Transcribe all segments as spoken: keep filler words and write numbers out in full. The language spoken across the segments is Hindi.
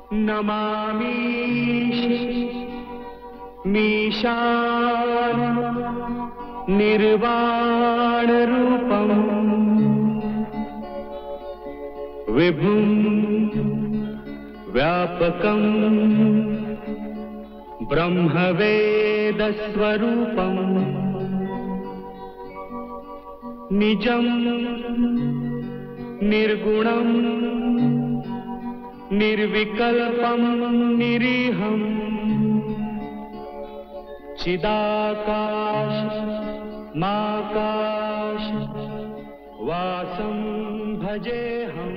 नमामि मीशान निर्वाण रूपम विभुम व्यापकं ब्रह्मवेद स्वरूपम निजं निर्गुणं निर्विकल्पं निरीहं चिदाकाश माकाश वासं भजेऽहम्।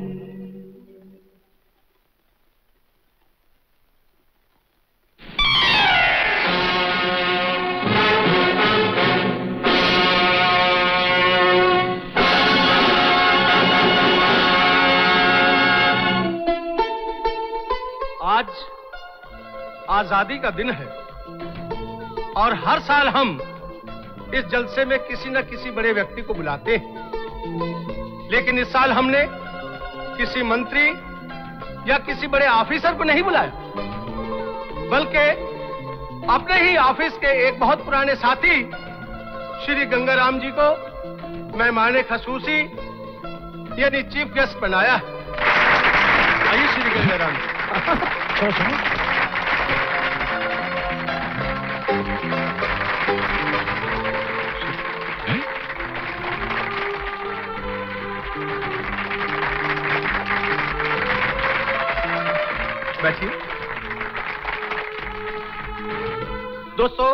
आज आजादी का दिन है और हर साल हम इस जलसे में किसी न किसी बड़े व्यक्ति को बुलाते हैं, लेकिन इस साल हमने किसी मंत्री या किसी बड़े ऑफिसर को नहीं बुलाया, बल्कि अपने ही ऑफिस के एक बहुत पुराने साथी श्री गंगाराम जी को मेहमान खसूसी यानी चीफ गेस्ट बनाया है। आइए श्री गंगाराम जी। बैठिए। दोस्तों,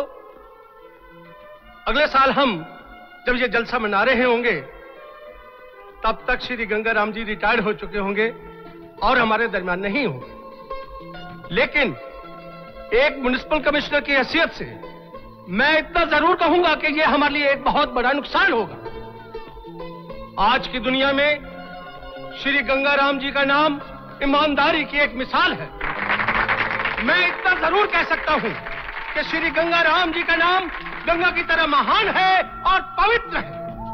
अगले साल हम जब ये जलसा मना रहे होंगे तब तक श्री गंगाराम जी रिटायर्ड हो चुके होंगे और हमारे दरमियान नहीं होंगे, लेकिन एक म्युनिसिपल कमिश्नर की हैसियत से मैं इतना जरूर कहूंगा कि यह हमारे लिए एक बहुत बड़ा नुकसान होगा। आज की दुनिया में श्री गंगाराम जी का नाम ईमानदारी की एक मिसाल है। मैं इतना जरूर कह सकता हूं कि श्री गंगाराम जी का नाम गंगा की तरह महान है और पवित्र है।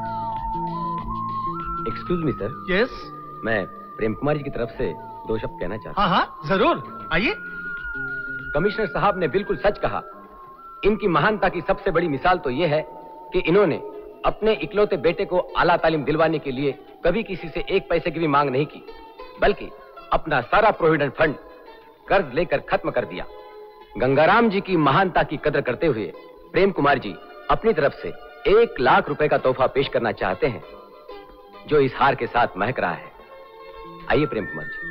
Excuse me sir. यस। मैं प्रेम कुमार जी की तरफ से दो शब्द कहना चाहता हूं। हाँ हाँ जरूर, आइए। कमिश्नर साहब ने बिल्कुल सच कहा। इनकी महानता की सबसे बड़ी मिसाल तो यह है कि इन्होंने अपने इकलौते बेटे को आला तालीम दिलवाने के लिए कभी किसी से एक पैसे की भी मांग नहीं की, बल्कि अपना सारा प्रोविडेंट फंड कर्ज लेकर खत्म कर दिया। गंगाराम जी की महानता की कदर करते हुए प्रेम कुमार जी अपनी तरफ से एक लाख रुपए का तोहफा पेश करना चाहते हैं, जो इस हार के साथ महक रहा है। आइए प्रेम कुमार जी।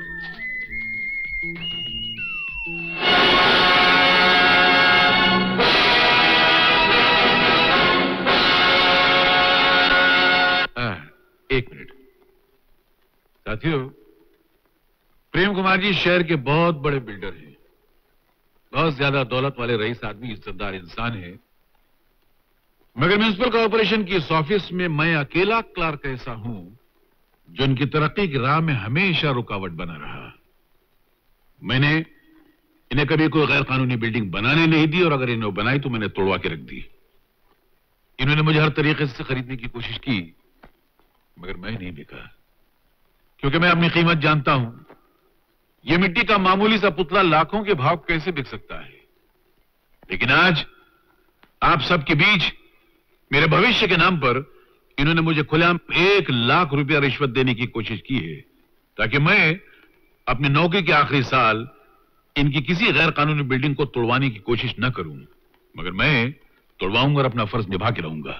आ, एक मिनट साथियों, प्रेम कुमार जी शहर के बहुत बड़े बिल्डर हैं, बहुत ज्यादा दौलत वाले रईस आदमी, इज्जतदार इंसान है, मगर म्युनिसिपल कॉर्पोरेशन की इस ऑफिस में मैं अकेला क्लार्क ऐसा हूं जो उनकी तरक्की की राह में हमेशा रुकावट बना रहा। मैंने इन्हें कभी कोई गैर कानूनी बिल्डिंग बनाने नहीं दी, और अगर इन्हें बनाई तो मैंने तोड़वा के रख दी। इन्होंने मुझे हर तरीके से खरीदने की कोशिश की, मगर मैं नहीं बिका, क्योंकि मैं अपनी कीमत जानता हूं। यह मिट्टी का मामूली सा पुतला लाखों के भाव कैसे बिक सकता है। लेकिन आज आप सबके बीच मेरे भविष्य के नाम पर इन्होंने मुझे खुलेआम एक लाख रुपया रिश्वत देने की कोशिश की है, ताकि मैं अपनी नौकरी के आखिरी साल इनकी किसी गैर कानूनी बिल्डिंग को तोड़वाने की कोशिश न करूं, मगर मैं तोड़वाऊंगा और अपना फर्ज निभा के रहूंगा।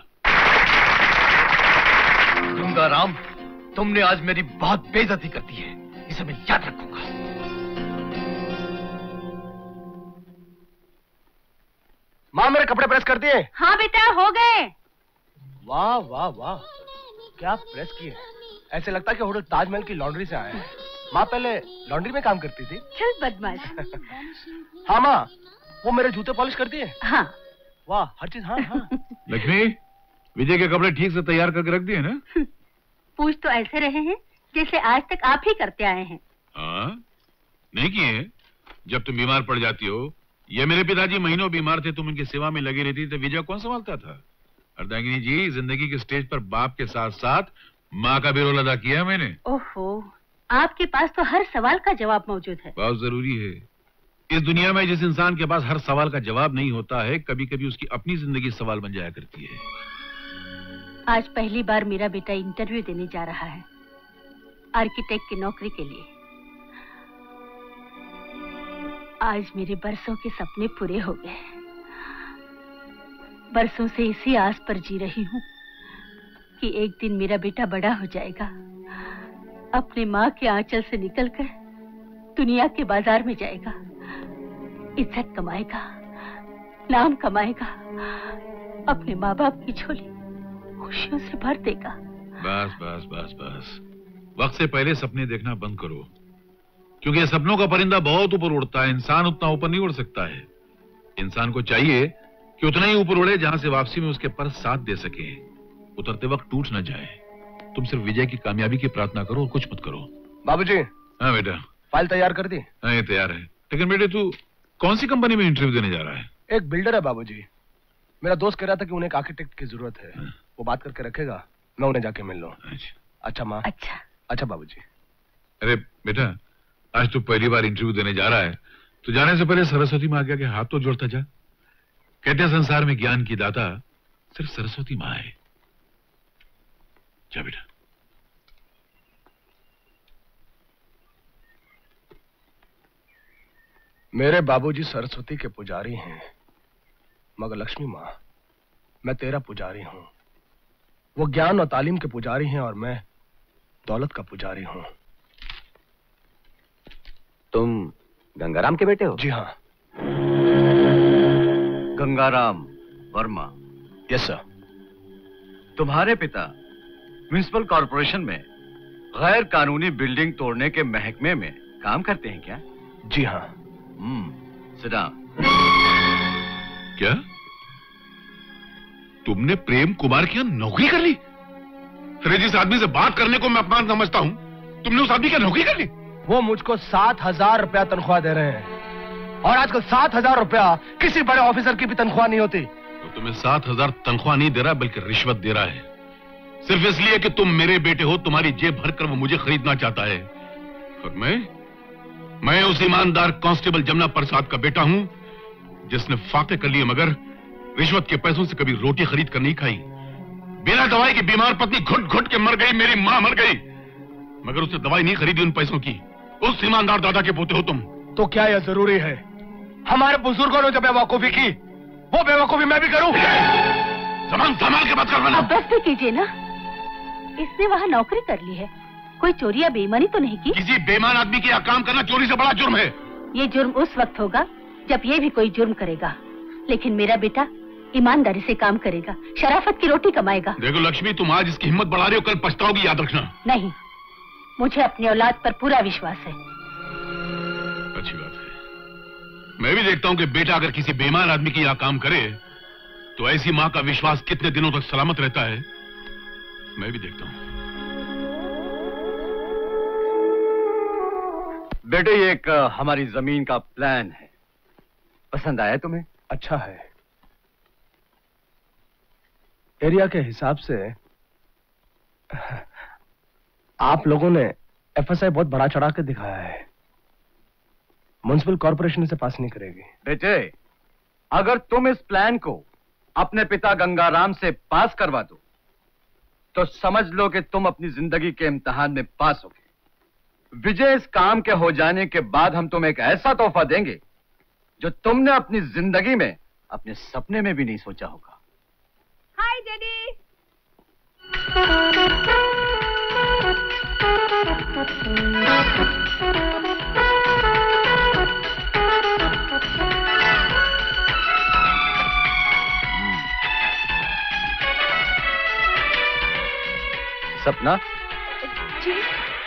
गंगाराम, तुमने आज मेरी बहुत बेइज्जती कर दी है, इसे मैं याद रखूंगा। माँ, मेरे कपड़े प्रेस कर दिए? हाँ बेटा, हो गए। वाह वाह वाह, क्या प्रेस किए। ऐसे लगता है कि होटल ताजमहल की लॉन्ड्री से आए हैं। माँ पहले लॉन्ड्री में काम करती थी। चल बदमाश। हाँ माँ, वो मेरे जूते पॉलिश करती है। हाँ। वाह, हर चीज। हाँ हाँ। लक्ष्मी, विजय के कपड़े ठीक से तैयार करके रख दिए ना? पूछ तो ऐसे रहे हैं जैसे आज तक आप ही करते आए हैं। हाँ, नहीं किए। जब तुम बीमार पड़ जाती हो, ये मेरे पिताजी महीनों बीमार थे, तुम उनकी सेवा में लगी रहती, तो विजय कौन संभालता था? अर्धांगिनी जी, जिंदगी के स्टेज पर बाप के साथ साथ माँ का भी रोल अदा किया है मैंने। ओहो, आपके पास तो हर सवाल का जवाब मौजूद है। बहुत जरूरी है। इस दुनिया में जिस इंसान के पास हर सवाल का जवाब नहीं होता है, कभी कभी उसकी अपनी जिंदगी सवाल बन जाया करती है। आज पहली बार मेरा बेटा इंटरव्यू देने जा रहा है आर्किटेक्ट की नौकरी के लिए। आज मेरे बरसों के सपने पूरे हो गए। बरसों से इसी आस पर जी रही हूँ कि एक दिन मेरा बेटा बड़ा हो जाएगा, अपने माँ के आंचल से निकलकर दुनिया के बाजार में जाएगा, इज्जत कमाएगा, नाम कमाएगा, अपने माँ बाप की झोली खुशियों से भर देगा। बस बस बस बस, वक्त से पहले सपने देखना बंद करो, क्योंकि सपनों का परिंदा बहुत ऊपर उड़ता है, इंसान उतना ऊपर नहीं उड़ सकता है। इंसान को चाहिए कि उतना ही ऊपर उड़े जहां से वापसी में उसके पर साथ दे सके, उतरते वक्त टूट न जाए। तुम सिर्फ विजय की कामयाबी की प्रार्थना करो और कुछ मत करो। बाबूजी। हाँ बेटा। फाइल तैयार कर दी? हाँ ये तैयार है। लेकिन बेटे तू कौन सी कंपनी में इंटरव्यू देने जा रहा है? एक बिल्डर है बाबूजी, मेरा दोस्त कह रहा था कि उन्हें एक आर्किटेक्ट की जरूरत है। हाँ। वो बात करके रखेगा, मैं उन्हें जाके मिल लूं। अच्छा अच्छा माँ। अच्छा अच्छा बाबूजी। अरे बेटा, आज तू पहली बार इंटरव्यू देने जा रहा है, तो जाने से पहले सरस्वती माँ के आगे हाथ तो जोड़ता जा। कहते हैं संसार में ज्ञान की दाता सिर्फ सरस्वती माँ है। जा बेटा। मेरे बाबूजी सरस्वती के पुजारी हैं, मगर लक्ष्मी माँ मैं तेरा पुजारी हूं। वो ज्ञान और तालीम के पुजारी हैं और मैं दौलत का पुजारी हूं। तुम गंगाराम के बेटे हो? जी हाँ। गंगाराम वर्मा। Yes sir. तुम्हारे पिता म्युनिसिपल कॉर्पोरेशन में गैर कानूनी बिल्डिंग तोड़ने के महकमे में काम करते हैं क्या? जी हाँ। Hmm, sit down. क्या तुमने प्रेम कुमार की यहाँ नौकरी कर ली? फिर जिस आदमी से बात करने को मैं अपमान समझता हूँ, तुमने उस आदमी की नौकरी कर ली? वो मुझको सात हजार रुपया तनख्वाह दे रहे हैं, और आजकल सात हजार रुपया किसी बड़े ऑफिसर की भी तनख्वाह नहीं होती। तो तुम्हें सात हजार तनख्वाह नहीं दे रहा, बल्कि रिश्वत दे रहा है, सिर्फ इसलिए कि तुम मेरे बेटे हो, तुम्हारी जेब भरकर वो मुझे खरीदना चाहता है। और मैं मैं उस ईमानदार कांस्टेबल जमुना प्रसाद का बेटा हूं, जिसने फाके कर लिए मगर रिश्वत के पैसों से कभी रोटी खरीद कर नहीं खाई। बिना दवाई की बीमार पत्नी घुट घुट के मर गई, मेरी मां मर गई, मगर उसने दवाई नहीं खरीदी उन पैसों की। उस ईमानदार दादा के पोते हो तुम। तो क्या यह जरूरी है? हमारे बुजुर्गों ने जो बेवकूफी की, वो बेवकूफी मैं भी करूं? सामान संभाल के बात करना। अब बस भी कीजिए ना, इसने वहाँ नौकरी कर ली है, कोई चोरी या बेईमानी तो नहीं की? किसी बेईमान आदमी के यहाँ काम करना चोरी से बड़ा जुर्म है। ये जुर्म उस वक्त होगा जब ये भी कोई जुर्म करेगा, लेकिन मेरा बेटा ईमानदारी से काम करेगा, शराफत की रोटी कमाएगा। देखो लक्ष्मी, तुम आज इसकी हिम्मत बढ़ा रही हो, कल पछताओगी, याद रखना। नहीं, मुझे अपनी औलाद पर पूरा विश्वास है। अच्छी बात है। मैं भी देखता हूँ कि बेटा अगर किसी बेईमान आदमी के यहाँ काम करे तो ऐसी माँ का विश्वास कितने दिनों तक सलामत रहता है, मैं भी देखता हूँ। बेटे, ये एक हमारी जमीन का प्लान है, पसंद आया तुम्हें? अच्छा है। एरिया के हिसाब से आप लोगों ने एफएसआई बहुत बड़ा चढ़ा के दिखाया है, म्युनिसिपल कॉर्पोरेशन इसे पास नहीं करेगी। बेटे, अगर तुम इस प्लान को अपने पिता गंगाराम से पास करवा दो तो समझ लो कि तुम अपनी जिंदगी के इम्तिहान में पास होगे। विजय, इस काम के हो जाने के बाद हम तुम्हें एक ऐसा तोहफा देंगे जो तुमने अपनी जिंदगी में अपने सपने में भी नहीं सोचा होगा। Hi daddy. सपना जी।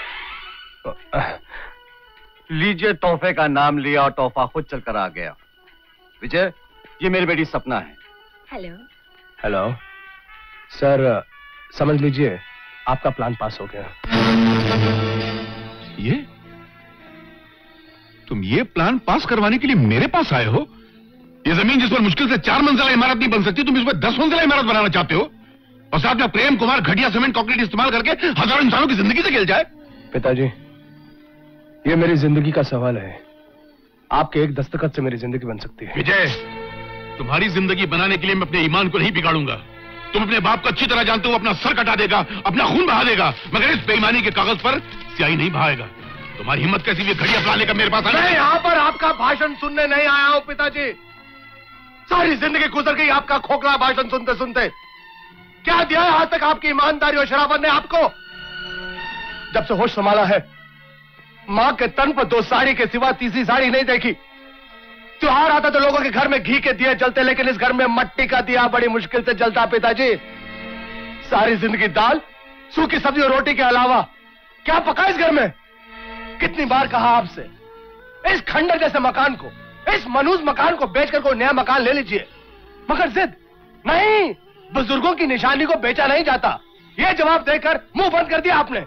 लीजिए, तोहफे का नाम लिया और तोहफा खुद चलकर आ गया। विजय, ये मेरी बेटी सपना है। हेलो। हेलो सर, समझ लीजिए आपका प्लान पास हो गया। ये तुम ये प्लान पास करवाने के लिए मेरे पास आए हो? ये जमीन जिस पर मुश्किल से चार मंजिला इमारत नहीं बन सकती, तुम इस पर दस मंजिला इमारत बनाना चाहते हो, और साथ में प्रेम कुमार घटिया सीमेंट कंक्रीट इस्तेमाल करके हजारों इंसानों की जिंदगी से खेल जाए। पिताजी, ये मेरी जिंदगी का सवाल है। आपके एक दस्तखत से मेरी जिंदगी बन सकती है। विजय, तुम्हारी जिंदगी बनाने के लिए मैं अपने ईमान को नहीं बिगाड़ूंगा। तुम अपने बाप को अच्छी तरह जानते हो, अपना सर कटा देगा, अपना खून बहा देगा, मगर इस बेईमानी के कागज पर स्याही नहीं बहाएगा। तुम्हारी हिम्मत कैसी भी घड़ी अपनाने का मेरे पास आना? मैं यहाँ पर आपका भाषण सुनने नहीं आया हूँ पिताजी। सारी जिंदगी गुजर गई आपका खोखला भाषण सुनते सुनते। क्या दिया है आज तक आपकी ईमानदारी और शराफत ने आपको? जब से होश संभाला है, मां के तन पर दो साड़ी के सिवा तीसरी साड़ी नहीं देखी। त्योहार आता तो लोगों के घर में घी के दिए जलते, लेकिन इस घर में मट्टी का दिया बड़ी मुश्किल से जलता पिताजी। सारी जिंदगी दाल, सूखी सब्जी और रोटी के अलावा क्या पका इस घर में? कितनी बार कहा आपसे, इस खंडर जैसे मकान को, इस मनूस मकान को बेचकर कोई नया मकान ले लीजिए, मगर जिद नहीं। बुजुर्गों की निशानी को बेचा नहीं जाता, यह जवाब देकर मुंह बंद कर दिया आपने।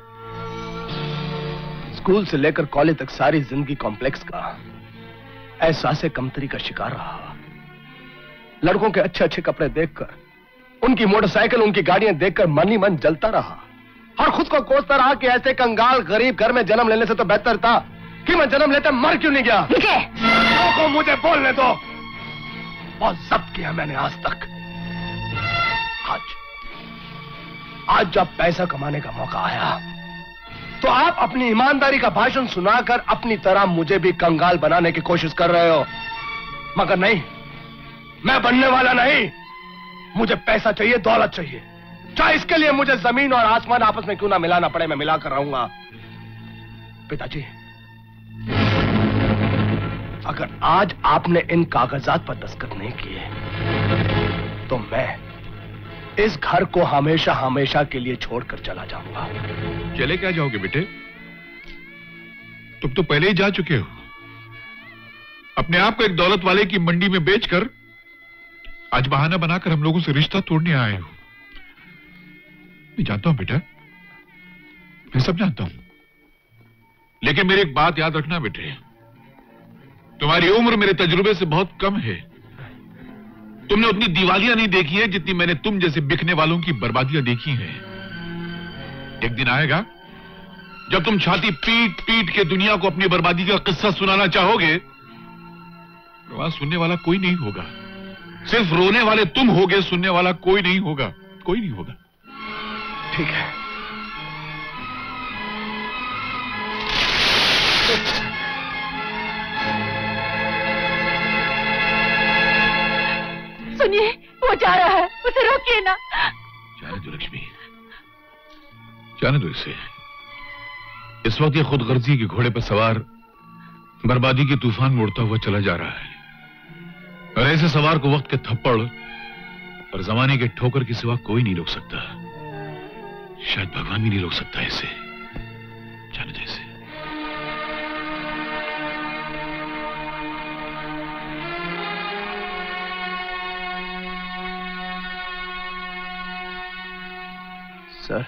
स्कूल से लेकर कॉलेज तक सारी जिंदगी कॉम्प्लेक्स का, एहसास कमतरी का शिकार रहा। लड़कों के अच्छे अच्छे कपड़े देखकर, उनकी मोटरसाइकिल, उनकी गाड़ियां देखकर मन ही मन जलता रहा और खुद को कोसता रहा कि ऐसे कंगाल गरीब घर में जन्म लेने से तो बेहतर था कि मैं जन्म लेते मर क्यों नहीं गया। को मुझे बोलने दो। बहुत जब्त किया मैंने आज तक। आज आज जब पैसा कमाने का मौका आया तो आप अपनी ईमानदारी का भाषण सुनाकर अपनी तरह मुझे भी कंगाल बनाने की कोशिश कर रहे हो। मगर नहीं, मैं बनने वाला नहीं। मुझे पैसा चाहिए, दौलत चाहिए, चाहे इसके लिए मुझे जमीन और आसमान आपस में क्यों ना मिलाना पड़े, मैं मिलाकर रहूंगा। पिताजी, अगर आज आपने इन कागजात पर दस्तखत नहीं किए तो मैं इस घर को हमेशा हमेशा के लिए छोड़कर चला जाऊंगा। चले क्या जाओगे बेटे? तुम तो पहले ही जा चुके हो। अपने आप को एक दौलत वाले की मंडी में बेचकर आज बहाना बनाकर हम लोगों से रिश्ता तोड़ने आए हो। मैं जानता हूं बेटा, मैं सब जानता हूं, लेकिन मेरी एक बात याद रखना बेटे, तुम्हारी उम्र मेरे तजुर्बे से बहुत कम है। तुमने उतनी दिवालियां नहीं देखी है जितनी मैंने तुम जैसे बिकने वालों की बर्बादियां देखी हैं। एक दिन आएगा जब तुम छाती पीट पीट के दुनिया को अपनी बर्बादी का किस्सा सुनाना चाहोगे, वहां सुनने वाला कोई नहीं होगा। सिर्फ रोने वाले तुम होगे, सुनने वाला कोई नहीं होगा, कोई नहीं होगा। ठीक है। सुनिए, वो जा रहा है, उसे रोकिए ना। जाने दो लक्ष्मी, जाने दो इसे। इस वक्त ये खुदगर्जी के घोड़े पर सवार बर्बादी के तूफान में उड़ता हुआ चला जा रहा है, और ऐसे सवार को वक्त के थप्पड़ और जमाने के ठोकर के सिवा कोई नहीं रोक सकता। शायद भगवान भी नहीं रोक सकता इसे। जाने दो इसे। सर,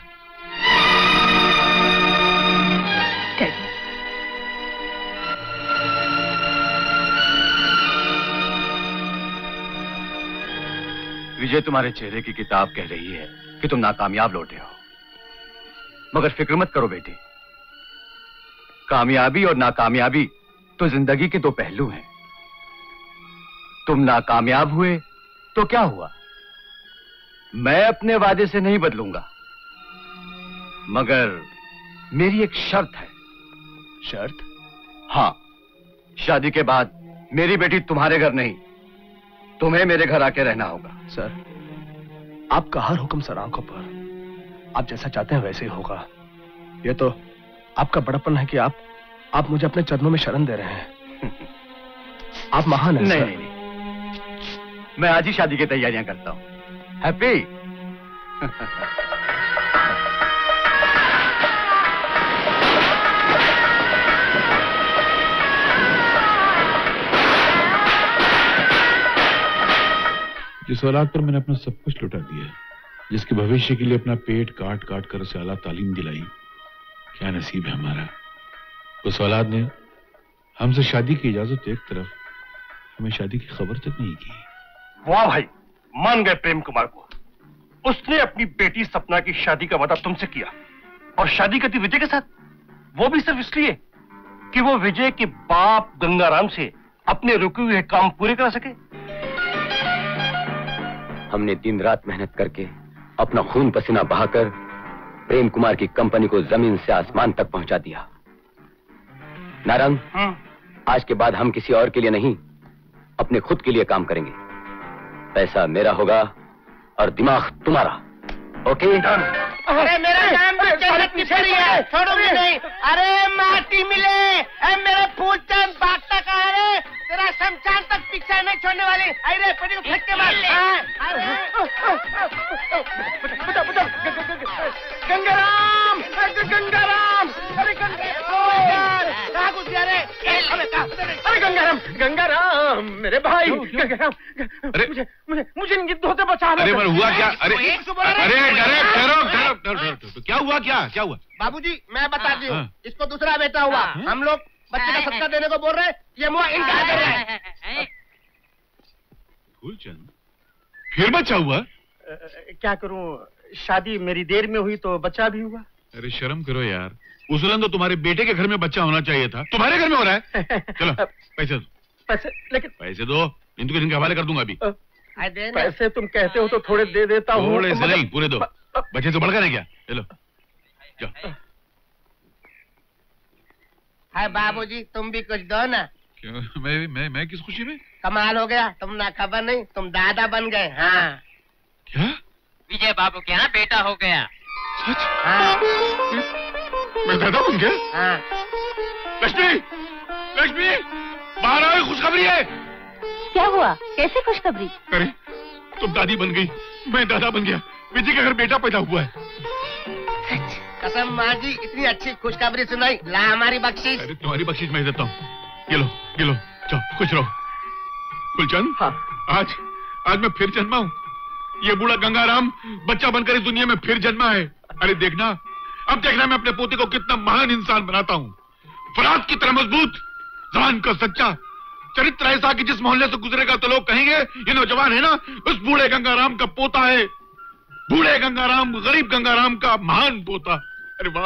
विजय, तुम्हारे चेहरे की किताब कह रही है कि तुम नाकामयाब लौटे हो, मगर फिक्र मत करो बेटी। कामयाबी और नाकामयाबी तो जिंदगी के दो पहलू हैं। तुम नाकामयाब हुए तो क्या हुआ? मैं अपने वादे से नहीं बदलूंगा, मगर मेरी एक शर्त है। शर्त? हाँ, शादी के बाद मेरी बेटी तुम्हारे घर नहीं, तुम्हें मेरे घर आके रहना होगा। सर, आपका हर हुक्म सर आंखों पर, आप जैसा चाहते हैं वैसे ही होगा। ये तो आपका बड़प्पन है कि आप आप मुझे अपने चरणों में शरण दे रहे हैं। आप महान हैं। नहीं, सर। नहीं नहीं, मैं आज ही शादी की तैयारियां करता हूं। हैप्पी? जिस औलाद पर मैंने अपना सब कुछ लुटा दिया, जिसके भविष्य के लिए अपना पेट काट काट कर उसे आला तालीम दिलाई, क्या नसीब है हमारा। उस औलाद ने हमसे शादी की इजाजत एक तरफ, हमें शादी की खबर तक नहीं की। वाह भाई, मान गए प्रेम कुमार को। उसने अपनी बेटी सपना की शादी का वादा तुमसे किया और शादी करती विजय के साथ, वो भी सिर्फ इसलिए कि वो विजय के बाप गंगाराम से अपने रुके हुए काम पूरे करा सके। हमने दिन रात मेहनत करके अपना खून पसीना बहाकर प्रेम कुमार की कंपनी को जमीन से आसमान तक पहुंचा दिया। नारंग, आज के बाद हम किसी और के लिए नहीं, अपने खुद के लिए काम करेंगे। पैसा मेरा होगा और दिमाग तुम्हारा। ओके? अरे मेरा नाम तो चलत पीछे है, छोड़ो भी नहीं। अरे माटी मिले, अरे मेरा फूल चंद बागता कहा रे, तेरा शमशान तक पीछा नहीं छोड़ने वाली। अरे पेटी को फेंक के मार। अरे बता बता गंगाराम, गंगाराम, अरे गंगाराम कहाँ घुस गया रे? अरे गंगाराम, गंगाराम मेरे भाई, गंगाराम मुझे मुझे मुझे गिद्ध होते बचा। अरे पर हुआ क्या? अरे अरे अरे ठहरो ठहरो ठहरो, क्या हुआ? क्या क्या हुआ? बाबूजी मैं बताती हूँ, इसको दूसरा बेटा हुआ। हम लोग बच्चे का सत्ता देने को बोल रहे हैं, ये मुआ इनकार कर रहा है। फूलचंद, फिर बच्चा हुआ? क्या करूं, शादी मेरी देर में हुई तो बच्चा भी हुआ। अरे शर्म करो यार, उसूलन तो तुम्हारे बेटे के घर में बच्चा होना चाहिए था, तुम्हारे घर में हो रहा है। चलो पैसे दो। पैसे? लेकिन पैसे दो, इनको इनके हवाले कर दूंगा अभी। पैसे तुम कहते हो तो थोड़े दे देता हूँ। थोड़े से नहीं, पूरे दो। बच्चे तो बढ़कर है क्या? चलो जाओ। हाय बाबूजी, तुम भी कुछ दो ना। क्यों? मैं मैं मैं किस खुशी में? कमाल हो गया, तुम ना खबर नहीं, तुम दादा बन गए। हाँ क्या? विजय बाबू के यहाँ बेटा हो गया। सच? हाँ मैं दादा बन गया? हाँ। लक्ष्मी, लक्ष्मी बाहर आओ, खुशखबरी है। क्या हुआ? कैसे खुशखबरी? अरे तुम दादी बन गई, मैं दादा बन गया, विजय के घर बेटा पैदा हुआ है। सच? कसम माँ जी, इतनी अच्छी खुशखबरी सुनाई, ला हमारी बख्शीश। अरे तुम्हारी बख्शीश मैं देता हूँ, ये लो ये लो, जाओ खुश रहो। फुलचंद, हाँ। आज आज मैं फिर जन्मा हूँ, ये बूढ़ा गंगाराम बच्चा बनकर इस दुनिया में फिर जन्मा है। अरे देखना, अब देखना मैं अपने पोते को कितना महान इंसान बनाता हूँ। फरात की तरह मजबूत, जान का सच्चा, चरित्र ऐसा कि जिस मोहल्ले से गुजरेगा तो लोग कहेंगे ये नौजवान है ना, उस बूढ़े गंगाराम का पोता है। बूढ़े गंगाराम, गरीब गंगाराम का महान पोता। अरे वाह।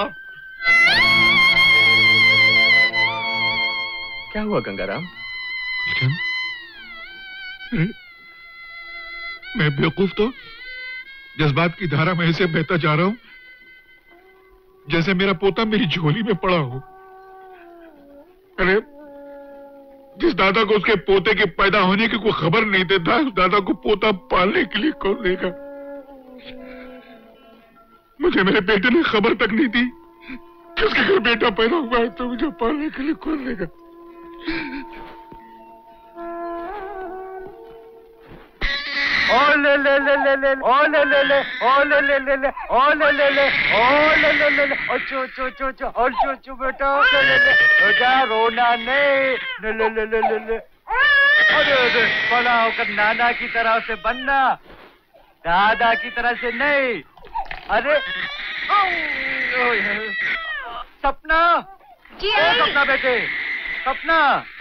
क्या हुआ गंगाराम? मैं बेवकूफ तो जज्बात की धारा में ऐसे बहता जा रहा हूं जैसे मेरा पोता मेरी झोली में पड़ा हो। अरे जिस दादा को उसके पोते के पैदा होने की कोई खबर नहीं देता, उस दादा को पोता पालने के लिए कौन देगा? मुझे मेरे बेटे ने खबर तक नहीं दी कि उसके घर बेटा पैदा हुआ है, तो मुझे पालने के लिए कौन देगा? ओ ले ले ले ले ले ओ ले ले ले ओ ले ले ले ले ओ ले ले ले ओ ले ले ले ले ओ चो चो चो चो और चो चो बेटा ले ले ले बेटा रोना नहीं, ले ले ले ले ले ले अरे अरे बड़ा होकर नाना की तरह से बनना, दादा की तरह से नहीं। अरे सपना जी ओ सपना बेटे, सपना।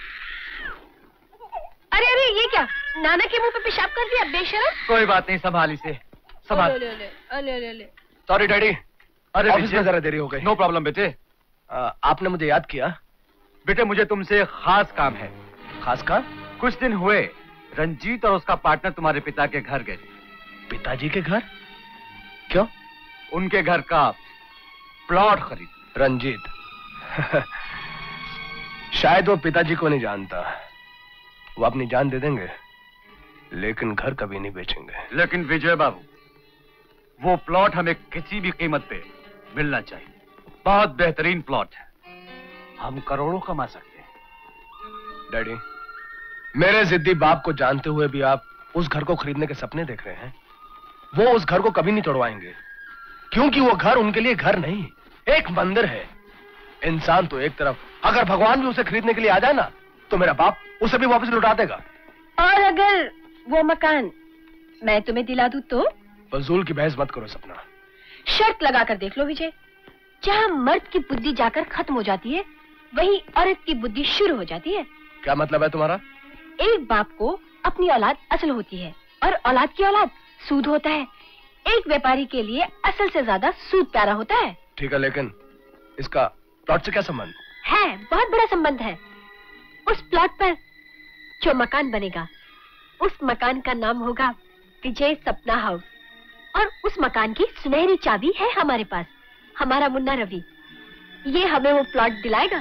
अरे अरे ये क्या, नाना के मुंह पे पेशाब कर दिया बेशरम। कोई बात नहीं, संभाली से संभाल। ले ले ले ले ले। सॉरी डैडी, अरे ऑफिस में जरा देरी हो गई। नो प्रॉब्लम बेटे। आ, आपने मुझे याद किया? बेटे मुझे तुमसे खास काम है। खास काम? कुछ दिन हुए रंजीत और उसका पार्टनर तुम्हारे पिता के घर गए। पिताजी के घर? क्यों? उनके घर का प्लॉट खरीद। रंजीत शायद वो पिताजी को नहीं जानता, वो अपनी जान दे देंगे लेकिन घर कभी नहीं बेचेंगे। लेकिन विजय बाबू, वो प्लॉट हमें किसी भी कीमत पे मिलना चाहिए। बहुत बेहतरीन प्लॉट है, हम करोड़ों कमा सकते हैं। डैडी, मेरे जिद्दी बाप को जानते हुए भी आप उस घर को खरीदने के सपने देख रहे हैं। वो उस घर को कभी नहीं तोड़वाएंगे, क्योंकि वो घर उनके लिए घर नहीं, एक मंदिर है। इंसान तो एक तरफ, अगर भगवान भी उसे खरीदने के लिए आ जाए ना, तो मेरा बाप उसे भी वापस लौटा देगा। और अगर वो मकान मैं तुम्हें दिला दूं तो? फजूल की बहस मत करो सपना। शर्त लगा कर देख लो विजय, जहाँ मर्द की बुद्धि जाकर खत्म हो जाती है, वहीं औरत की बुद्धि शुरू हो जाती है। क्या मतलब है तुम्हारा? एक बाप को अपनी औलाद असल होती है और औलाद की औलाद सूद होता है। एक व्यापारी के लिए असल से ज्यादा सूद प्यारा होता है। ठीक है, लेकिन इसका प्लॉट से क्या संबंध? है, बहुत बड़ा संबंध है। उस प्लॉट पर जो मकान बनेगा, उस मकान का नाम होगा विजय सपना हाउस, और उस मकान की सुनहरी चाबी है हमारे पास। हमारा मुन्ना रवि, ये हमें वो प्लॉट दिलाएगा।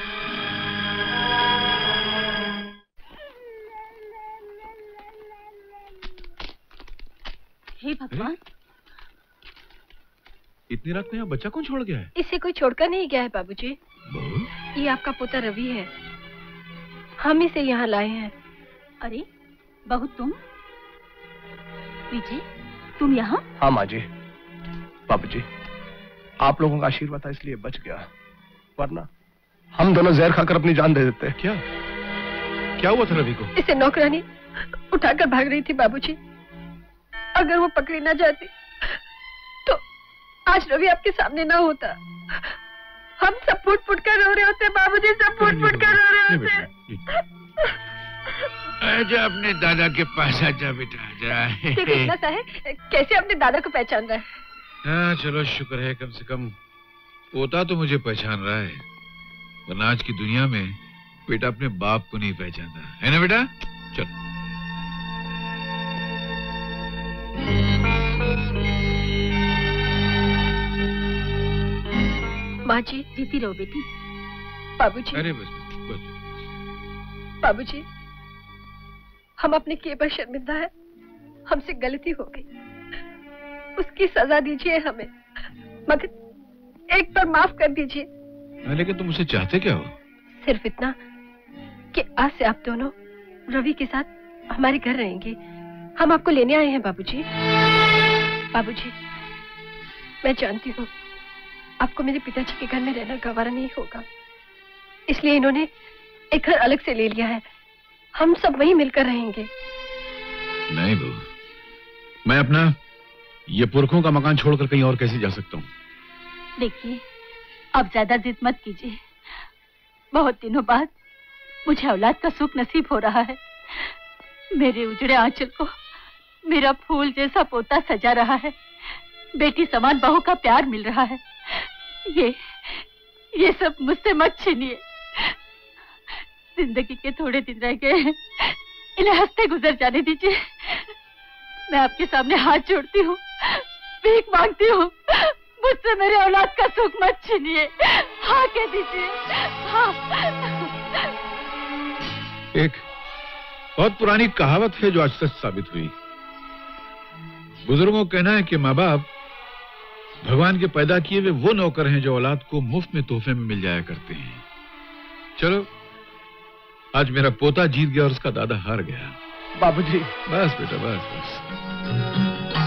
हे भगवान, इतनी रात में यहाँ बच्चा कौन छोड़ गया है? इसे कोई छोड़कर नहीं गया है बाबूजी। ये आपका पोता रवि है, हम इसे यहाँ लाए हैं। अरे बहू, तुम? विजय, तुम यहाँ? हाँ माँ जी। बाबूजी, आप लोगों का आशीर्वाद था इसलिए बच गया, वरना हम दोनों जहर खाकर अपनी जान दे देते। क्या क्या हुआ था रवि को? इसे नौकरानी उठाकर भाग रही थी बाबूजी। अगर वो पकड़ी ना जाती तो आज रवि आपके सामने ना होता। हम सब फुट फुट कर रो रहे होते बाबूजी, सब फुट फुट कर रो रहे होते। आजा अपने दादा के पास, आजा बेटा आजा। कृष्णा साहब, कैसे अपने दादा को पहचान रहा है? हाँ चलो, शुक्र है कम से कम पोता तो मुझे पहचान रहा है, वरना आज की दुनिया में बेटा अपने बाप को नहीं पहचानता है ना बेटा। चलो माँ जी, जीती रहो बेटी। बाबूजी, अरे बस बस, बस। बाबूजी, हम अपने किए पर शर्मिंदा है। हमसे गलती हो गई, उसकी सजा दीजिए हमें, मगर एक बार माफ कर दीजिए। लेकिन तुम उसे चाहते क्या हो? सिर्फ इतना कि आज से आप दोनों रवि के साथ हमारे घर रहेंगे। हम आपको लेने आए हैं बाबूजी। बाबूजी, मैं जानती हूँ आपको मेरे पिताजी के घर में रहना गवारा नहीं होगा, इसलिए इन्होंने एक घर अलग से ले लिया है। हम सब वहीं मिलकर रहेंगे। नहीं बहू, मैं अपना ये पुरखों का मकान छोड़कर कहीं और कैसे जा सकता हूँ? देखिए, अब ज्यादा जिद मत कीजिए। बहुत दिनों बाद मुझे औलाद का सुख नसीब हो रहा है। मेरे उजड़े आंचल को मेरा फूल जैसा पोता सजा रहा है। बेटी समान बहू का प्यार मिल रहा है। ये ये सब मुझसे मत छीनिए। जिंदगी के थोड़े दिन रह गए हैं, इन्हें हंसते गुजर जाने दीजिए। मैं आपके सामने हाथ जोड़ती हूँ, भीख मांगती हूँ, मुझसे मेरे औलाद का सुख मत छीनिए। हाँ कह दीजिए। हाँ। एक बहुत पुरानी कहावत है जो आज सच साबित हुई। बुजुर्गों का कहना है कि माँ बाप भगवान के पैदा किए हुए वो नौकर हैं जो औलाद को मुफ्त में तोहफे में मिल जाया करते हैं। चलो, आज मेरा पोता जीत गया और उसका दादा हार गया। बाबूजी, बस बेटा बस बस।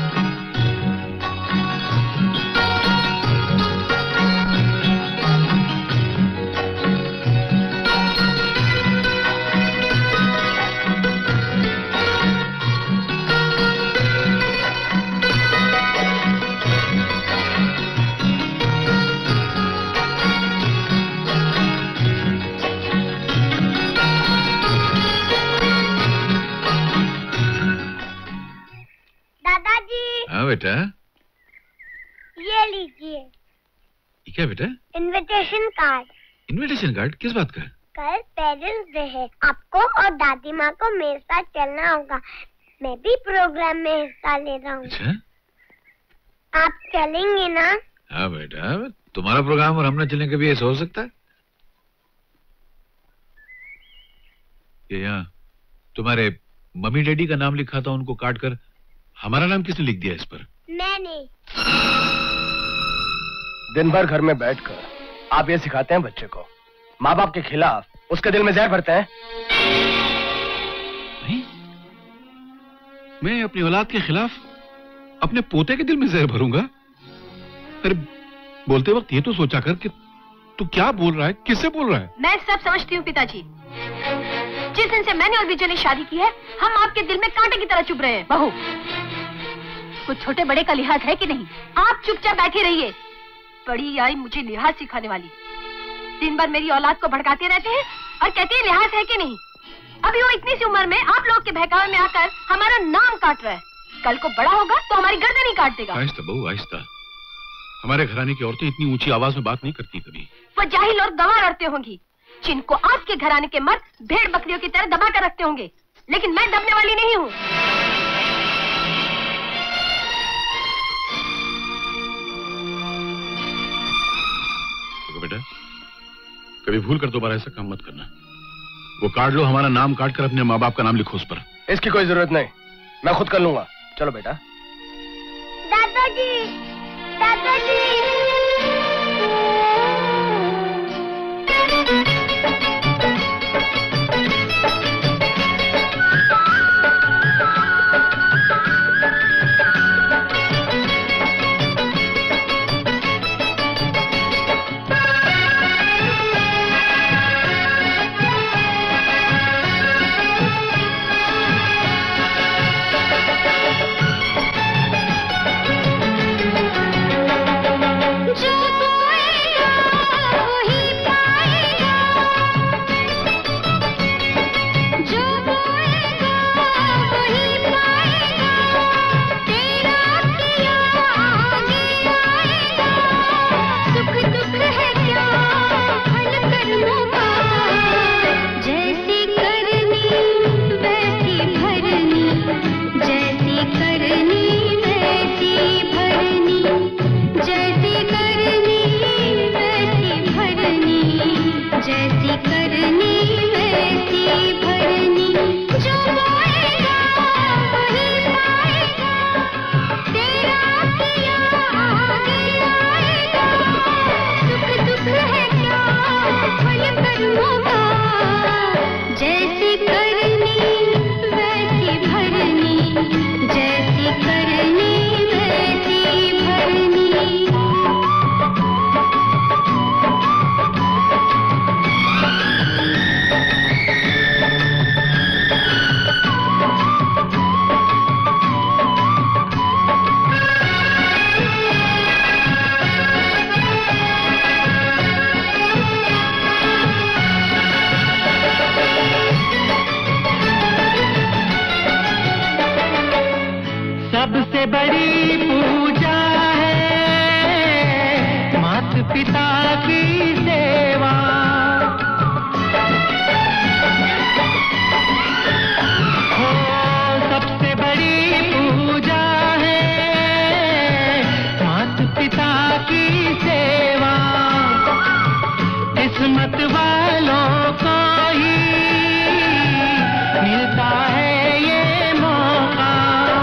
बेटा, ये लीजिए। ये क्या बेटा? Invitation card. Invitation card? किस बात का? कल पेरेंट्स डे है, आपको और दादी माँ को मेरे साथ चलना होगा। मैं भी प्रोग्राम में हिस्सा ले रहा हूँ। अच्छा? आप चलेंगे ना? हाँ बेटा, तुम्हारा प्रोग्राम और हम न चलेंगे भी ऐसा हो सकता है? ये यहाँ तुम्हारे मम्मी डैडी का नाम लिखा था, उनको काट कर हमारा नाम किसने लिख दिया इस पर? मैंने। दिन भर घर में बैठकर आप ये सिखाते हैं बच्चे को, माँ बाप के खिलाफ उसके दिल में जहर भरते हैं। नहीं, मैं अपनी औलाद के खिलाफ अपने पोते के दिल में जहर भरूंगा? अरे बोलते वक्त ये तो सोचा कर कि तू क्या बोल रहा है, किससे बोल रहा है? मैं सब समझती हूँ पिताजी। जिस दिन से मैंने और विजय ने शादी की है, हम आपके दिल में कांटे की तरह चुभ रहे हैं। बहू, कुछ छोटे बड़े का लिहाज है कि नहीं? आप चुपचाप बैठे रहिए। बड़ी आई मुझे लिहाज सिखाने वाली। दिन भर मेरी औलाद को भड़काते रहते हैं और कहते हैं लिहाज है कि नहीं। अभी वो इतनी सी उम्र में आप लोग के बहकावे में आकर हमारा नाम काट रहा है। कल को बड़ा होगा तो हमारी गर्दन ही काट देगा। आहिस्ता बहू, आहिस्ता। हमारे घराने की औरतें इतनी ऊंची आवाज में बात नहीं करती कभी। वो जाहिल और गंवार औरतें होंगी जिनको आपके घराने के मर्द भेड़ बकरियों की तरह दबा कर रखते होंगे, लेकिन मैं दबने वाली नहीं हूँ। तो बेटा, कभी भूल कर दोबारा ऐसा काम मत करना। वो कार्ड लो, हमारा नाम काट कर अपने माँ बाप का नाम लिखो उस पर। इसकी कोई जरूरत नहीं, मैं खुद कर लूंगा। चलो बेटा। दादाजी, दादाजी। सबसे बड़ी पूजा है माता पिता की सेवा। हो सबसे बड़ी पूजा है माता पिता की सेवा। किस्मत वालों को ही मिलता है ये मौका।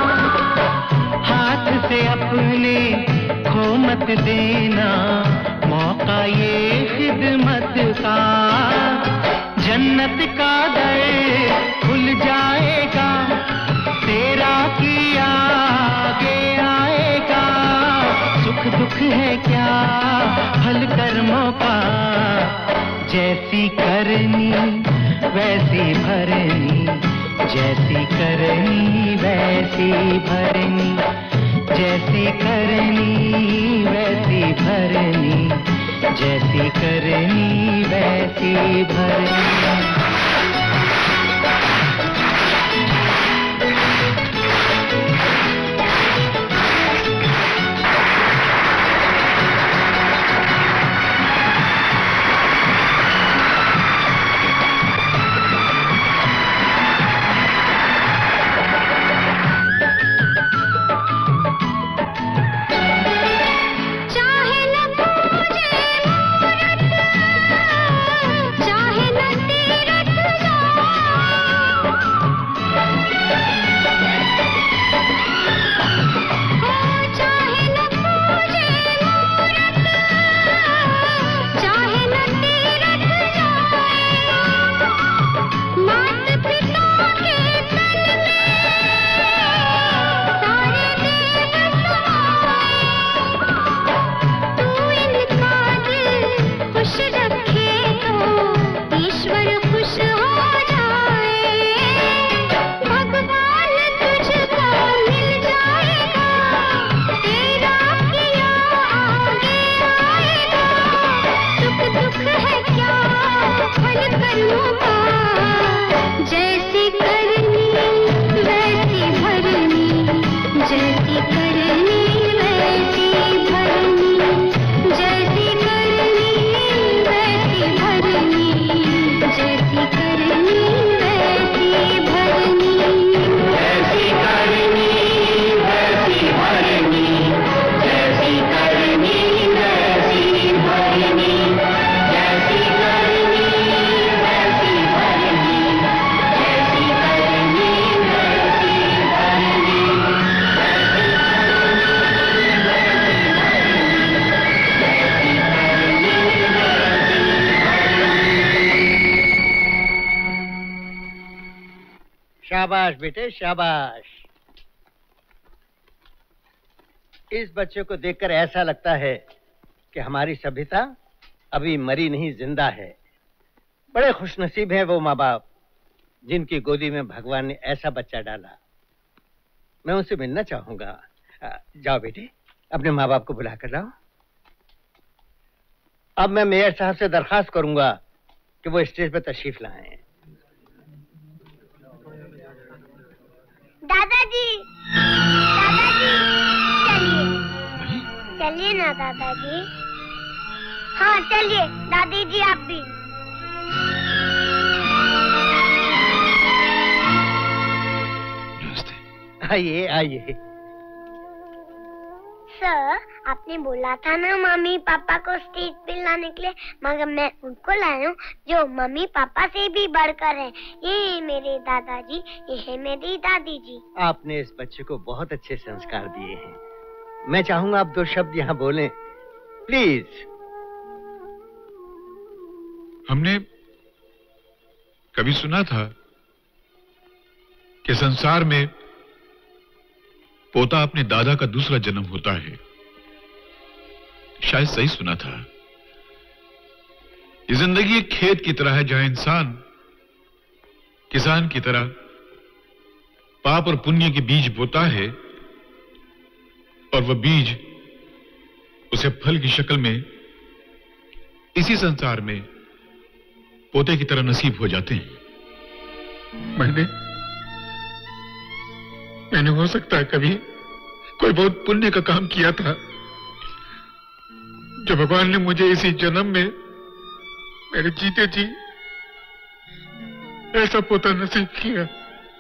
हाथ से अपने खो मत देना मौका ये खिदमत का। जन्नत का दर खुल जाएगा तेरा किया आगे आएगा। सुख दुख है क्या फल कर्मों का। जैसी करनी वैसी भरनी, जैसी करनी वैसी भरनी, जैसी करनी वैसी भरनी, जैसी करनी वैसी भरनी। चाहे न शाबाश बेटे शाबाश। इस बच्चे को देखकर ऐसा लगता है कि हमारी सभ्यता अभी मरी नहीं, जिंदा है। बड़े खुशनसीब हैं वो माँ बाप जिनकी गोदी में भगवान ने ऐसा बच्चा डाला। मैं उनसे मिलना चाहूंगा। जाओ बेटे, अपने माँ बाप को बुला कर लाओ। अब मैं मेयर साहब से दरखास्त करूंगा कि वो स्टेज पर तशरीफ लाएं। दादाजी, दादाजी, चलिए, चलिए ना दादाजी। हाँ चलिए, दादी जी आप भी। आइए आइए। सर, आपने बोला था ना मम्मी पापा को स्टेज पे लाने के लिए, मगर मैं उनको लाया हूँ जो मम्मी पापा से भी बढ़कर है। ये है मेरे दादाजी, ये है मेरी दादी जी। आपने इस बच्चे को बहुत अच्छे संस्कार दिए हैं। मैं चाहूंगा आप दो शब्द यहाँ बोलें, प्लीज। हमने कभी सुना था कि संसार में पोता अपने दादा का दूसरा जन्म होता है। शायद सही सुना था। ये जिंदगी एक खेत की तरह है जहां इंसान किसान की तरह पाप और पुण्य के बीज बोता है और वह बीज उसे फल की शक्ल में इसी संसार में पोते की तरह नसीब हो जाते हैं। मैंने मैंने हो सकता है कभी कोई बहुत पुण्य का काम किया था जो भगवान ने मुझे इसी जन्म में मेरे जीते जी ऐसा पोता नसीब किया।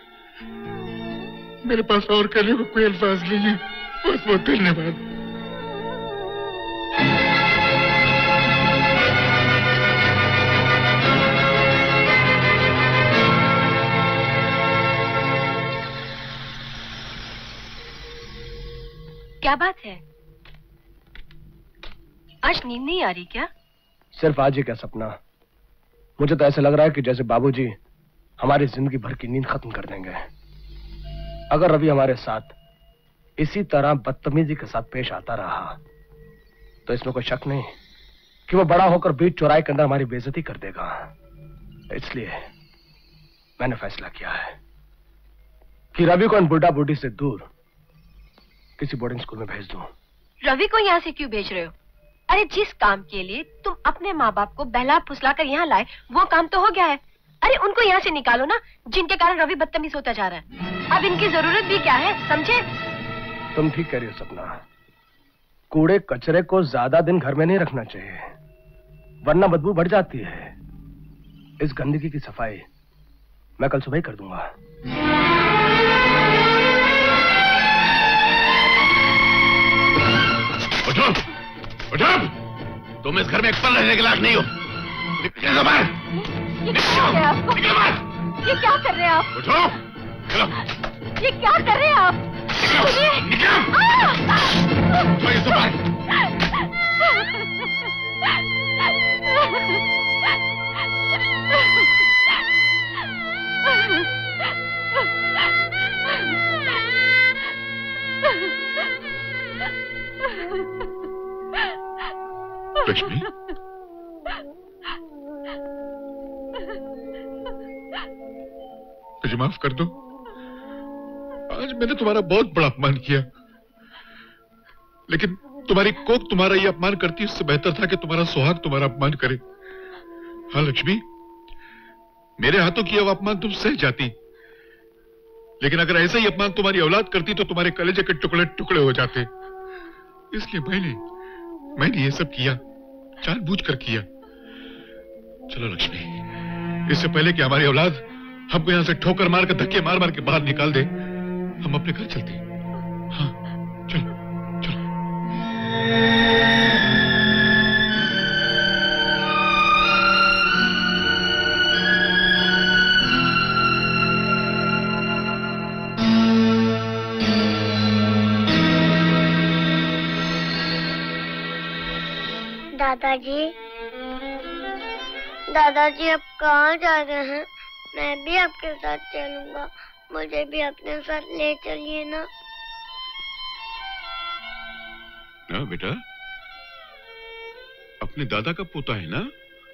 मेरे पास और करने को कोई अल्फाज नहीं है। बहुत बहुत धन्यवाद। क्या बात है? आज नींद नहीं आ रही क्या? सिर्फ आज ही क्या सपना। मुझे तो ऐसा लग रहा है कि जैसे बाबूजी हमारी जिंदगी भर की नींद खत्म कर देंगे। अगर रवि हमारे साथ इसी तरह बदतमीजी के साथ पेश आता रहा तो इसमें कोई शक नहीं कि वो बड़ा होकर बीच चौराहे के अंदर हमारी बेइज्जती कर देगा। इसलिए मैंने फैसला किया है कि रवि को इन बुढ़ा बुढ़ी से दूर किसी बोर्डिंग स्कूल में भेज दूं। रवि को यहाँ से क्यों भेज रहे हो? अरे जिस काम के लिए तुम अपने माँ बाप को बहला फुसला कर यहाँ लाए वो काम तो हो गया है। अरे उनको यहाँ से निकालो ना, जिनके कारण रवि बदतमीज होता जा रहा है। अब इनकी जरूरत भी क्या है, समझे? तुम ठीक कह रही हो सपना। कूड़े कचरे को ज्यादा दिन घर में नहीं रखना चाहिए वरना बदबू बढ़ जाती है। इस गंदगी की सफाई मैं कल सुबह ही कर दूंगा। उठो, उठो! तुम इस घर में एक पल रहने के लायक नहीं हो। निकलो बाहर! निकलो बाहर! ये क्या कर रहे हैं आप? उठो! चलो! ये क्या कर रहे हैं आप? निकलो! निकलो! उठो ये सब बाहर! लक्ष्मी, मुझे माफ कर दो। आज मैंने तुम्हारा बहुत बड़ा अपमान किया, लेकिन तुम्हारी कोख तुम्हारा ये अपमान करती इससे बेहतर था कि तुम्हारा सुहाग तुम्हारा अपमान करे। हाँ लक्ष्मी, मेरे हाथों किया हुआ अपमान तुम सह जाती, लेकिन अगर ऐसा ही अपमान तुम्हारी औलाद करती तो तुम्हारे कलेजे के टुकड़े टुकड़े हो जाते। इसलिए मैंने मैंने ये सब किया, जानबूझकर किया। चलो लक्ष्मी, इससे पहले कि हमारी औलाद हमको यहां से ठोकर मार कर धक्के मार मार के बाहर निकाल दे, हम अपने घर चलते हैं। हाँ चलो चलो। दादाजी, दादाजी आप कहाँ जा रहे हैं? मैं भी आपके साथ चलूंगा। मुझे भी अपने साथ ले चलिए ना। ना बेटा, अपने दादा का पोता है ना,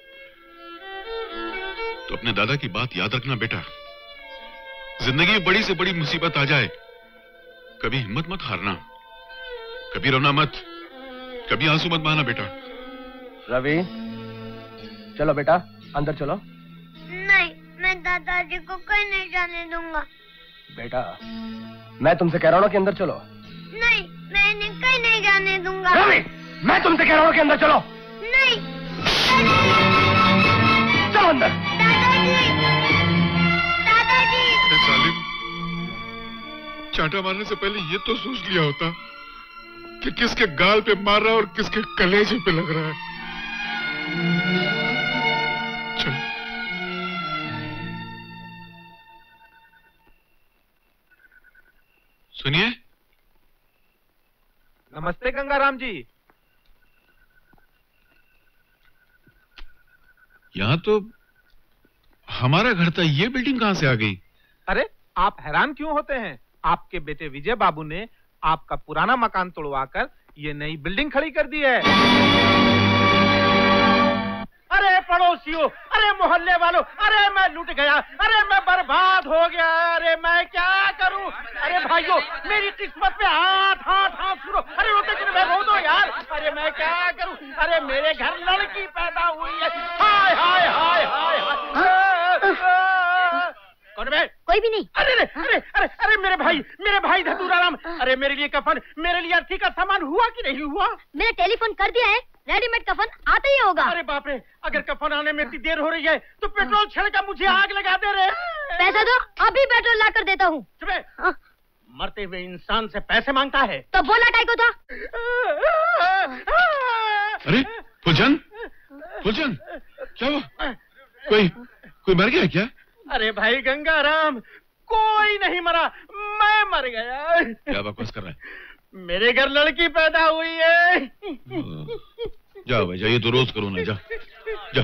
तो अपने दादा की बात याद रखना बेटा। जिंदगी में बड़ी से बड़ी मुसीबत आ जाए, कभी हिम्मत मत हारना, कभी रोना मत, कभी आंसू मत बहाना बेटा। रवि, चलो बेटा, अंदर चलो। नहीं, मैं दादाजी को कहीं नहीं जाने दूंगा। बेटा, मैं तुमसे कह रहा हूँ कि अंदर चलो। नहीं, मैं इन्हें कहीं नहीं जाने दूंगा। रवि, मैं तुमसे कह रहा हूँ कि अंदर चलो। नहीं, चलो अंदर। दादाजी, दादाजी। सालिम, चांटा मारने से पहले ये तो सोच लिया होता कि किसके गाल पे मार रहा है और किसके कलेजे पे लग रहा है। चल। सुनिए। नमस्ते गंगाराम जी। यहाँ तो हमारा घर था, ये बिल्डिंग कहाँ से आ गई? अरे आप हैरान क्यों होते हैं? आपके बेटे विजय बाबू ने आपका पुराना मकान तोड़वाकर ये नई बिल्डिंग खड़ी कर दी है। अरे पड़ोसियों, अरे मोहल्ले वालों, अरे मैं लुट गया, अरे मैं बर्बाद हो गया, अरे मैं क्या करूं? अरे भाइयों, मेरी किस्मत पे हाथ हाथ हाथ सुनो, अरे रोते क्यों मैं रो दो यार, अरे मैं क्या करूं? अरे मेरे घर लड़की पैदा हुई है। हाय हाय हाय हाय हाय। कौन है? कोई भी नहीं। अरे अरे अरे अरे अरे मेरे भाई, मेरे भाई धतूराराम, अरे मेरे लिए कफन, मेरे लिए अर्थी का सामान हुआ कि नहीं हुआ? मैंने टेलीफोन कर दिया है, रेडीमेड कफन आता ही होगा। अरे बाप रे, अगर कफन आने में इतनी देर हो रही है तो पेट्रोल छिड़कर मुझे आग लगा दे रहे। पैसा दो, अभी पेट्रोल ला कर देता हूँ। हाँ? मरते हुए इंसान से पैसे मांगता है तो बोला काय को था? अरे फुलचंद, फुलचंद, क्या हुआ? कोई कोई मर गया क्या? अरे भाई गंगाराम, कोई नहीं मरा, मैं मर गया। क्या बकवास कर रहा है? मेरे घर लड़की पैदा हुई है। जाओ भाई, जाइए तो रोज करो ना, जा जा।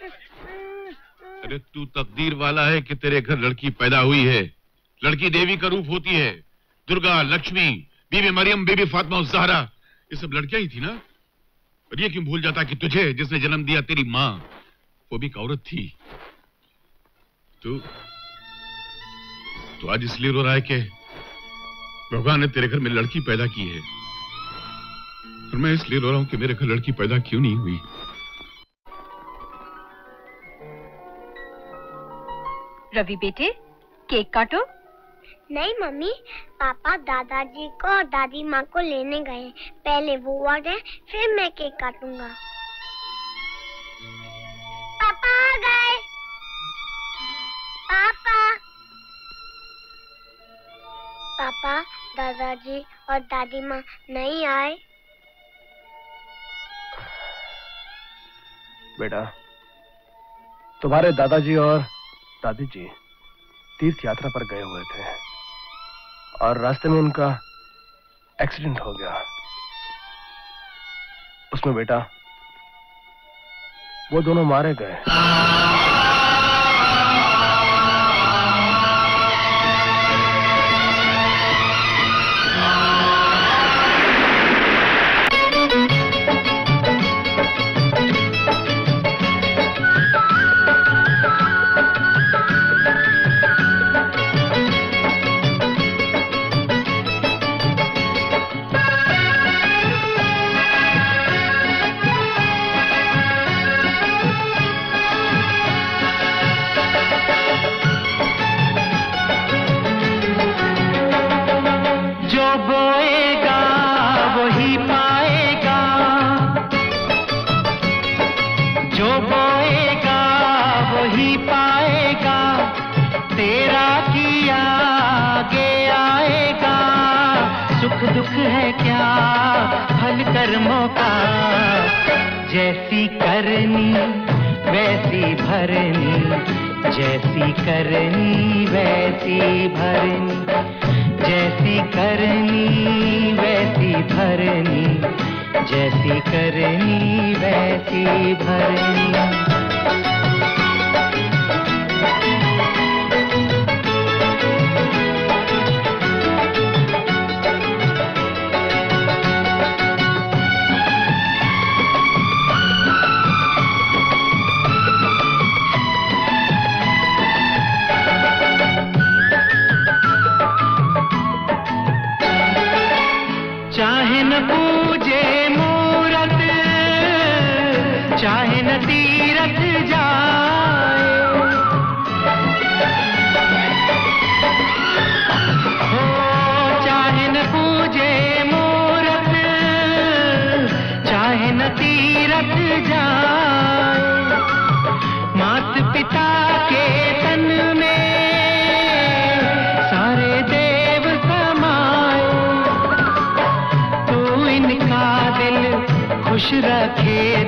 अरे तू तकदीर वाला है कि तेरे घर लड़की पैदा हुई है। लड़की देवी का रूप होती है, दुर्गा, लक्ष्मी, बीबी मरियम, बीबी फातिमा, ज़हरा, ये सब लड़कियां ही थी ना। और ये क्यों भूल जाता कि तुझे जिसने जन्म दिया तेरी माँ, वो भी एक औरत थी। तू तो आज इसलिए रो रहा है कि भगवान ने तेरे घर में लड़की पैदा की है, और मैं इसलिए रो रहा हूं कि मेरे घर लड़की पैदा क्यों नहीं हुई। रवि बेटे, केक काटो। नहीं मम्मी, पापा दादाजी को और दादी माँ को लेने गए, पहले वो आ गए, फिर मैं केक काटूंगा। पापा आ गए। पापा पापा दादाजी और दादी माँ नहीं आए। बेटा, तुम्हारे दादाजी और दादी जी तीर्थ यात्रा पर गए हुए थे और रास्ते में उनका एक्सीडेंट हो गया। उसमें बेटा वो दोनों मारे गए। कर्मों का जैसी करनी वैसी भरनी, जैसी करनी वैसी भरनी, जैसी करनी वैसी भरनी, जैसी करनी वैसी भरनी।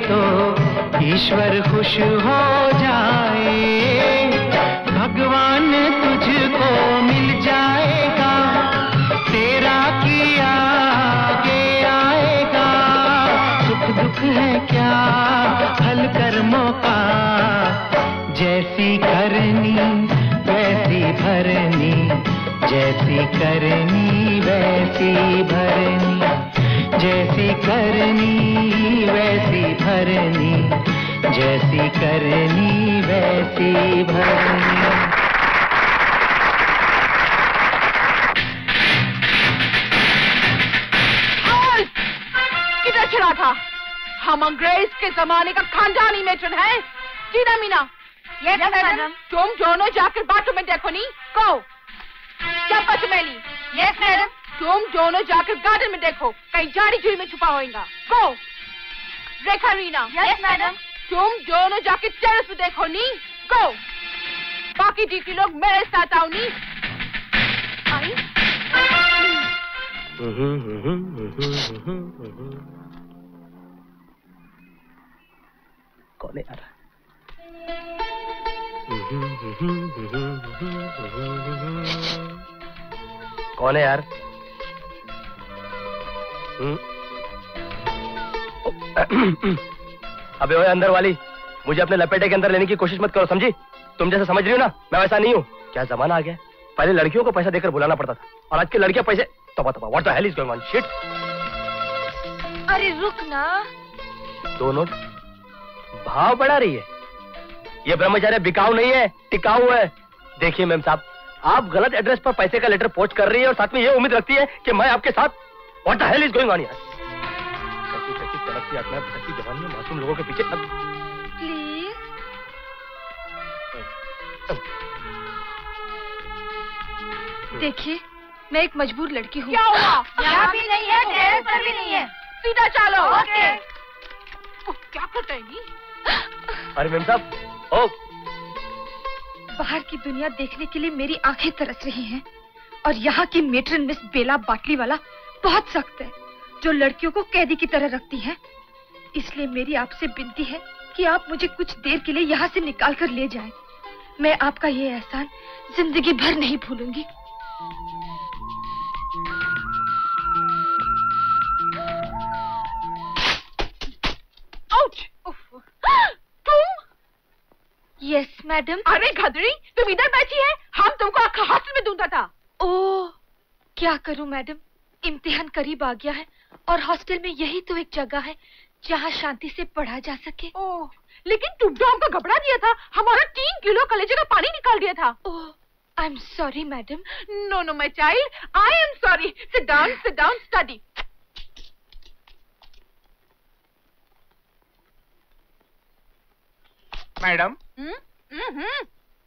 तो ईश्वर खुश हो जाए, भगवान तुझको मिल जाएगा, तेरा किया आगे आएगा। सुख दुख है क्या हल कर्मों का, जैसी करनी वैसी भरनी, जैसी करनी वैसी भरनी, जैसी करनी वैसी भरनी, जैसी करनी वैसी भरनी। किधर छिड़ा था? हम अंग्रेज के जमाने का खानदानी मेट्रन है। जीना मीना। Yes madam. तुम दोनों जाकर बाथरूम में देखो नी। को चंपा चमेली। Yes madam. तुम दोनों जाकर गार्डन में देखो, कहीं झाड़ी झुड़ी में छुपा होगा। को रेखा रीना। Yes madam. तुम दोनों जाकर टेरेस पे देखो नी। को बाकी डीकी लोग मेरे साथ आओ नी। आई कौन है यार? कौन है यार? अबे ओए अंदर वाली, मुझे अपने लपेटे के अंदर लेने की कोशिश मत करो, समझी? तुम जैसे समझ रही हो ना, मैं वैसा नहीं हूँ। क्या जमाना आ गया, पहले लड़कियों को पैसा देकर बुलाना पड़ता था और आज की लड़कियां पैसे तबा तबा। What the hell is going on? Shit. अरे रुक ना। दो नोट भाव बढ़ा रही है। ये ब्रह्मचार्य बिकाऊ नहीं है, टिकाऊ है। देखिए मैम साहब, आप गलत एड्रेस पर पैसे का लेटर पोस्ट कर रही है और साथ में ये उम्मीद रखती है कि मैं आपके साथ। What the hell is going on यार? कैसी कैसी तड़कती आत्माएं भटकती जवानी में मासूम लोगों के पीछे। प्लीज। देखिए, मैं एक मजबूर लड़की हूँ। क्या हुआ? यहाँ भी नहीं है, टेरेस पर भी नहीं है। सीधा चलो। ओके। क्या करते हैं नी? अरे मैम साहब, ओ बाहर की दुनिया देखने के लिए मेरी आंखें तरस रही हैं और यहाँ की मेट्रन मिस बेला बाटली वाला बहुत सख्त है, जो लड़कियों को कैदी की तरह रखती है। इसलिए मेरी आपसे विनती है कि आप मुझे कुछ देर के लिए यहाँ से निकाल कर ले जाएं। मैं आपका ये एहसान जिंदगी भर नहीं भूलूंगी। Yes madam. अरे घदरी, तुम इधर बैठी है, हम तुमको आखा हॉस्टल में ढूंढता था। ओह, क्या करूं मैडम, इम्तिहान करीब आ गया है और हॉस्टल में यही तो एक जगह है जहां शांति से पढ़ा जा सके। ओह, लेकिन तुम तो हमको घबरा दिया था, हमारा तीन किलो कलेजे का पानी निकाल दिया था। Oh, I am sorry madam. No no my child, I am sorry. Sit down, sit down, study. Madam. Hmm hmm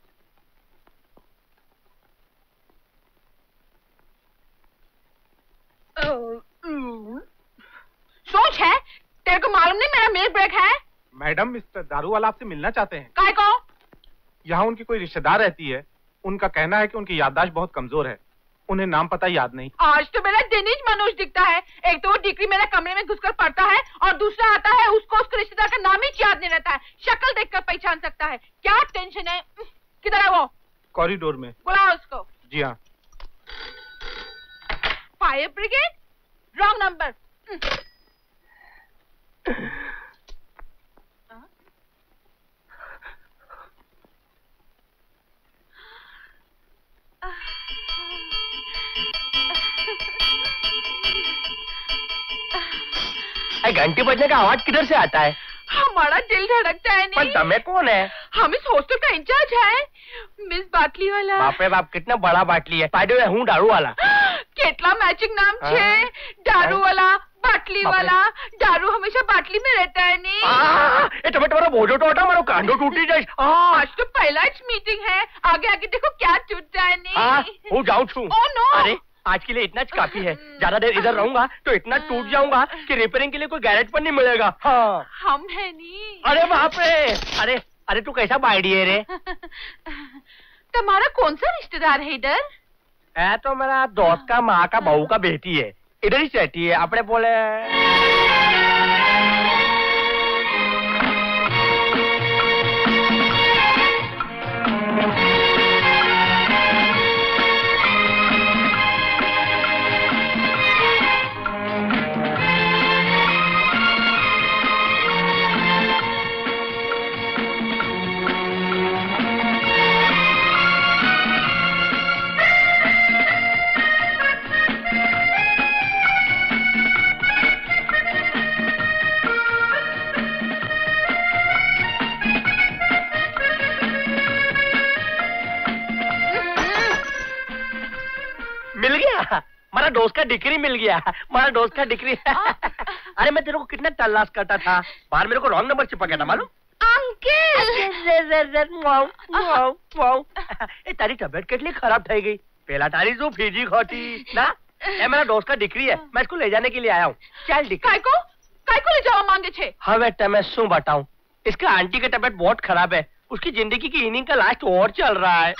सोच है, तेरे को मालूम नहीं मेरा मिल्क ब्रेक है? मैडम, मिस्टर दारू वाला आपसे मिलना चाहते हैं। काय को? यहाँ उनकी कोई रिश्तेदार रहती है, उनका कहना है कि उनकी याददाश्त बहुत कमजोर है, उन्हें नाम पता याद नहीं। आज तो मेरा दिन ही मनुष्य दिखता है। एक तो वो डिग्री मेरे कमरे में घुसकर पढ़ता है और दूसरा आता है, उसको उसके रिश्तेदार का नाम ही याद नहीं रहता है, शक्ल देखकर पहचान सकता है। क्या टेंशन है? किधर है वो? कॉरिडोर में। बुलाओ उसको। जी हाँ। Fire brigade? Wrong number. घंटी बजने का आवाज किधर से आता है? हमारा दिल धड़कता है नहीं। पर दमे कौन है? हम इस हॉस्टल का इंचार्ज है, मिस बाटली वाला। बाप रे बाप, कितना बड़ा बाटली है। पाइडो है, हूँ दारू वाला। केटला मैचिंग नाम छे, दारू वाला, बाटली वाला। दारू हमेशा बाटली में रहता है नहीं। ए टमाटर मारो भोजो टोटा मारो कांडो टूटी जाए। आज तो पहला मीटिंग है, आगे आगे देखो क्या टूटता है नहीं। हूँ जाऊँ छू। Oh no. अरे आज के लिए इतना काफी है, ज्यादा देर इधर रहूंगा तो इतना टूट जाऊंगा कि रिपेयरिंग के लिए कोई गैरेज पर नहीं मिलेगा। हाँ हम है नहीं। अरे बाप रे, अरे अरे तू कैसा बाइडी है रे? तुम्हारा कौन सा रिश्तेदार है इधर? है तो मेरा दोस्त का माँ का बहू का बेटी है, इधर ही रहती है। आपने बोले मिल गया, हमारा दोस्त का डिग्री मिल गया, हमारा दोस्त का डिग्री। अरे मैं तेरे को कितना तलाश करता था, बाहर मेरे को रॉन्ग नंबर चिपक गया था मालूम। अंकल तारी तबियत કેટલી खराब થઈ गई, पहला तारी जो फीजी खोटी ना। ये मेरा दोस्त का डिग्री है, मैं इसको ले जाने के लिए आया हूँ। चल डिग्री काय को काय को ले जावा मांगे छे। हाँ बेटा मैं शू बताऊँ, इसका आंटी की तबियत बहुत खराब है, उसकी जिंदगी की इनिंग का लास्ट ओवर चल रहा है।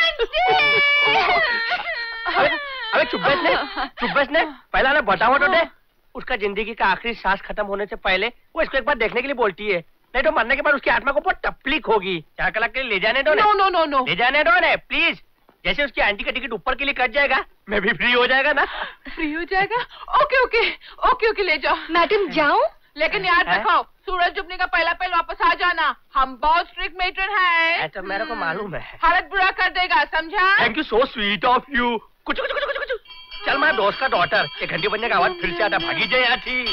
अबे अबे चुप बैठ ने, चुप बैठ ने, पहला ना बताओ तो दे। उसका जिंदगी का आखिरी सांस खत्म होने से पहले वो इसको एक बार देखने के लिए बोलती है, नहीं तो मरने के बाद उसकी आत्मा को बहुत तकलीफ होगी। चार कलाक के लिए ले जाने दो। नो नो नो नो, ले जाने दो ने प्लीज। जैसे उसकी आंटी का टिकट ऊपर के लिए कट जाएगा, मैं भी फ्री हो जाएगा ना। फ्री हो जाएगा? ओके ओके ओके ओके ले जाओ। मैडम जाऊं? लेकिन याद रखो सूरज डूबने का पहला पहल वापस आ जाना, हम बहुत स्ट्रिक्ट मेटर हैं। तो मेरे को मालूम है, हालत बुरा कर देगा, समझा? Thank you so sweet of you. कुछ कुछ कुछ कुछ कुछ चल मेरा दोस्त का डॉटर, एक घंटे बनने का आवाज फिर से आता, भागी जाए यहाँ थी।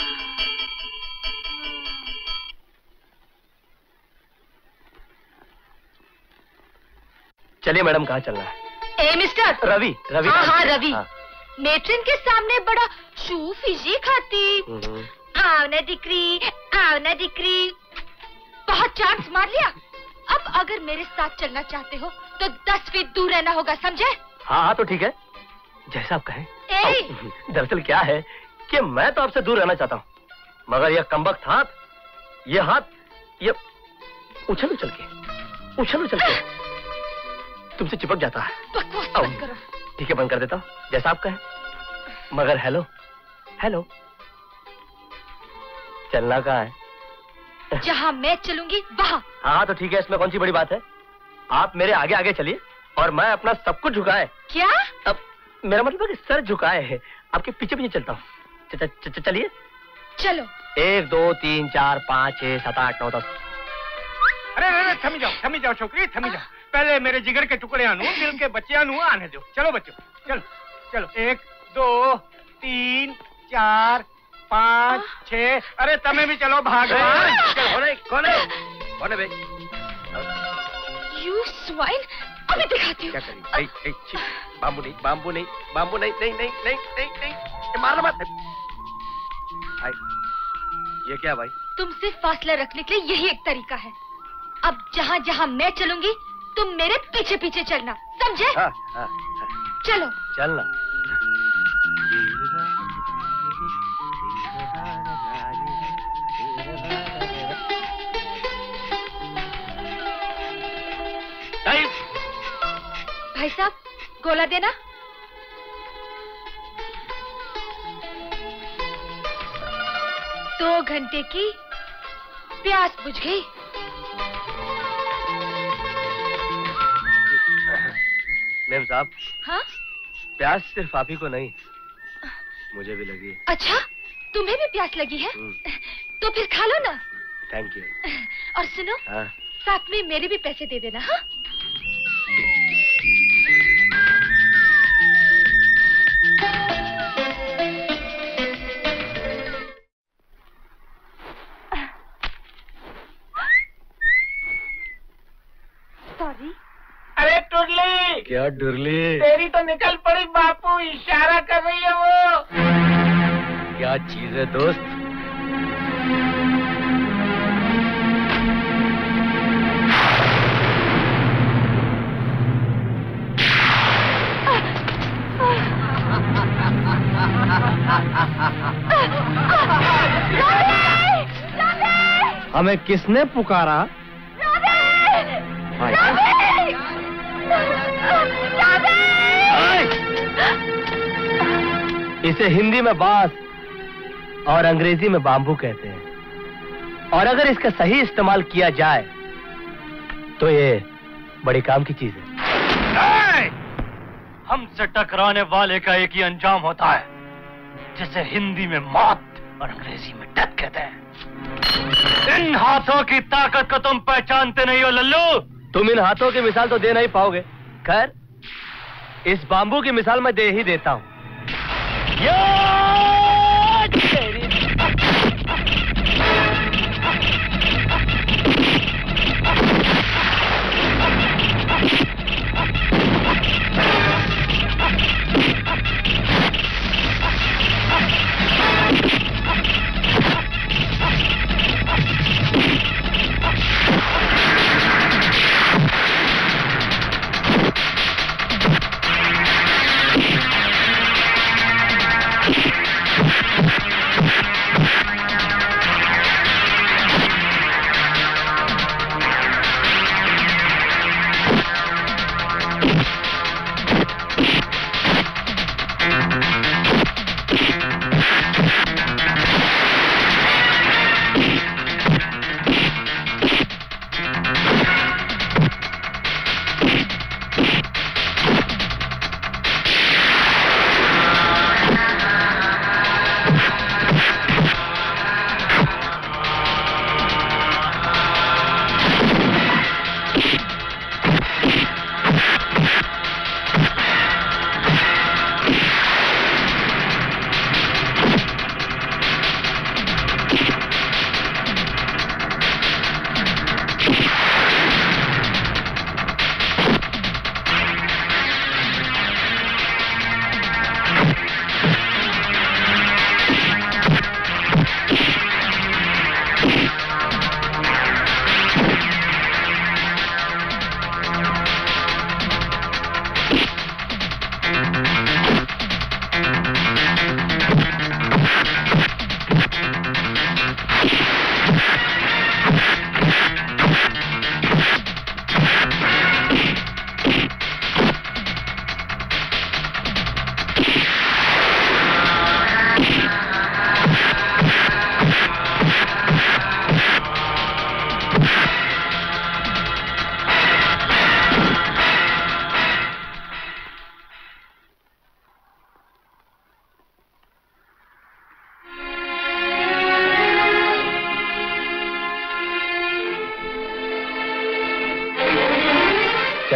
चलिए मैडम, कहाँ चलना है? ए मिस्टर रवि रवि हाँ हाँ रवि, हाँ। मेट्रिन के सामने बड़ा शू फिजी खाती। आओ ना दिक्री, आओ ना दिक्री। बहुत चांस मार लिया। अब अगर मेरे साथ चलना चाहते हो तो दस फीट दूर रहना होगा, समझे? हाँ हाँ तो ठीक है, जैसा आप कहें। ए! दरअसल क्या है कि मैं तो आपसे दूर रहना चाहता हूँ, मगर यह कमबख्त हाथ, ये हाथ, ये उछल उछल के उछल उछल के तुमसे चिपक जाता है। बकवास बंद करो। ठीक है बंद कर देता हूँ, जैसा आप कहें। मगर हेलो हेलो, चलना कहाँ है? जहाँ मैं चलूंगी वहाँ। हाँ तो ठीक है, इसमें कौन सी बड़ी बात है। आप मेरे आगे आगे चलिए और मैं अपना सब कुछ झुकाए। क्या? अब मेरा मतलब है कि सर झुकाए है, आपके पीछे पीछे चलता हूँ। चलिए चलो। एक दो तीन चार पाँच छह सात आठ नौ दस। अरे अरे थमी जाओ थमी जाओ छोकरी, थमी जाओ। पहले मेरे जिगर के टुकड़े आनू, दिल के बच्चे आनू आने दो। चलो बच्चों चलो चलो, एक दो तीन चार पाँच छह। अरे तमें भी चलो भागवान। कौन है कौन है कौन है बे? You swine, अभी दिखाती हूँ। क्या करें? ऐ, ऐ, छी, बाम्बू नहीं बाम्बू नहीं बाम्बू नहीं नहीं नहीं नहीं नहीं नहीं, ये मारना मत। भाई ये क्या भाई? तुमसे फासला रखने के लिए यही एक तरीका है। अब जहाँ जहाँ मैं चलूंगी तुम मेरे पीछे पीछे चलना, समझे? हाँ, हाँ, हाँ। चलो चलना। भाई साहब गोला देना। दो घंटे की प्यास बुझ गई। मैम साहब। हाँ? प्यास सिर्फ आप ही को नहीं, मुझे भी लगी है। अच्छा तुम्हें भी प्यास लगी है? तो फिर खा लो ना। Thank you. और सुनो, हाँ? साथ में मेरे भी पैसे दे देना। हाँ? सॉरी। अरे टुरली। क्या डुरली? तेरी तो निकल पड़ी बापू, इशारा कर रही है वो। क्या चीज है दोस्त? हमें किसने पुकारा? इसे हिंदी में बांस और अंग्रेजी में बाम्बू कहते हैं, और अगर इसका सही इस्तेमाल किया जाए तो ये बड़े काम की चीज है। हमसे टकराने वाले का एक ही अंजाम होता है, जिसे हिंदी में मौत और अंग्रेजी में डेथ कहते हैं। इन हाथों की ताकत को तुम पहचानते नहीं हो लल्लू। तुम इन हाथों की मिसाल तो दे नहीं पाओगे, खैर इस बाम्बू की मिसाल मैं दे ही देता हूं।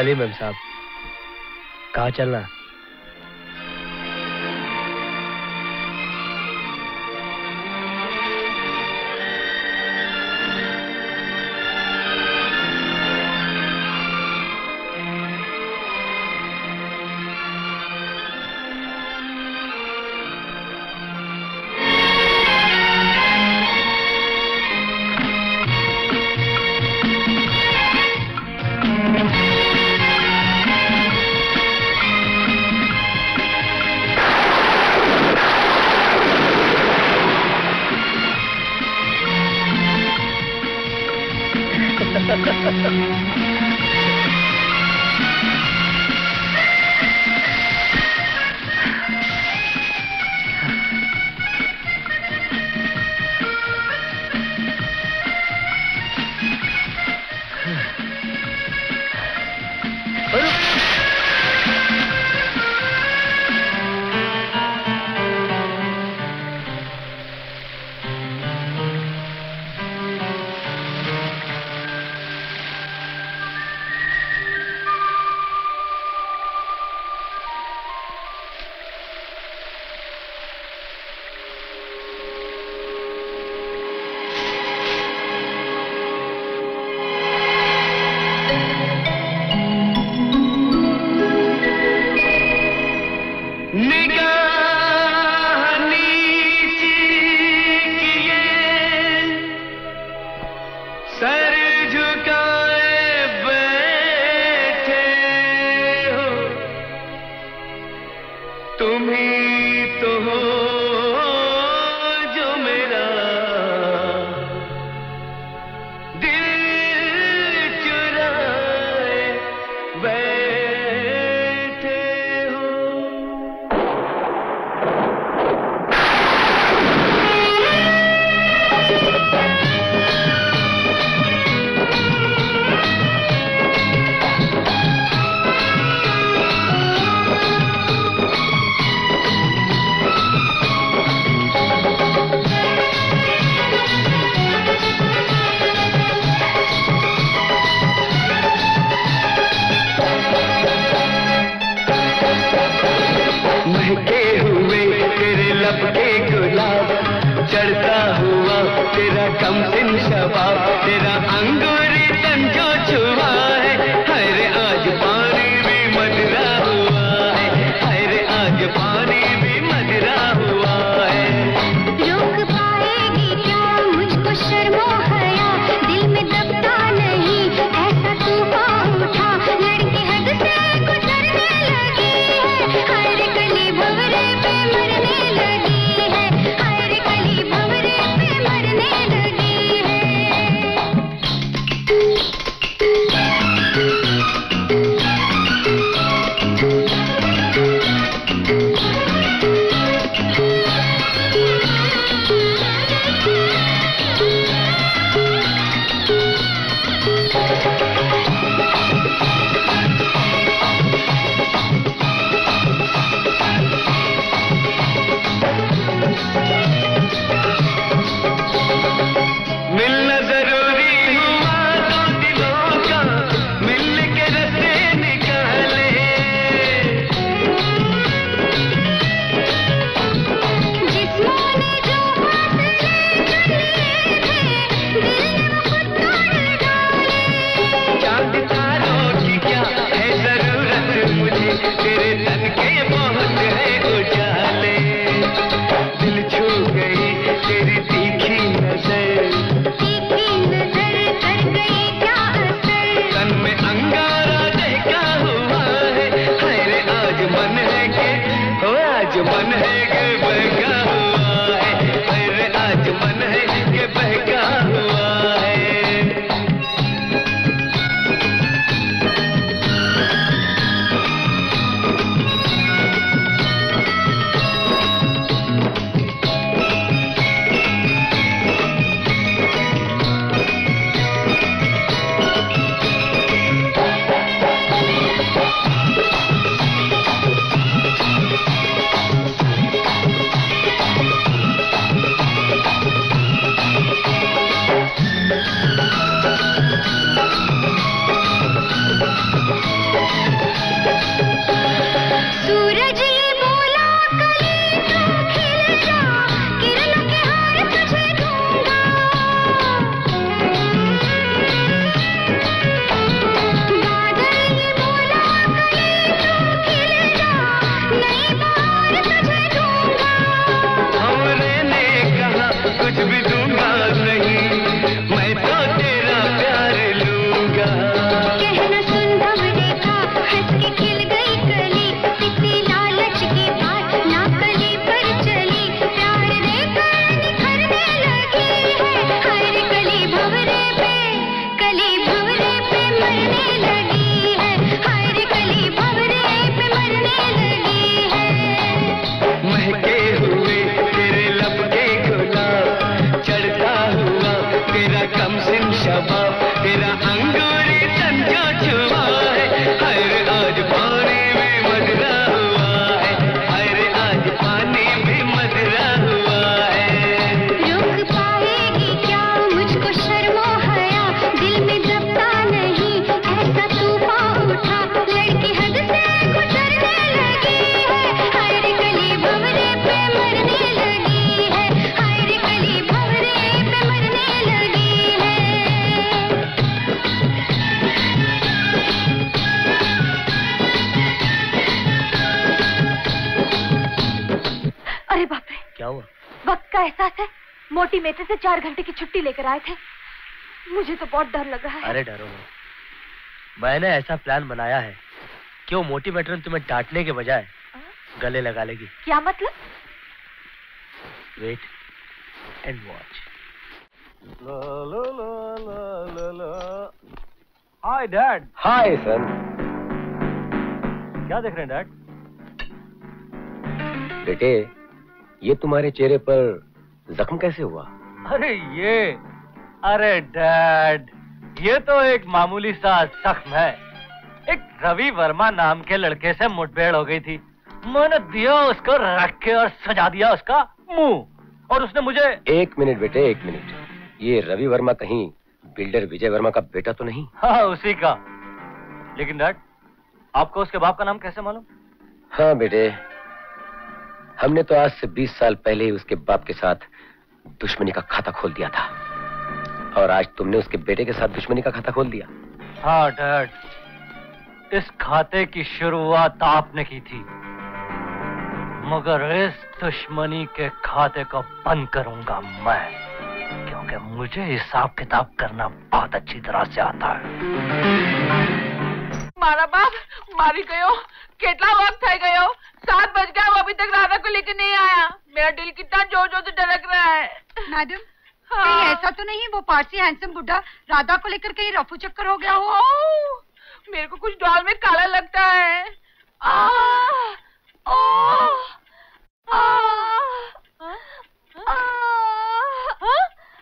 चलिए मैम साहब, कहाँ चलना? जाऊंगा। वक्त का एहसास है? मोटी मेटे से चार घंटे की छुट्टी लेकर आए थे। मुझे तो बहुत डर लग रहा है। अरे डरो मत, मैंने ऐसा प्लान बनाया है कि वो मोटी मेट्रन तुम्हें डांटने के बजाय गले लगा लेगी। क्या मतलब? Wait and watch. Hi dad. Hi son. क्या देख रहे हैं डैड? बेटे, ये तुम्हारे चेहरे पर जख्म कैसे हुआ? अरे ये, अरे डैड, ये तो एक मामूली सा जख्म है। एक रवि वर्मा नाम के लड़के से मुठभेड़ हो गई थी। मैंने दिया उसको रख के और सजा दिया उसका मुंह, और उसने मुझे। एक मिनट बेटे, एक मिनट। ये रवि वर्मा कहीं बिल्डर विजय वर्मा का बेटा तो नहीं? हाँ उसी का। लेकिन डैड, आपको उसके बाप का नाम कैसे मालूम? हाँ बेटे, हमने तो आज से बीस साल पहले ही उसके बाप के साथ दुश्मनी का खाता खोल दिया था, और आज तुमने उसके बेटे के साथ दुश्मनी का खाता खोल दिया। हाँ डैड, इस खाते की शुरुआत आपने की थी, मगर इस दुश्मनी के खाते को बंद करूंगा मैं, क्योंकि मुझे हिसाब किताब करना बहुत अच्छी तरह से आता है। मारा बाप मारी गयो, कितना वक्त है गयो, सात बज गया, वो अभी तक राधा को लेकर नहीं आया। मेरा दिल कितना जोर जोर से धड़क रहा है। मैडम, हाँ। कहीं ऐसा तो नहीं वो पारसी हैंडसम बुड्ढा राधा को लेकर कहीं रफू चक्कर हो गया हो? मेरे को कुछ डॉल में काला लगता है। आ, आ, आ, आ, आ, आ,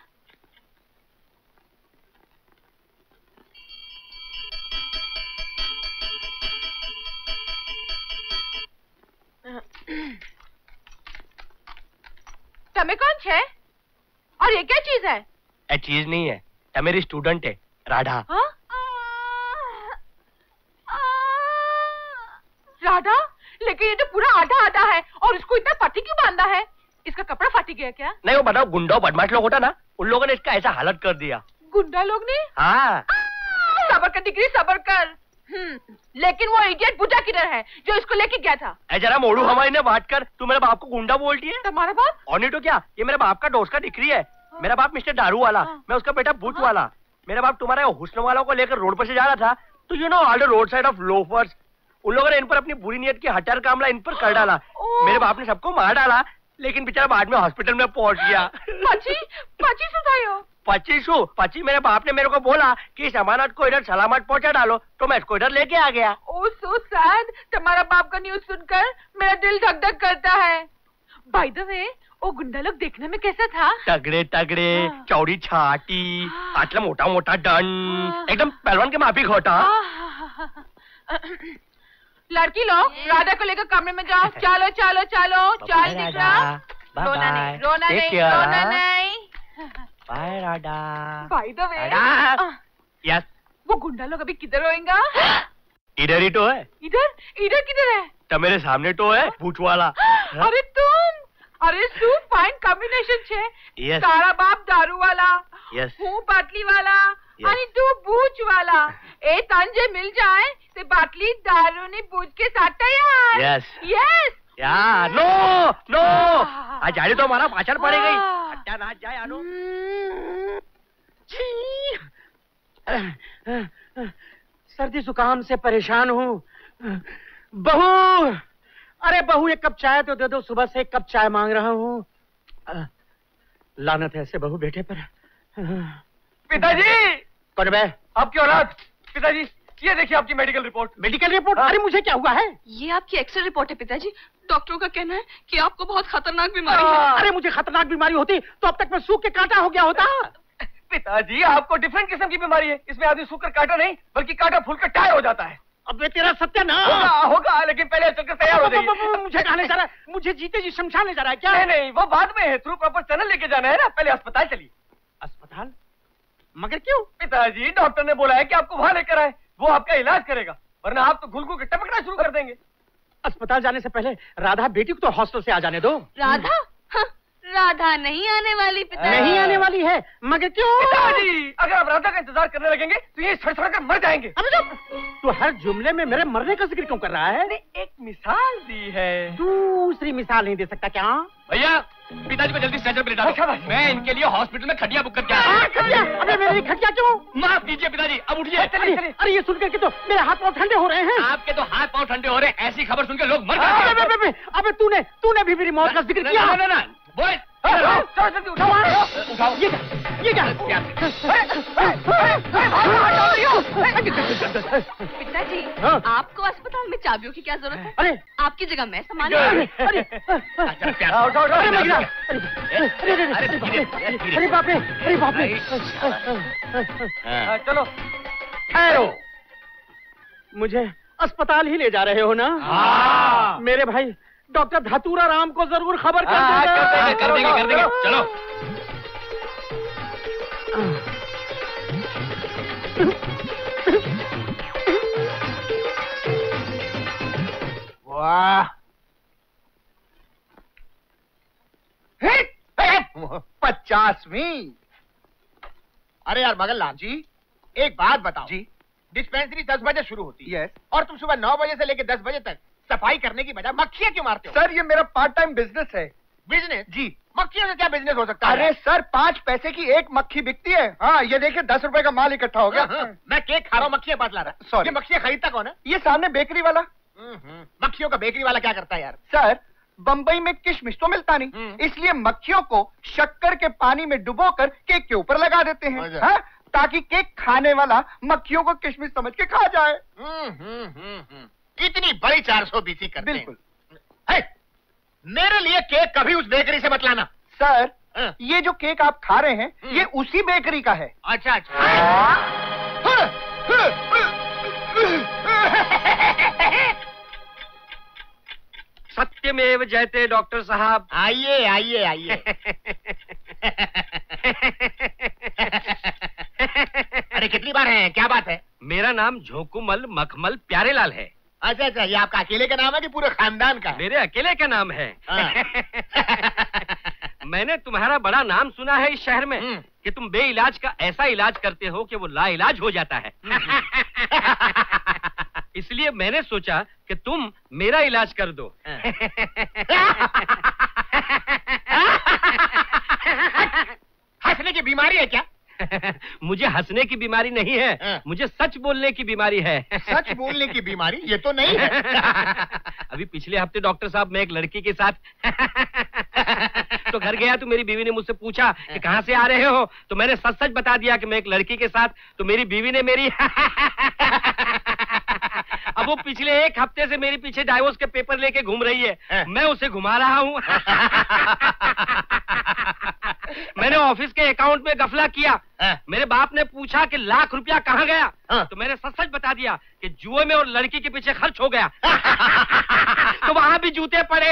તમે કોણ છે? और ये क्या चीज है? ये चीज नहीं है, ये मेरी स्टूडेंट है राधा। हाँ? राधा? लेकिन ये तो पूरा आधा आधा है, और इसको इतना पट्टी क्यों बांधा है? इसका कपड़ा फाटी गया क्या? नहीं, वो बताओ गुंडा बदमाश लोग होता ना, उन लोगों ने इसका ऐसा हालत कर दिया। गुंडा लोग ने? हाँ। सबर कर डिग्री, सबर कर। हम्म, लेकिन वो इडियट बुड्ढा किधर है जो इसको लेके गया था? ऐ जरा मोड़ू हमारी ने बात कर, तू मेरे बाप को गुंडा बोलती है? तुम्हारा बाप? और नहीं तो क्या, ये मेरे बाप का दोस्त का डिग्री है। मेरा बाप मिस्टर दारू वाला, मैं उसका बेटा बूट वाला। मेरा बाप तुम्हारे हुस्न वालों को लेकर रोड पर से जा रहा था, तो you know all the road side of loafers, उन लोगों ने इन पर अपनी बुरी नियत की हटार कामला इन पर कर डाला। मेरे बाप ने सबको मार डाला, लेकिन बेचारा बाद में हॉस्पिटल में पहुंच गया। पची पची सुधायो पच्चीसू पच्ची मेरे बाप ने मेरे को बोला कि इस अमानत को इधर सलामत पहुंचा डालो, तो मैं इसको इधर लेके आ गया। Oh so sad. तुम्हारा बाप का न्यूज सुनकर मेरा दिल धक धक करता है। बाय द वे, वो गुंडा लोग देखने में कैसा था? तगड़े तगड़े, चौड़ी छाती, आटला मोटा मोटा डन, एकदम पहलवान के माफी खोटा। लड़की लोग राधा को लेकर कमरे में जाओ। चलो चलो चलो, चल दिखला। रोना नहीं, रोना नहीं, रोना नहीं। Bye Radha. By the way, yes, वो गुंडा लोग अभी किधर होएगा? इधर ही तो है। इधर? इधर किधर है? तो मेरे सामने तो है बूट वाला। अरे तुम, अरे सू फाइन कॉम्बिनेशन छे। Yes. तारा बाप दारू वाला, Yes. हूँ बाटली वाला, Yes. आणि तू बूच वाला। ए तंजे मिल जाए तो बाटली दारू ने बूच के साथ तैयार। Yes. Yes. Yeah no no, आज जाने तो हमारा पाचन पड़ गई। हट्टा ना जाए आनो। सर्दी जुकाम से परेशान हूँ। बहू, अरे बहू एक कप चाय तो दे दो, सुबह से एक कप चाय मांग रहा हूँ। लानत है ऐसे बहू बेटे पर। पिताजी! कौन बे? आपकी औलाद। पिताजी, ये देखिए आपकी मेडिकल रिपोर्ट। Medical report? अरे मुझे क्या हुआ है? ये आपकी एक्सरे रिपोर्ट है पिताजी। डॉक्टरों का कहना है कि आपको बहुत खतरनाक बीमारी है। अरे मुझे खतरनाक बीमारी होती तो अब तक मैं सूख के कांटा हो गया होता। पिताजी, आपको डिफरेंट किस्म की बीमारी है। इसमें आदमी सूख कर कांटा नहीं, बल्कि कांटा फूल कर टायर हो जाता है। अब ये तेरा सत्य ना होगा, होगा, लेकिन पहले चलकर तैयार हो जाइए। मुझे कहाँ ले जा रहा है? मुझे जीते जी शमशान ले जा रहा है क्या? नहीं नहीं, वो बाद में है। थ्रू प्रॉपर चैनल लेके जाना है ना, पहले अस्पताल चलिए। अस्पताल? मगर क्यों? पिताजी, डॉक्टर ने बोला है कि आपको वहां लेकर आए, वो आपका इलाज करेगा, वरना आप तो घुल घुल के टपकना शुरू कर देंगे। अस्पताल जाने से पहले राधा बेटी को तो हॉस्टल से आ जाने दो। राधा? हाँ, राधा नहीं आने वाली पिता। नहीं आने वाली है, मगर क्यों? पिताजी, अगर आप राधा का इंतजार करने लगेंगे तो ये सड़-सड़ कर मर जाएंगे। तू हर जुमले में मेरे मरने का जिक्र क्यों कर रहा है? एक मिसाल दी है। दूसरी मिसाल नहीं दे सकता क्या? भैया, पिताजी को जल्दी स्ट्रेचर पे लेटा दो। मैं इनके लिए हॉस्पिटल में खटिया बुक करके आया। खटिया? अबे मेरी खटिया क्यों? माफ कीजिए पिताजी, अब उठिए। चलिए चलिए। अरे ये सुनकर के तो मेरे हाथ पाँव ठंडे हो रहे हैं। आपके तो हाथ पाँव ठंडे हो रहे हैं, ऐसी खबर सुनकर लोग मर अबे जाते अबे अबे तूने तूने भी मेरी मौत का जिक्र किया। ना ना ना बॉयज, चलो जल्दी उठाओ उठाओ। ये क्या ये क्या? पिताजी, हाँ? आपको अस्पताल में चाबियों की क्या जरूरत है? अरे आपकी जगह मैं संभालूं। अरे अरे उठाओ उठाओ। अरे मैं गिरा। अरे अरे अरे अरे बाप रे, अरे बाप रे। चलो ठहरो, मुझे अस्पताल ही ले जा रहे हो ना? हाँ। मेरे भाई डॉक्टर धतूरा राम को जरूर खबर कर हाँ, देना। कर देंगे कर देंगे कर देंगे। चलो वाह, पचासवीं। अरे यार मगनलाल जी, एक बात बताओ जी, डिस्पेंसरी दस बजे शुरू होती है और तुम सुबह नौ बजे से लेकर दस बजे तक सफाई करने की बजाय मक्खियां क्यों मारते हो? सर ये मेरा पार्ट टाइम बिजनेस है। बिजनेस? जी। मक्खियों से क्या बिजनेस हो सकता है? अरे सर पाँच पैसे की एक मक्खी बिकती है। हाँ ये देखिए दस रुपए का माल इकट्ठा हो गया। हाँ, हाँ। मैं केक खा रहा हूँ, मक्खियां पास ला रहा है। सॉरी। ये मक्खियां खरीदता कौन है? ये सामने बेकरी वाला। मक्खियों का बेकरी वाला क्या करता है यार? सर बम्बई में किशमिश तो मिलता नहीं, इसलिए मक्खियों को शक्कर के पानी में डुबोकर केक के ऊपर लगा देते हैं, हाँ? ताकि केक खाने वाला मक्खियों को किशमिश समझ के खा जाए। कितनी बड़ी चार सौ बीसी करते हैं। बिल्कुल। है, मेरे लिए केक कभी उस बेकरी से मत लाना। सर ये जो केक आप खा रहे हैं ये उसी बेकरी का है। अच्छा अच्छा। सत्यमेव जयते डॉक्टर साहब। आइए आइए आइए। अरे कितनी बार है, क्या बात है? मेरा नाम झोंकुमल मखमल प्यारेलाल है। अच्छा अच्छा, ये आपका अकेले का नाम है कि पूरे खानदान का? मेरे अकेले का नाम है। मैंने तुम्हारा बड़ा नाम सुना है इस शहर में कि तुम बेइलाज का ऐसा इलाज करते हो कि वो लाइलाज हो जाता है। इसलिए मैंने सोचा कि तुम मेरा इलाज कर दो। हंसने की बीमारी है क्या? मुझे हंसने की बीमारी नहीं है, मुझे सच बोलने की बीमारी है। सच बोलने की बीमारी? ये तो नहीं है। अभी पिछले हफ्ते डॉक्टर साहब मैं एक लड़की के साथ तो घर गया तो मेरी बीवी ने मुझसे पूछा कि कहाँ से आ रहे हो, तो मैंने सच सच बता दिया कि मैं एक लड़की के साथ। तो मेरी बीवी ने मेरी अब वो पिछले एक हफ्ते से मेरे पीछे डाइवोर्स के पेपर लेके घूम रही है, मैं उसे घुमा रहा हूँ। मैंने ऑफिस के अकाउंट में गफला किया। मेरे बाप ने पूछा कि लाख रुपया कहाँ गया, तो मैंने सच सच बता दिया कि जुए में और लड़की के पीछे खर्च हो गया। तो वहां भी जूते पड़े।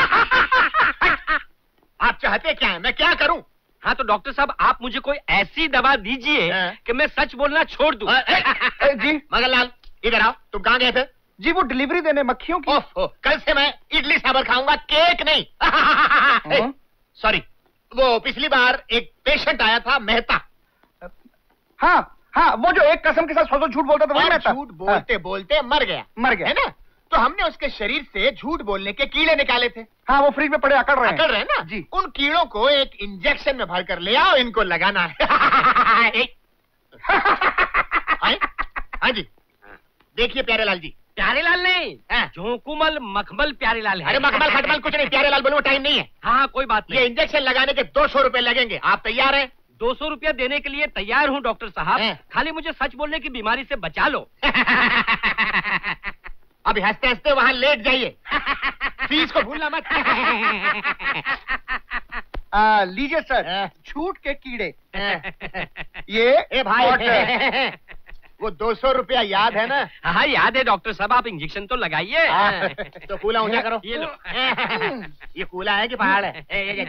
आप चाहते क्या है, मैं क्या करूं? हाँ तो डॉक्टर साहब आप मुझे कोई ऐसी दवा दीजिए कि मैं सच बोलना छोड़ दूं। जी मगनलाल इधर आओ, तुम कहाँ गए थे? जी वो डिलीवरी देने मक्खियों की। ओह, कल से मैं इडली सांभर खाऊंगा, केक नहीं। सॉरी, वो पिछली बार एक पेशेंट आया था मेहता। हाँ हाँ, वो जो एक कसम के साथ सौ सौ झूठ बोलता था वही मेहता। झूठ बोलते हाँ। बोलते मर गया। मर गया है ना? तो हमने उसके शरीर से झूठ बोलने के कीड़े निकाले थे। हाँ वो फ्रिज में पड़े अकड़ रहे हैं। अकड़ रहे हैं ना जी। उन कीड़ों को एक इंजेक्शन में भर कर ले आओ, इनको लगाना है। हाँ जी, देखिए प्यारेलाल जी। प्यारेलाल नहीं, झोंकुमल मखमल प्यारेलाल है। अरे मखमल खटमल कुछ नहीं, प्यारेलाल बोलो, टाइम नहीं है। हाँ कोई बात नहीं। ये इंजेक्शन लगाने के दो सौ रुपए लगेंगे, आप तैयार हैं? दो सौ रुपया देने के लिए तैयार हूँ डॉक्टर साहब, खाली मुझे सच बोलने की बीमारी से बचा लो। अभी हंसते हंसते वहां लेट जाइए। फीस को भूलना मत। लीजिए सर, झूठ के कीड़े। ये ए भाई वो दो सौ रुपया याद है ना? हाँ याद है डॉक्टर साहब, आप इंजेक्शन तो लगाइए। तो कूला ऊंचा करो। ये लो। ये कूला है कि पहाड़ है?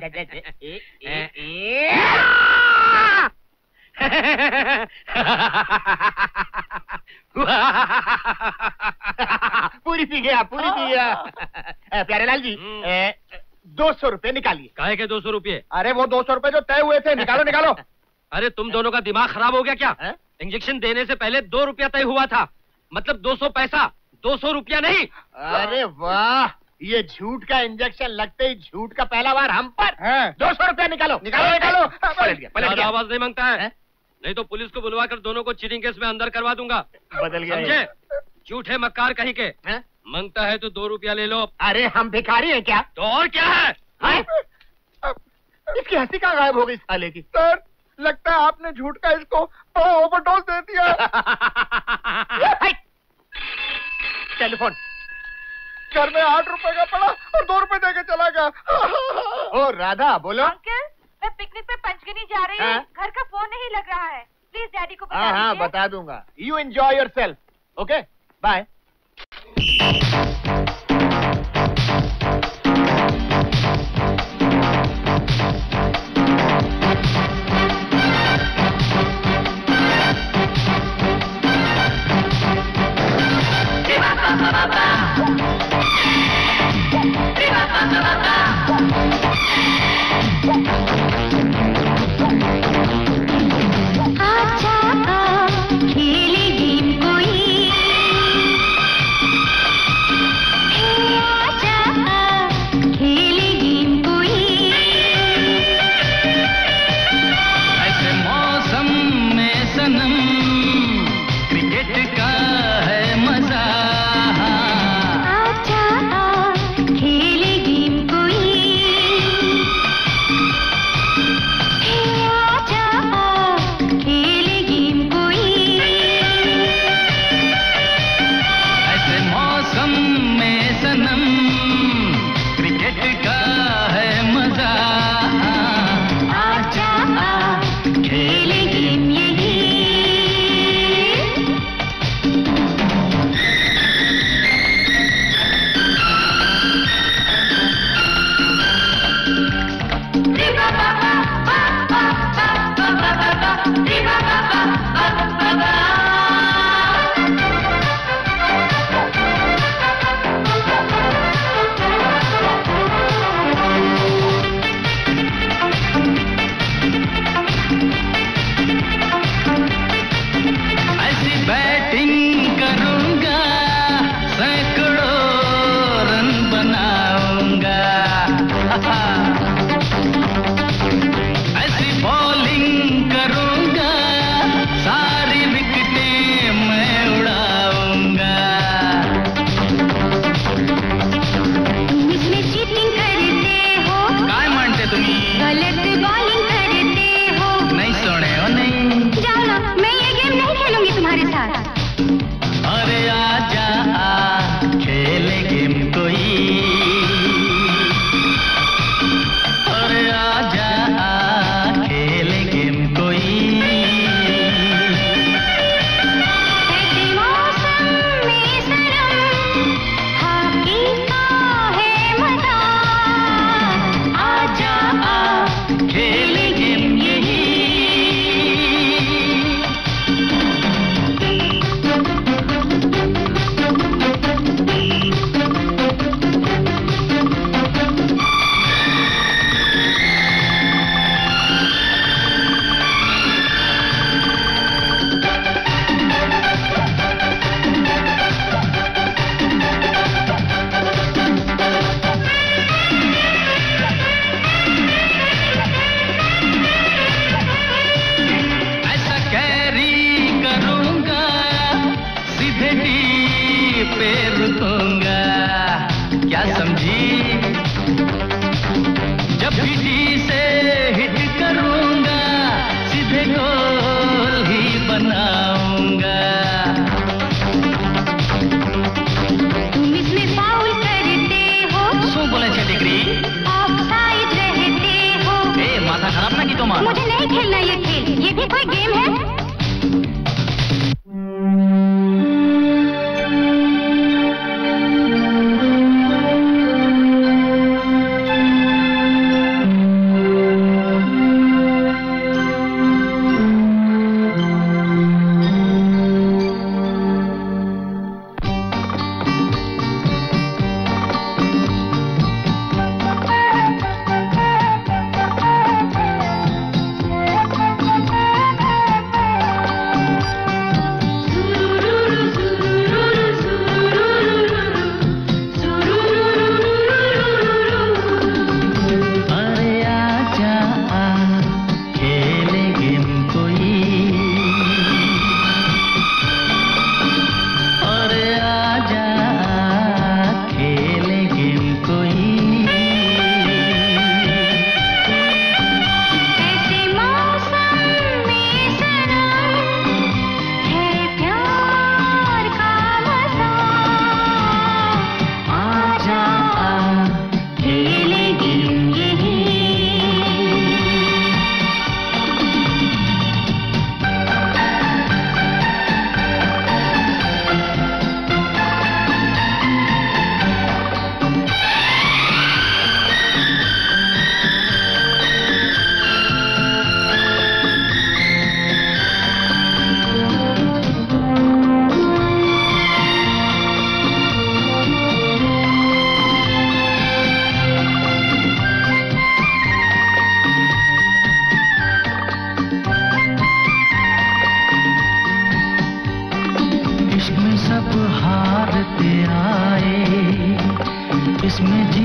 पूरी पी गया, पूरी पी गया। प्यारेलाल जी दो सौ रुपये निकालिए। काहे के दो सौ रुपये? अरे वो दो सौ रुपये जो तय हुए थे, निकालो निकालो। अरे तुम दोनों का दिमाग खराब हो गया क्या? इंजेक्शन देने से पहले दो रुपया तय हुआ था, मतलब दो सौ पैसा, दो सौ रुपया नहीं। अरे वाह, ये झूठ का इंजेक्शन लगते ही झूठ का पहला बार हम पर। दो सौ रुपया निकालो निकालो निकालो। पलट गया पलट गया। आवाज नहीं मांगता है, है? नहीं तो पुलिस को बुलवा कर दोनों को चीटिंग केस में अंदर करवा दूंगा। बदल गया समझे? झूठे मक्कार कहीं के। है? मांगता है तो दो रुपया ले लो। अरे हम भिखारी हैं क्या? तो और क्या है, है? इसकी हंसी कहाँ गायब हो गई साले की? सर लगता है आपने झूठ का इसको ओवरडोज दे दिया। टेलीफोन घर में आठ रुपए का पड़ा और दो रुपए देके चला गया। ओ राधा बोलो। अंकल मैं पिकनिक पे पंचगनी जा रही हूँ, घर का फोन नहीं लग रहा है, प्लीज डैडी को बता दीजिए। हाँ हाँ बता दूंगा। You enjoy yourself. Okay bye. मुझे नहीं खेलना ये खेल, ये भी कोई गेम है?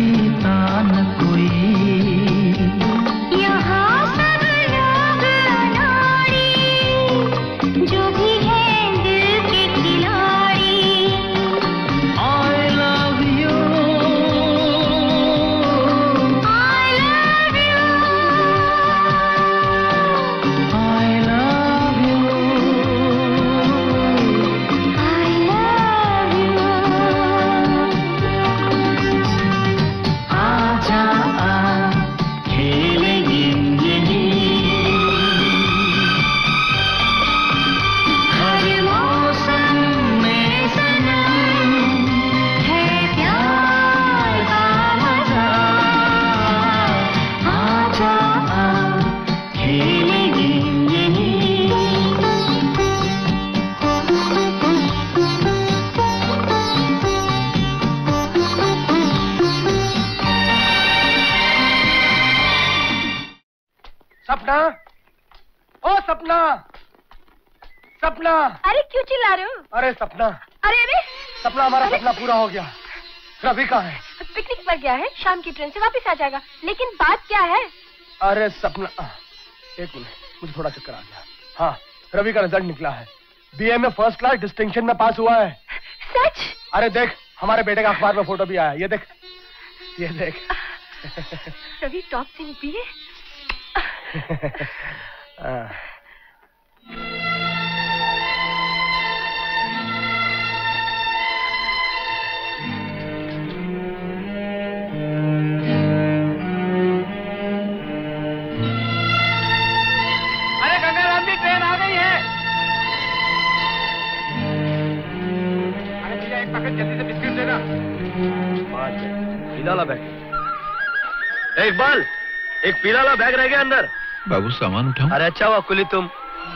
जीता न कोई। यहाँ सब लोग अनाड़ी, जो भी है दिल के खिलाड़ी। I love you, I love you, I love you, I love you। आजा आ खेलेंगे यही, हर मौसम में सनम है प्यार का मजा। आजा आ खेलेंगे यही। सपना, ओ सपना, सपना। अरे क्यों चिल्ला रहे हो? अरे सपना, अरे अरे सपना हमारा अरे? सपना पूरा हो गया। रवि कहाँ है? पिकनिक पर गया है, शाम की ट्रेन से वापस आ जाएगा। लेकिन बात क्या है? अरे सपना, आ, एक मिनट, मुझे थोड़ा चक्कर आ गया। हाँ, रवि का रिजल्ट निकला है। बीए में फर्स्ट क्लास डिस्टिंक्शन में पास हुआ है। सच? अरे देख, हमारे बेटे का अखबार में फोटो भी आया। ये देख, ये देख। रवि टॉप से बीए। हाँ। अरे गंगाराम जी, ट्रेन आ गई है। अरे भैया, एक पैकेट जल्दी से बिस्किट देना। पीला वाला बैग, इकबाल, एक पीला वाला बैग रह गया अंदर। बाबू सामान उठाओ। अरे अच्छा हुआ कुली तुम।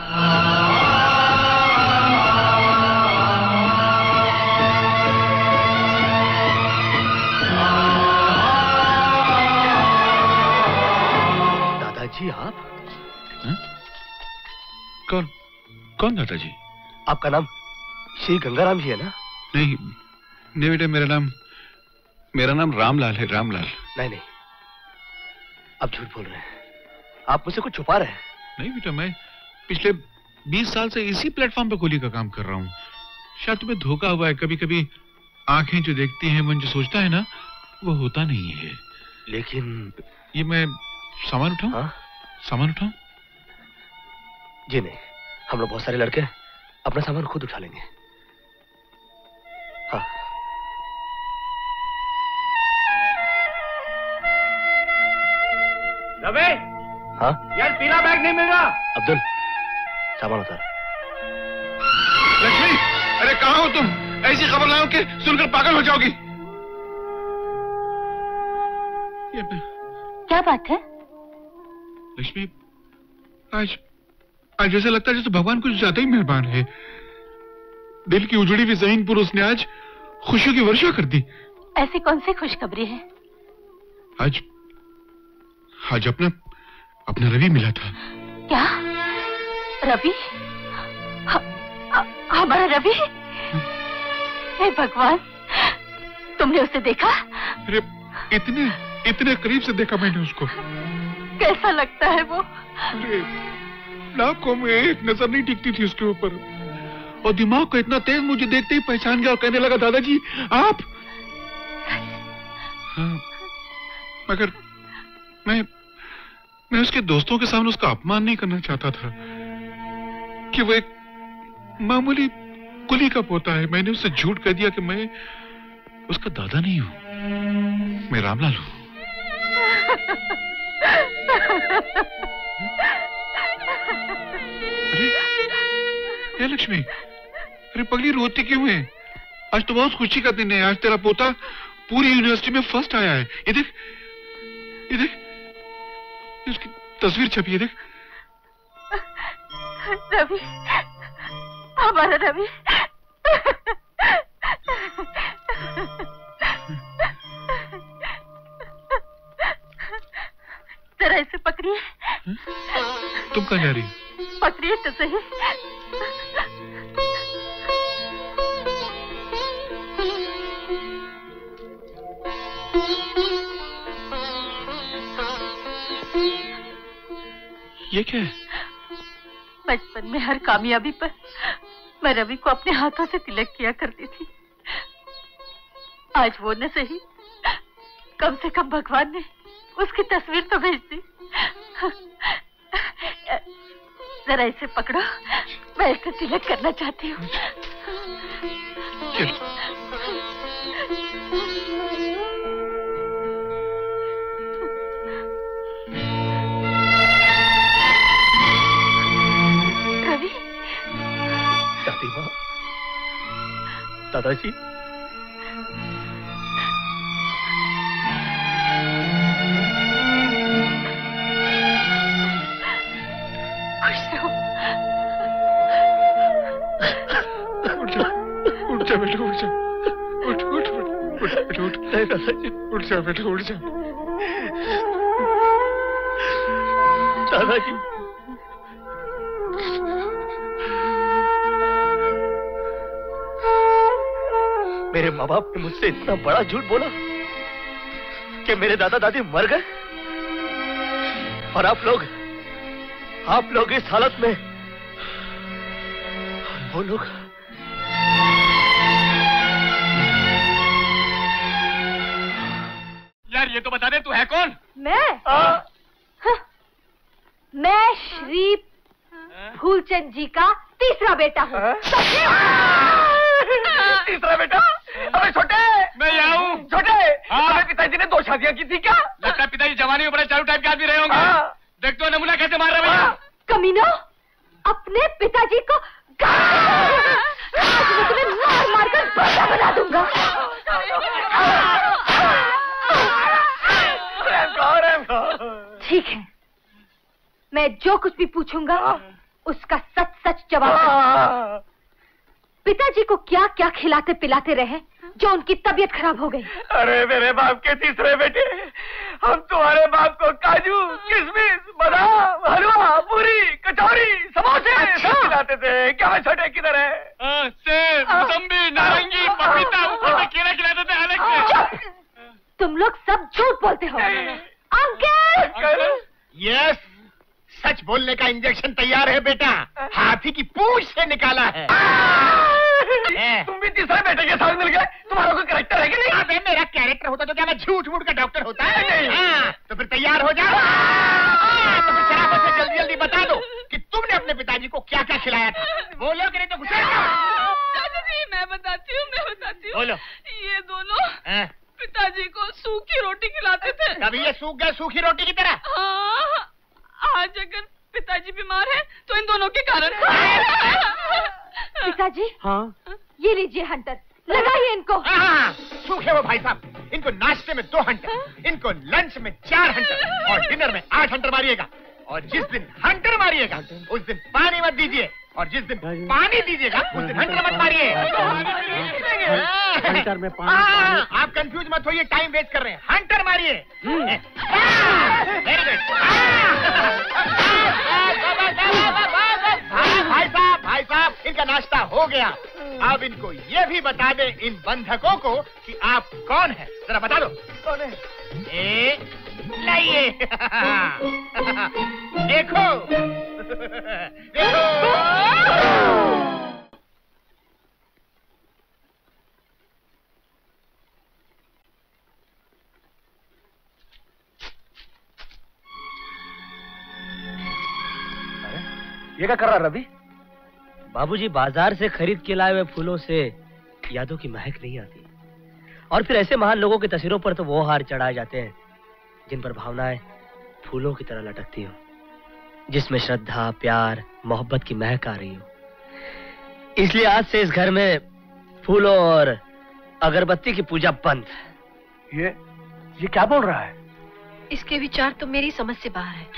दादाजी आप? हुँ? कौन कौन दादाजी? आपका नाम श्री गंगाराम जी है ना? नहीं नहीं बेटे, मेरा नाम मेरा नाम रामलाल है, रामलाल। नहीं नहीं, आप झूठ बोल रहे हैं। आप मुझसे कुछ छुपा रहे हैं। नहीं बेटा, मैं पिछले बीस साल से इसी प्लेटफॉर्म पे कुली का काम कर रहा हूँ। शायद तुम्हें धोखा हुआ है। कभी कभी आंखें जो देखती हैं, मन जो सोचता है ना, वो होता नहीं है। लेकिन ये मैं सामान उठाऊं? हाँ? सामान उठाऊं? जी नहीं, हम लोग बहुत सारे लड़के अपना सामान खुद उठा लेंगे। हाँ। रवि, हाँ? यार पीला बैग नहीं मिल रहा। अब्दुल, सामान उतार। लक्ष्मी, अरे कहाँ हो तुम? ऐसी खबर लाओ कि सुनकर पागल हो जाओगी। ये मैं... क्या बात है? लक्ष्मी, आज आज ऐसा लगता है जैसे भगवान कुछ ज्यादा ही मेहरबान है। दिल की उजड़ी हुई जमीन पर उसने आज खुशियों की वर्षा कर दी। ऐसी कौन सी खुशखबरी है? आज आज अपना अपना रवि मिला था। क्या? रवि? हमारा रवि? हे भगवान, तुमने उसे देखा? अरे इतने इतने करीब से देखा मैंने उसको। कैसा लगता है वो? अरे लाखों में एक नजर नहीं टिकती थी उसके ऊपर, और दिमाग को इतना तेज मुझे देखते ही पहचान गया और कहने लगा, दादाजी आप। हाँ, मगर मैं मैं उसके दोस्तों के सामने उसका अपमान नहीं करना चाहता था कि वो एक मामूली कुली का पोता है। मैंने उससे झूठ कह दिया कि मैं उसका दादा नहीं हूं, मैं रामलाल हूं। अरे ये लक्ष्मी, अरे पगली रोती क्यों है? आज तो बहुत खुशी का दिन है। आज तेरा पोता पूरी यूनिवर्सिटी में फर्स्ट आया है। ये देख, ये देख, उसकी तस्वीर छपी है, देख। रवि, हमारा रवि। जरा इसे पकड़िए। तुम कहाँ जा रही हो? पकड़िए तो सही। ये क्या है? बचपन में हर कामयाबी पर मैं रवि को अपने हाथों से तिलक किया करती थी। आज वो न सही, कम से कम भगवान ने उसकी तस्वीर तो भेज दी। जरा इसे पकड़ो, मैं इसे तिलक करना चाहती हूँ। रवि, दादी माँ, दादाजी, उठ जा बेटा, उठ जा, उठ उठ उठ उठ उठ नहीं दादाजी, उठ जा बेटा, उठ जा दादाजी। मेरे माँ बाप ने मुझसे इतना बड़ा झूठ बोला कि मेरे दादा दादी मर गए, और आप लोग आप लोग इस हालत में, वो लोग यार ये तो बता दे तू है कौन? मैं हाँ, मैं श्री फूलचंद जी का तीसरा बेटा हूँ। तीसरा बेटा? अबे छोटे, मैं यहाँ हूँ। छोटे, अबे पिताजी ने दो शादियाँ की थी क्या? लगता है पिताजी जवानी में बड़े चालू टाइप के आदमी रहे होंगे। देखते हो नमूना कैसे मार रहा है भैया। कमीनो, अपने पिताजी को आज मैं तुम्हें मार मार कर बंदा बना दूंगा। ठीक है, मैं जो कुछ भी पूछूंगा उसका सच सच जवाब दो। पिताजी को क्या क्या खिलाते पिलाते रहे जो उनकी तबीयत खराब हो गई? अरे मेरे बाप के तीसरे बेटे, हम तुम्हारे बाप को काजू, किशमिश, बादाम, हलवा, पूरी, कचौरी, समोसे सब खिलाते थे। क्या मैं छोटे किधर है? सेब, मौसम्बी, नारंगी, पपीता, ऊपर में केला खिलाते थे अलग से। तुम लोग सब झूठ बोलते हो। अंकल! यस, सच बोलने का इंजेक्शन तैयार है बेटा, हाथी की पूंछ से निकाला है। तुम भी तीसरे बेटे के साथ मिल गए, तुम्हारा कोई कैरेक्टर है कि नहीं? अबे मेरा कैरेक्टर होता तो क्या मैं झूठ मूठ का डॉक्टर होता है? नहीं। हाँ, तो फिर तैयार हो जाओ। हाँ, तो फिर शराफत से जल्दी जल्दी बता दो कि तुमने अपने पिताजी को क्या क्या खिलाया था। बोलो कि नहीं तो गुस्सा। मैं बताती हूँ, मैं बताती हूँ। बोलो। ये दोनों पिताजी को सूखी रोटी खिलाते थे। कभी ये सूख गए सूखी रोटी की तरह? हाँ, आज अगर पिताजी बीमार है तो इन दोनों के कारण। पिताजी, हाँ, ये लीजिए हंटर, लगाइए इनको। हाँ, सूखे वो भाई साहब, इनको नाश्ते में दो हंटर, इनको लंच में चार हंटर और डिनर में आठ हंटर मारिएगा। और जिस दिन हंटर मारिएगा उस दिन पानी मत दीजिए, और जिस दिन पानी दीजिएगा उस दिन हंटर मत मारिए। हंटर में पानी, आप कंफ्यूज मत होइए, टाइम वेस्ट कर रहे हैं। हंटर मारिए। Very good. भाई साहब, भाई साहब, इनका नाश्ता हो गया। अब इनको ये भी बता दे इन बंधकों को कि आप कौन है, जरा बता दो। कौन है? ए, लाइए। देखो देखो। ये क्या कर रहा रवि? बाबूजी, बाजार से खरीद के लाए हुए फूलों से यादों की महक नहीं आती, और फिर ऐसे महान लोगों की तस्वीरों पर तो वो हार चढ़ाए जाते हैं जिन पर भावनाएं फूलों की तरह लटकती हो, जिसमें श्रद्धा, प्यार, मोहब्बत की महक आ रही हो। इसलिए आज से इस घर में फूलों और अगरबत्ती की पूजा बंद। ये ये क्या बोल रहा है? इसके विचार तो मेरी समझ से बाहर है।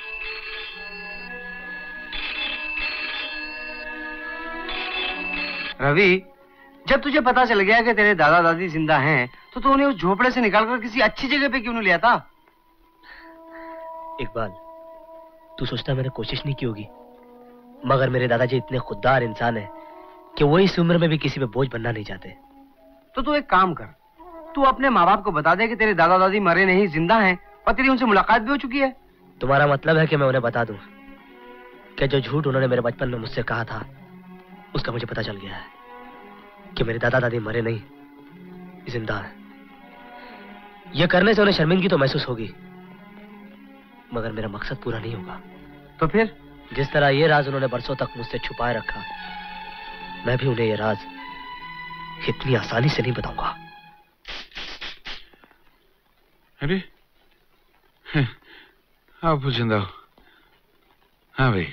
रवि, जब तुझे पता चल गया कि तेरे दादा दादी जिंदा हैं, तो तू उन्हें उस झोपड़े से निकालकर किसी अच्छी जगह पे क्यों नहीं लिया था? इकबाल, तू सोचता मैंने कोशिश नहीं की होगी, मगर मेरे दादाजी इतने खुददार इंसान हैं कि वो इस उम्र में भी किसी पे बोझ बनना नहीं चाहते। तो तू एक काम कर, तू अपने माँ बाप को बता दे कि तेरे दादा दादी मरे नहीं, जिंदा हैं, और तेरी उनसे मुलाकात भी हो चुकी है। तुम्हारा मतलब है कि मैं उन्हें बता दूं कि जो झूठ उन्होंने मेरे बचपन में मुझसे कहा था उसका मुझे पता चल गया है कि मेरे दादा दादी मरे नहीं, जिंदा है। यह करने से उन्हें शर्मिंदगी तो महसूस होगी, मगर मेरा मकसद पूरा नहीं होगा। तो फिर? जिस तरह ये राज उन्होंने बरसों तक मुझसे छुपाए रखा, मैं भी उन्हें यह राज इतनी आसानी से नहीं बताऊंगा। अरे आप जिंदा हो? हाँ भाई,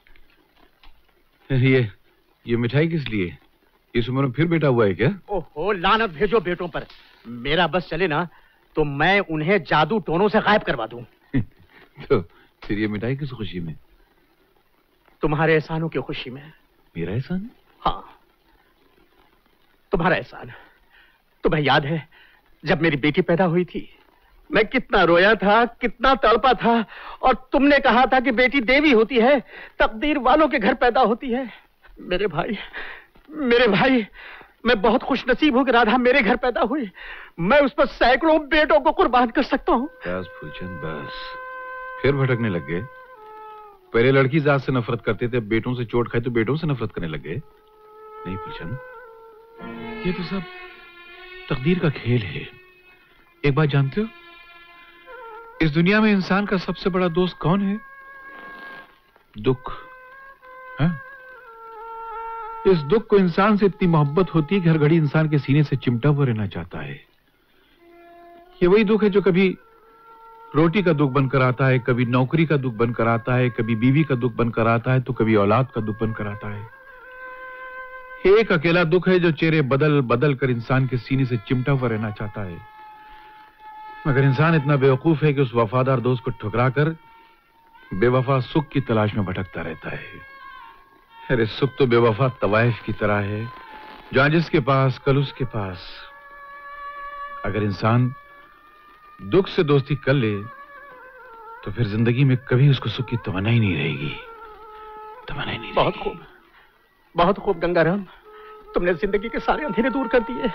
ये ये मिठाई किस लिए? इस उम्र में फिर बेटा हुआ है क्या? ओहो, लानत भेजो बेटों पर। मेरा बस चले ना तो मैं उन्हें जादू टोनों से गायब करवा दूं। तो फिर ये मिठाई किस खुशी में? तुम्हारे एहसानों की खुशी में। मेरा एहसान? हाँ, तुम्हारा एहसान। तुम्हें याद है जब मेरी बेटी पैदा हुई थी, मैं कितना रोया था, कितना तड़पा था, और तुमने कहा था कि बेटी देवी होती है, तकदीर वालों के घर पैदा होती है। मेरे भाई, मेरे भाई, मैं बहुत खुशनसीब हूं कि राधा मेरे घर पैदा हुई। मैं उस पर सैकड़ों बेटों को कुर्बान कर सकता हूं। बस फूलचंद बस, फिर भटकने लग गए। पहले लड़की जात से नफरत करते थे, बेटों से चोट खाई तो बेटों से नफरत करने लग गए। नहीं फूलचंद, ये तो सब तकदीर का खेल है। एक बात जानते हो, इस दुनिया में इंसान का सबसे बड़ा दोस्त कौन है? दुख। हाँ? इस दुख को इंसान से इतनी मोहब्बत होती है कि हर घड़ी इंसान के सीने से चिमटा हुआ रहना चाहता है। ये वही दुख है जो कभी रोटी का दुख बनकर आता है, कभी नौकरी का दुख बनकर आता है, कभी बीवी का दुख बनकर आता है, तो कभी औलाद का दुख बनकर आता है। एक अकेला दुख है जो चेहरे बदल बदल कर इंसान के सीने से चिमटा हुआ रहना चाहता है, मगर इंसान इतना बेवकूफ है कि उस वफादार दोस्त को ठुकरा कर बेवफा सुख की तलाश में भटकता रहता है। अरे सुख तो बेवफा तवाइफ की तरह है, जहां जिसके पास कल उसके पास। अगर इंसान दुख से दोस्ती कर ले तो फिर जिंदगी में कभी उसको सुख की तमन्ना ही नहीं रहेगी। तमन्ना ही नहीं। बहुत खूब, बहुत खूब गंगाराम, तुमने जिंदगी के सारे अंधेरे दूर कर दिए।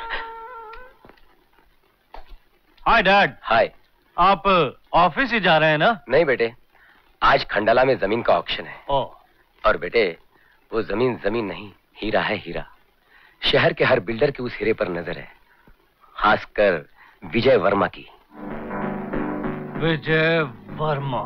Hi dad. हाय। आप ऑफिस ही जा रहे हैं ना? नहीं बेटे, आज खंडाला में जमीन का ऑक्शन है। ओ। और बेटे, वो जमीन जमीन नहीं, हीरा है हीरा। शहर के हर बिल्डर की उस हीरे पर नजर है, खासकर विजय वर्मा की। विजय वर्मा।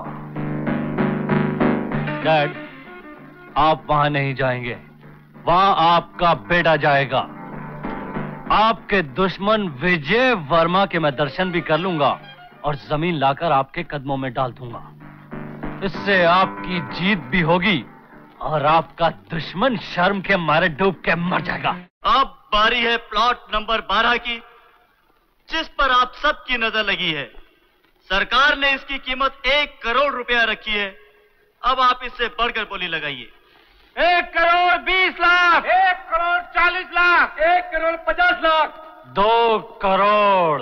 डैड, आप वहां नहीं जाएंगे, वहां आपका बेटा जाएगा। आपके दुश्मन विजय वर्मा के मैं दर्शन भी कर लूंगा और जमीन लाकर आपके कदमों में डाल दूंगा। इससे आपकी जीत भी होगी और आपका दुश्मन शर्म के मारे डूब के मर जाएगा। अब बारी है प्लॉट नंबर बारह की, जिस पर आप सबकी नजर लगी है। सरकार ने इसकी कीमत एक करोड़ रुपया रखी है। अब आप इससे बढ़कर बोली लगाइए। एक करोड़ बीस लाख, एक करोड़ चालीस लाख, एक करोड़ पचास लाख, दो करोड़,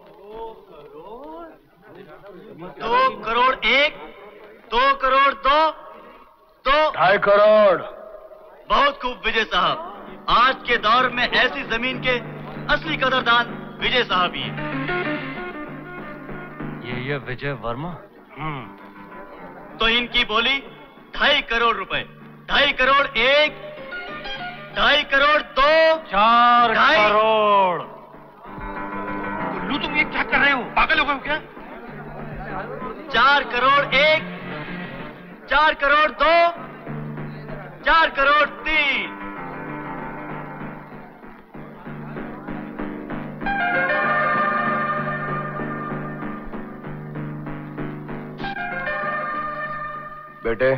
दो करोड़ एक, दो करोड़ दो, दो ढाई करोड़। बहुत खूब विजय साहब, आज के दौर में ऐसी जमीन के असली कदरदान विजय साहब ही हैं। ये ये विजय वर्मा। हम्म तो इनकी बोली ढाई करोड़ रुपए। ढाई करोड़ एक, ढाई करोड़ दो, चार करोड़। उल्लू, तुम ये क्या कर रहे हो? पागल हो गए हो क्या? चार करोड़ एक, चार करोड़ दो, चार करोड़ तीन। बेटे,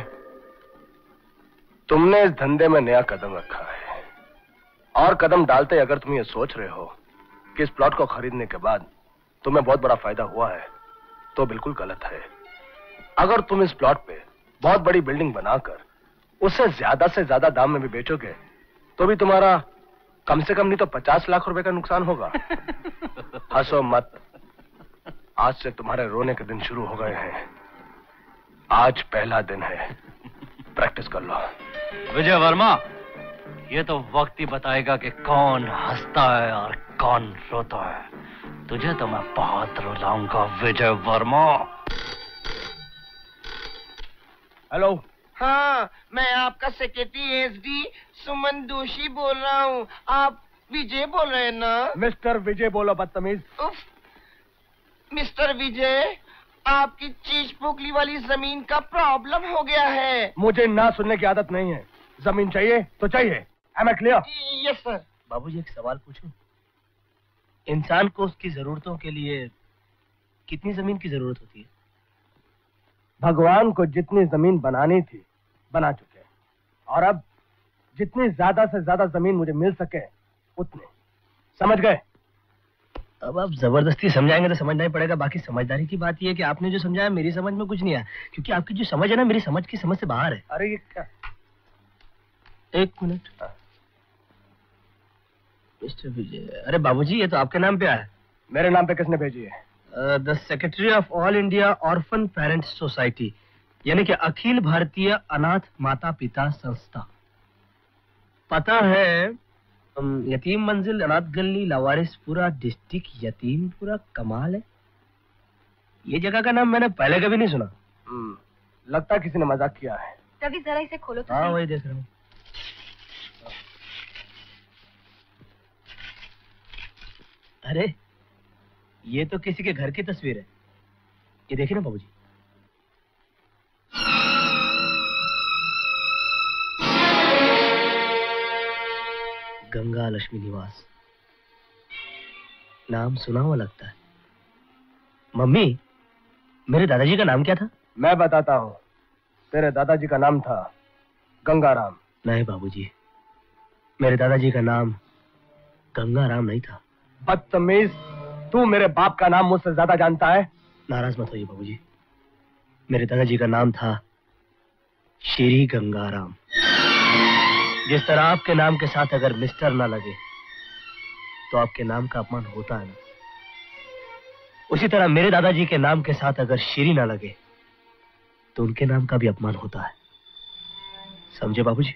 तुमने इस धंधे में नया कदम रखा है, और कदम डालते अगर तुम ये सोच रहे हो कि इस प्लॉट को खरीदने के बाद तुम्हें बहुत बड़ा फायदा हुआ है, तो बिल्कुल गलत है। अगर तुम इस प्लॉट पे बहुत बड़ी बिल्डिंग बनाकर उससे ज्यादा से ज्यादा दाम में भी बेचोगे तो भी तुम्हारा कम से कम नहीं तो पचास लाख रुपए का नुकसान होगा। हंसो मत, आज से तुम्हारे रोने के दिन शुरू हो गए हैं। आज पहला दिन है, प्रैक्टिस कर लो। विजय वर्मा, ये तो वक्त ही बताएगा कि कौन हंसता है और कौन रोता है। तुझे तो मैं बहुत रुलाऊंगा विजय वर्मा। हेलो। हाँ, मैं आपका सेक्रेटरी एसडी सुमन जोशी बोल रहा हूँ। आप विजय बोल रहे हैं ना? मिस्टर विजय बोलो बदतमीज। उफ, मिस्टर विजय, आपकी चीज पोकली वाली जमीन का प्रॉब्लम हो गया है। मुझे ना सुनने की आदत नहीं है। जमीन चाहिए तो चाहिए। Am I clear? Yes sir. बाबूजी एक सवाल पूछूं? इंसान को उसकी जरूरतों के लिए कितनी जमीन की जरूरत होती है? भगवान को जितनी जमीन बनानी थी बना चुके हैं, और अब जितनी ज्यादा से ज्यादा जमीन मुझे मिल सके उतने। समझ गए? अब आप जबरदस्ती समझाएंगे तो समझना ही पड़ेगा। बाकी समझदारी की बात यह है कि आपने जो समझाया मेरी समझ में कुछ नहीं आया, क्योंकि आपकी जो समझ है ना मेरी समझ की समझ से बाहर है। अरे ये क्या? एक मिनट मिस्टर विजय। अरे बाबूजी ये तो आपके नाम पे आया है। मेरे नाम पे किसने भेजी है? The secretary of all India orphan parents society, यानी कि अखिल भारतीय अनाथ माता पिता संस्था। पता है um, यतीम मंजिल, अनाथ गली, लावारिसपुरा डिस्ट्रिक्ट, यतीमपुरा। कमाल है, ये जगह का नाम मैंने पहले कभी नहीं सुना। hmm, लगता किसी ने मजाक किया है। रवि जरा इसे खोलो तो। हाँ वही देख रहा हूँ। अरे ये तो किसी के घर की तस्वीर है। ये देखिए ना बाबूजी। गंगा लक्ष्मी निवास, नाम सुना हुआ लगता है। मम्मी, मेरे दादाजी का नाम क्या था? मैं बताता हूँ। तेरे दादाजी का नाम था गंगाराम। नहीं बाबूजी, मेरे दादाजी का नाम गंगाराम नहीं था। बदतमीज, तू मेरे बाप का नाम मुझसे ज्यादा जानता है। नाराज मत होइए बाबूजी, मेरे दादाजी का नाम था श्री गंगाराम। जिस तरह आपके नाम के साथ अगर मिस्टर ना लगे तो आपके नाम का अपमान होता है ना, उसी तरह मेरे दादाजी के नाम के साथ अगर श्री ना लगे तो उनके नाम का भी अपमान होता है। समझे बाबूजी?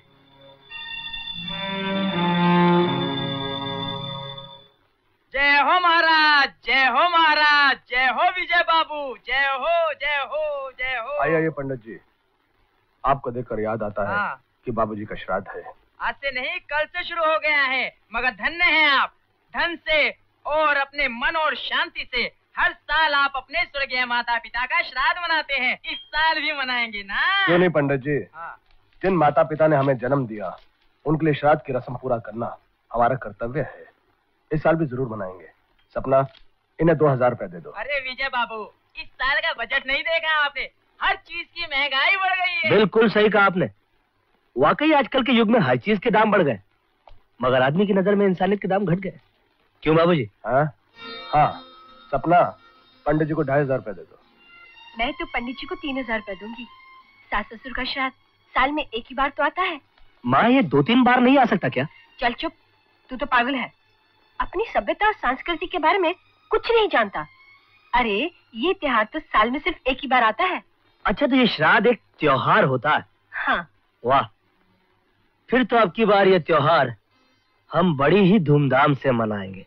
जय हो महाराज, जय हो महाराज, जय हो विजय बाबू, जय हो जय हो जय हो। आइए आइए पंडित जी, आपको देखकर याद आता है हाँ। कि बाबूजी का श्राद्ध है। आज से नहीं, कल से शुरू हो गया है, मगर धन्य हैं आप। धन से और अपने मन और शांति से हर साल आप अपने स्वर्गीय माता पिता का श्राद्ध मनाते हैं। इस साल भी मनाएंगे ना? क्यों नहीं पंडित जी, हाँ। जिन माता पिता ने हमें जन्म दिया उनके लिए श्राद्ध की रस्म पूरा करना हमारा कर्तव्य है। इस साल भी जरूर मनाएंगे। सपना, इन्हें दो हजार रुपए दे दो। अरे विजय बाबू, इस साल का बजट नहीं देखा आपने? हर चीज की महंगाई बढ़ गई है। बिल्कुल सही कहा आपने। वाकई आजकल के युग में हर चीज के दाम बढ़ गए, मगर आदमी की नजर में इंसानियत के दाम घट गए। क्यों बाबूजी? हाँ हाँ सपना, पंडित जी को ढाई हजार रुपए दे दो। मैं तो पंडित जी को तीन हजार रुपए दूंगी। सास ससुर का श्राद्ध साल में एक ही बार तो आता है। माँ, ये दो तीन बार नहीं आ सकता क्या? चल चुप, तू तो पागल है। अपनी सभ्यता और संस्कृति के बारे में कुछ नहीं जानता। अरे ये त्योहार तो साल में सिर्फ एक ही बार आता है। अच्छा, तो ये श्राद्ध एक त्योहार होता है? हाँ। वाह, फिर तो अब की बार ये त्योहार हम बड़ी ही धूमधाम से मनाएंगे।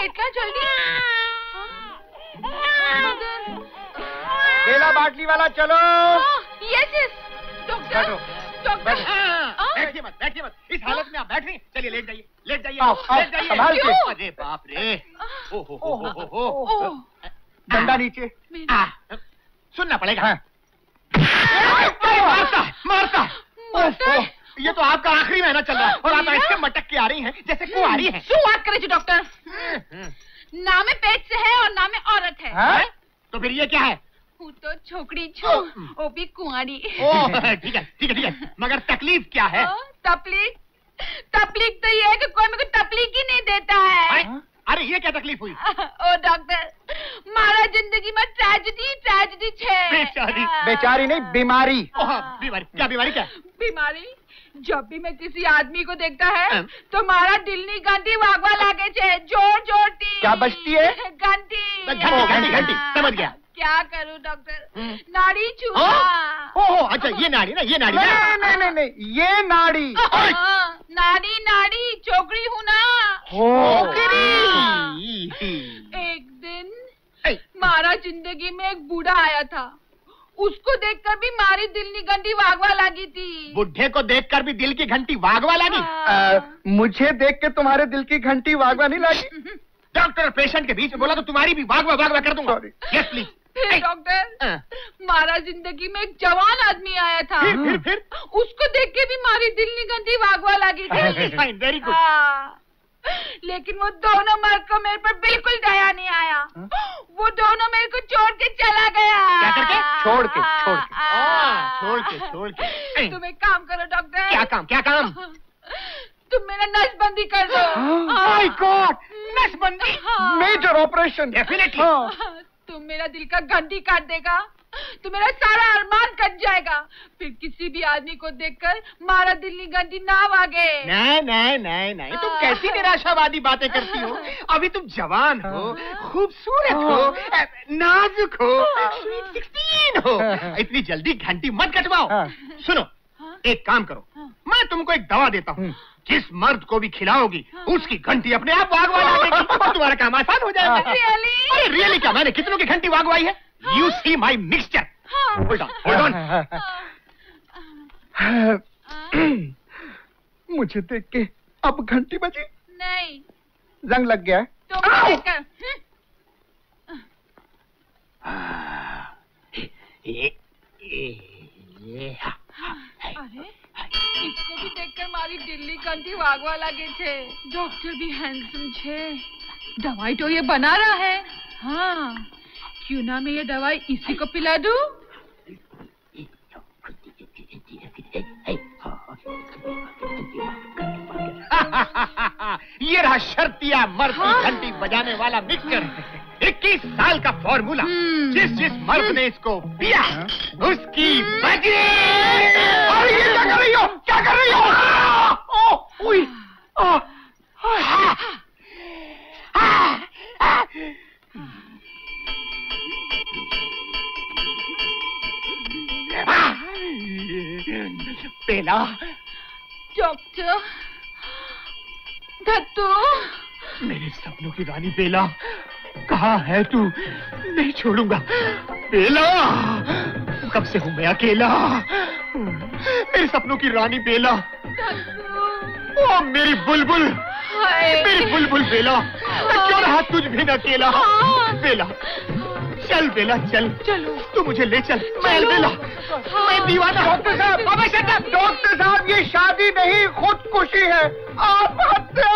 बेटा जल्दी। बेला बाटली वाला चलो। Yes yes doctor doctor. बैठिए मत बैठिए मत, इस हालत में आप बैठ रही हैं। चलिए लेट जाइए लेट जाइए आओ, आओ, लेट जाइए। संभाल के। क्यों? अरे बाप रे, ओ हो हो हो हो हो। डंडा नीचे। आ, सुनना पड़ेगा। मारता मारता मारता। ये तो आपका आखिरी महीना चल रहा है और आप ऐसे मटक के आ रही हैं जैसे कुंवारी हैं। शुरुआत करे डॉक्टर। नामे पेट से है और नामे औरत है, है? तो फिर ये क्या है? वो तो छोकरी छो, वो भी कुंवारी। ओह ठीक है ठीक है ठीक है, मगर तकलीफ क्या है? तकलीफ तकलीफ तो ये है कि कोई मेरे को तकलीफ ही नहीं देता है। अरे, अरे ये क्या तकलीफ हुई? ओ डॉक्टर, मारा जिंदगी में ट्रेजेडी ट्रेजेडी छे। बेचारी बेचारी नहीं, बीमारी। बीमारी क्या? बीमारी क्या? बीमारी जब भी मैं किसी आदमी को देखता है तो मारा दिल नी घंटी वागवा लागे छे, जोर जोरती। क्या बजती है? घंटी घंटी घंटी घंटी, समझ गया। क्या करूं डॉक्टर? नाड़ी छूना। ओह अच्छा, ये नाड़ी ना, ये नाड़ी ना। नहीं नहीं नहीं नहीं, ये नाड़ी। नाड़ी नाड़ी चोकड़ी हूँ ना। एक दिन मारा जिंदगी में एक बूढ़ा आया था, उसको देखकर भी मारी दिल की घंटी वागवा लगी थी। बुढ़े को देखकर भी दिल की घंटी वागवा लगी? आ, मुझे देख के तुम्हारे दिल की घंटी वागवा नहीं लगी? डॉक्टर और पेशेंट के बीच में बोला तो तुम्हारी भी वागवा वागवा कर दूंगा। Yes please. फिर डॉक्टर, मारा जिंदगी में एक जवान आदमी आया था। फिर फिर फिर उसको देख के भी मारी दिल की घंटी वागवा लगी थी। Fine, very good. लेकिन वो दोनों मर्द को मेरे पर बिल्कुल दया नहीं आया। वो दोनों मेरे को छोड़ के चला गया। क्या करके? छोड़ के छोड़ के आ, छोड़ के छोड़ के। तुम एक काम करो डॉक्टर। क्या काम? क्या काम? तुम मेरा नसबंदी कर दो। माय गॉड, नसबंदी? Major operation. डेफिनेटली। तुम मेरा दिल का घंटी काट देगा तो मेरा सारा अरमान कट जाएगा। फिर किसी भी आदमी को देखकर मारा दिल की घंटी ना वागे। नहीं नहीं नहीं नहीं, तुम कैसी निराशावादी बातें करती हो? अभी तुम जवान हो, खूबसूरत हो, नाजुक हो, स्वीट सिक्सटीन हो। इतनी जल्दी घंटी मत कटवाओ। सुनो, एक काम करो, मैं तुमको एक दवा देता हूँ, जिस मर्द को भी खिलाओगी उसकी घंटी अपने आप वागवा लगेगी और तुम्हारा काम आसान हो जाएगा। रियली? अरे रियली क्या, मैंने कितनों की घंटी वागवाई है। You see my mixture. Hold on hold on. मुझे देख के अब घंटी बजी? नहीं। जंग लग गया है? तुम देखकर। ये ये अरे इसको भी देखकर मारी दिल्ली घंटी वागवा लगे छे। डॉक्टर भी हैंडसम छे। दवाई तो ये बना रहा है। हाँ, क्यों ना मैं ये दवाई इसी को पिला दूं? ये रहा शर्तिया मर्द की घंटी बजाने वाला मिक्सचर। इक्कीस साल का फॉर्मूला। जिस जिस मर्द ने इसको पिया उसकी बजी। अरे ये क्या कर रही हो? क्या कर रही हो? ओ, उई, आ, आ, आ, आ, बेला। डॉक्टर धत्तू, मेरे सपनों की रानी बेला, कहाँ है तू? नहीं छोड़ूंगा बेला। कब से हूँ मैं अकेला। मेरे सपनों की रानी बेला। ओ मेरी बुलबुल, मेरी बुलबुल बेला, मैं क्यों रहा तुझ भी न अकेला। बेला चल, बेला चल, चलो तू मुझे ले चल। मैं बेला, मैं दीवाना। डॉक्टर साहब, बाबा शट। डॉक्टर साहब, ये शादी नहीं खुदकुशी है। आत्महत्या।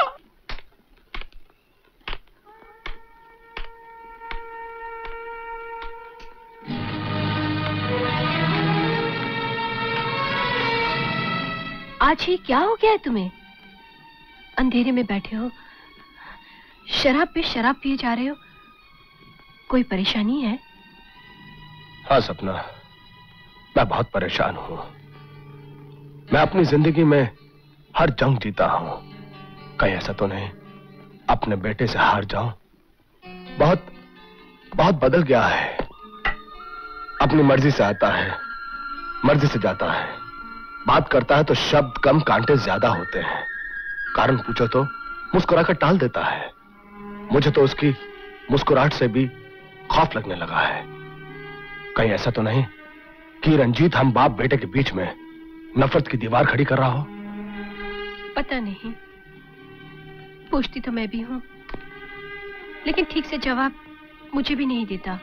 आज ही क्या हो गया है तुम्हें? अंधेरे में बैठे हो, शराब पे शराब पिए जा रहे हो। कोई परेशानी है? हाँ सपना, मैं बहुत परेशान हूं। मैं अपनी जिंदगी में हर जंग जीता हूं। कहीं ऐसा तो नहीं अपने बेटे से हार जाऊं? बहुत बहुत बदल गया है। अपनी मर्जी से आता है, मर्जी से जाता है। बात करता है तो शब्द कम, कांटे ज्यादा होते हैं। कारण पूछो तो मुस्कुराकर टाल देता है। मुझे तो उसकी मुस्कुराहट से भी खौफ लगने लगा है। कहीं ऐसा तो नहीं कि रंजीत हम बाप बेटे के बीच में नफरत की दीवार खड़ी कर रहा हो? पता नहीं, पूछती तो मैं भी हूं, लेकिन ठीक से जवाब मुझे भी नहीं देता।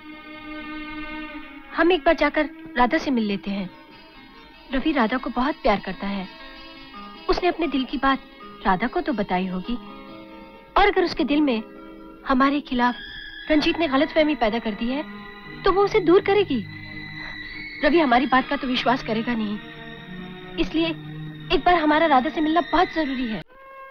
हम एक बार जाकर राधा से मिल लेते हैं। रवि राधा को बहुत प्यार करता है। उसने अपने दिल की बात राधा को तो बताई होगी, और अगर उसके दिल में हमारे खिलाफ रंजीत ने गलतफहमी पैदा कर दी है तो वो उसे दूर करेगी। रवि हमारी बात का तो विश्वास करेगा नहीं, इसलिए एक बार हमारा राधा से मिलना बहुत जरूरी है।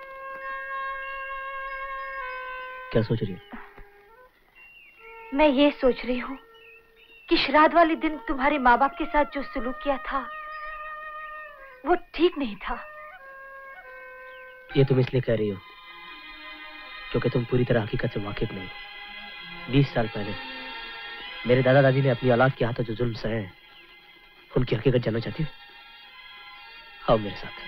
क्या सोच रही है? मैं ये सोच रही हूँ कि श्राद्ध वाले दिन तुम्हारे माँ बाप के साथ जो सलूक किया था वो ठीक नहीं था। ये तुम इसलिए कह रही हो क्योंकि तुम पूरी तरह हकीकत से वाकिफ नहीं। बीस साल पहले मेरे दादा दादी ने अपनी औलाद के हाथों जो जुल्म सहे हैं, उनकी हकीकत जानना चाहती हो? आओ मेरे साथ।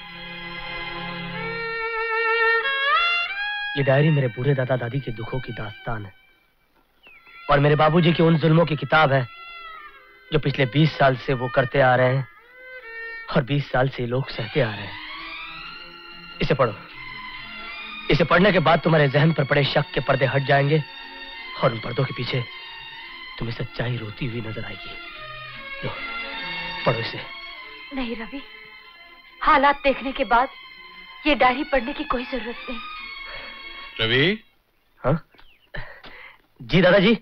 ये डायरी मेरे बूढ़े दादा दादी के दुखों की दास्तान है और मेरे बाबूजी की उन जुल्मों की किताब है जो पिछले बीस साल से वो करते आ रहे हैं और बीस साल से लोग सहते आ रहे हैं। इसे पढ़ो। इसे पढ़ने के बाद तुम्हारे जहन पर पड़े शक के पर्दे हट जाएंगे और उन पर्दों के पीछे तुम्हें सच्चाई रोती हुई नजर आएगी। लो, पढ़ो इसे। नहीं रवि, हालात देखने के बाद ये डायरी पढ़ने की कोई जरूरत नहीं। रवि? हाँ? जी दादाजी।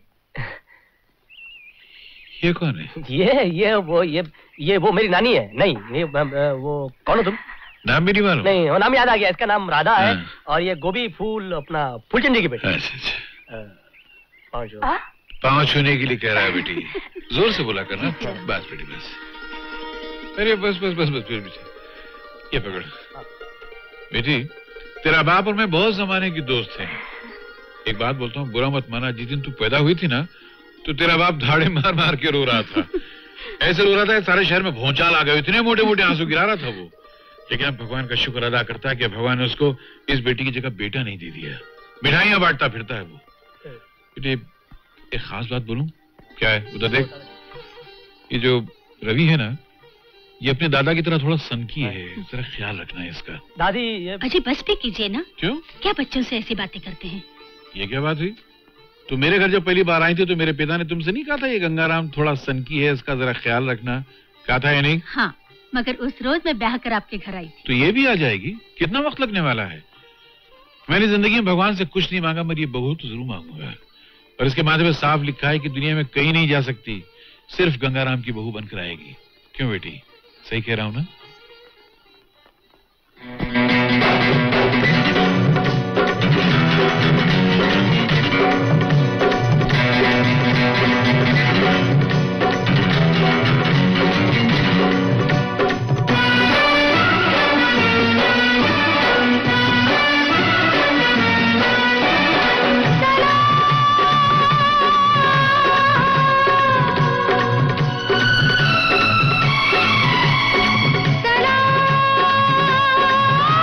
ये कौन है? ये ये वो ये ये वो मेरी नानी है। नहीं, ये वो कौन हो तुम? नाम भी नहीं मालूम? नहीं, वो नाम याद आ गया। इसका नाम राधा है और ये गोभी फूल अपना फूलचंद जी की बेटी। अच्छा अच्छा। पाँच पाँव छूने के लिए कह रहा है बेटी। जोर से बोला करना। बस बेटी बस। अरे बस बस बस बस फिर बेटी ये पकड़। बेटी तेरा बाप और मैं बहुत जमाने की दोस्त हैं। एक बात बोलता हूँ, बुरा मत माना, जिस दिन तू पैदा हुई थी ना तो तेरा बाप धाड़े मार मार के रो रहा था। ऐसे रो रहा था सारे शहर में भौचाल आ गए, इतने मोटे मोटे आंसू गिरा रहा था वो। लेकिन अब भगवान का शुक्र अदा करता है कि भगवान ने उसको इस बेटी की जगह बेटा नहीं दे दिया। मिठाइयां बांटता फिरता है वो। बेटे एक खास बात बोलूं? क्या है? उधर देख। ये जो रवि है ना, ये अपने दादा की तरह थोड़ा सनकी है, जरा ख्याल रखना है इसका। दादी ये... अजी बस भी कीजिए ना। क्यों? क्या बच्चों से ऐसी बातें करते हैं? ये क्या बात हुई? तो मेरे घर जब पहली बार आई थी तो मेरे पिता ने तुमसे नहीं कहा था ये गंगाराम थोड़ा सनकी है, इसका जरा ख्याल रखना? कहा था या नहीं? हाँ, मगर उस रोज मैं ब्याह कर आपके घर आई थी। तो ये भी आ जाएगी? कितना वक्त लगने वाला है? मैंने जिंदगी में भगवान से कुछ नहीं मांगा, मगर ये बहू तो जरूर मांगूंगा। और इसके माथे पे साफ लिखा है कि दुनिया में कहीं नहीं जा सकती, सिर्फ गंगाराम की बहू बनकर आएगी। क्यों बेटी, सही कह रहा हूं ना? सलाम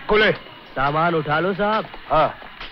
कुले सामान उठा लो साहब। हाँ।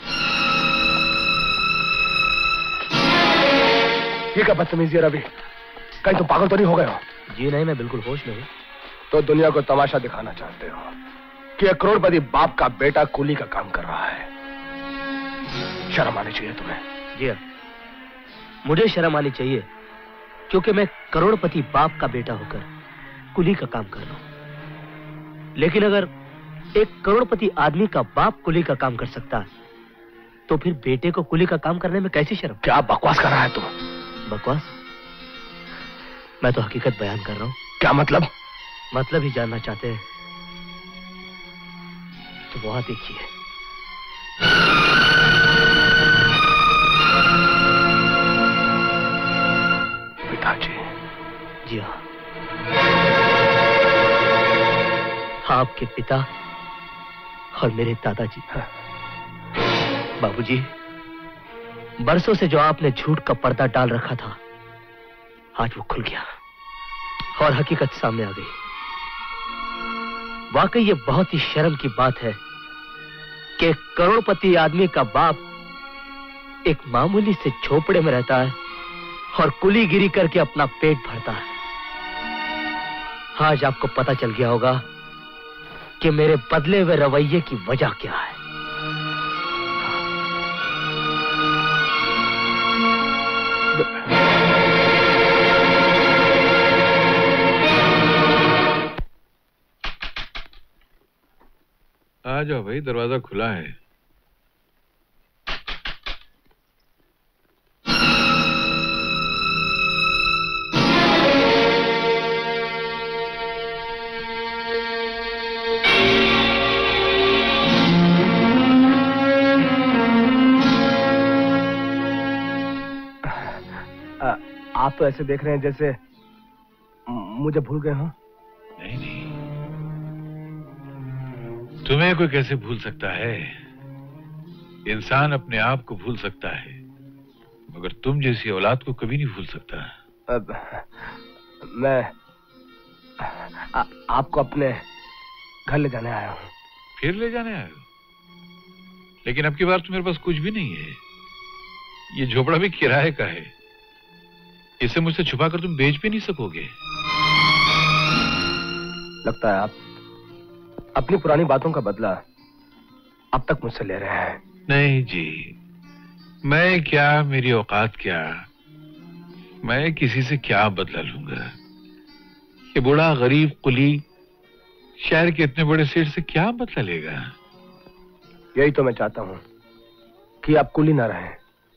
ये क्या बदतमीजी है रवि? कहीं तुम पागल तो नहीं हो गए हो? जी नहीं, मैं बिल्कुल होश में हूँ। तो दुनिया को तमाशा दिखाना चाहते हो कि एक करोड़पति बाप का बेटा कुली का काम कर रहा है। शर्म आनी चाहिए तुम्हें। जी हाँ, मुझे शर्म आनी चाहिए क्योंकि मैं करोड़पति बाप का बेटा होकर कुली का काम कर रहा हूं। लेकिन अगर एक करोड़पति आदमी का बाप कुली का काम कर सकता है तो फिर बेटे को कुली का काम करने में कैसी शर्म? क्या बकवास कर रहा है तुम? बकवास? मैं तो हकीकत बयान कर रहा हूं। क्या मतलब? मतलब ही जानना चाहते हैं तो वहां देखिए। पिताजी। जी हाँ, आपके पिता और मेरे दादाजी। बाबूजी, बरसों से जो आपने झूठ का पर्दा डाल रखा था आज वो खुल गया और हकीकत सामने आ गई। वाकई ये बहुत ही शर्म की बात है कि एक करोड़पति आदमी का बाप एक मामूली से झोपड़े में रहता है और कुलीगिरी करके अपना पेट भरता है। आज आपको पता चल गया होगा कि मेरे बदले हुए रवैये की वजह क्या है। आ जाओ भाई, दरवाजा खुला है। आप तो ऐसे देख रहे हैं जैसे मुझे भूल गए हो। नहीं नहीं, तुम्हें कोई कैसे भूल सकता है? इंसान अपने आप को भूल सकता है मगर तुम जैसी औलाद को कभी नहीं भूल सकता। अब मैं आ, आपको अपने घर ले जाने आया हूँ। फिर ले जाने आए हो? लेकिन अब की बार तो मेरे पास कुछ भी नहीं है। ये झोपड़ा भी किराए का है, इसे मुझसे छुपा कर तुम बेच भी नहीं सकोगे। लगता है आप अपनी पुरानी बातों का बदला अब तक मुझसे ले रहे हैं। नहीं जी, मैं क्या, मेरी औकात क्या, मैं किसी से क्या बदला लूंगा? ये बूढ़ा गरीब कुली शहर के इतने बड़े सेठ से क्या बदला लेगा? यही तो मैं चाहता हूं कि आप कुली ना रहें।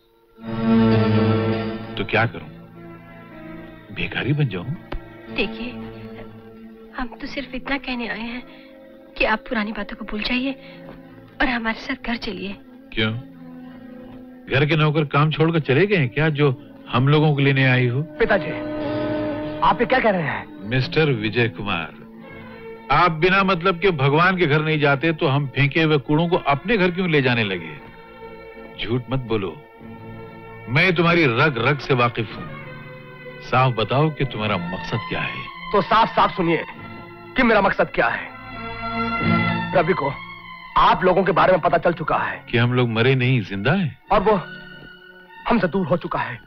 तो क्या करूं? बेकारी बन जाऊं? देखिए, हम तो सिर्फ इतना कहने आए हैं कि आप पुरानी बातों को भूल जाइए और हमारे साथ घर चलिए। क्यों? घर के नौकर काम छोड़कर चले गए हैं क्या जो हम लोगों को लेने आई हो? पिताजी, आप ये क्या कह रहे हैं? मिस्टर विजय कुमार, आप बिना मतलब के भगवान के घर नहीं जाते तो हम फेंके हुए कूड़ों को अपने घर क्यों ले जाने लगे? झूठ मत बोलो, मैं तुम्हारी रग रग से वाकिफ हूं। साफ बताओ कि तुम्हारा मकसद क्या है? तो साफ साफ सुनिए कि मेरा मकसद क्या है। रवि को आप लोगों के बारे में पता चल चुका है कि हम लोग मरे नहीं, जिंदा हैं, और वो हमसे दूर हो चुका है।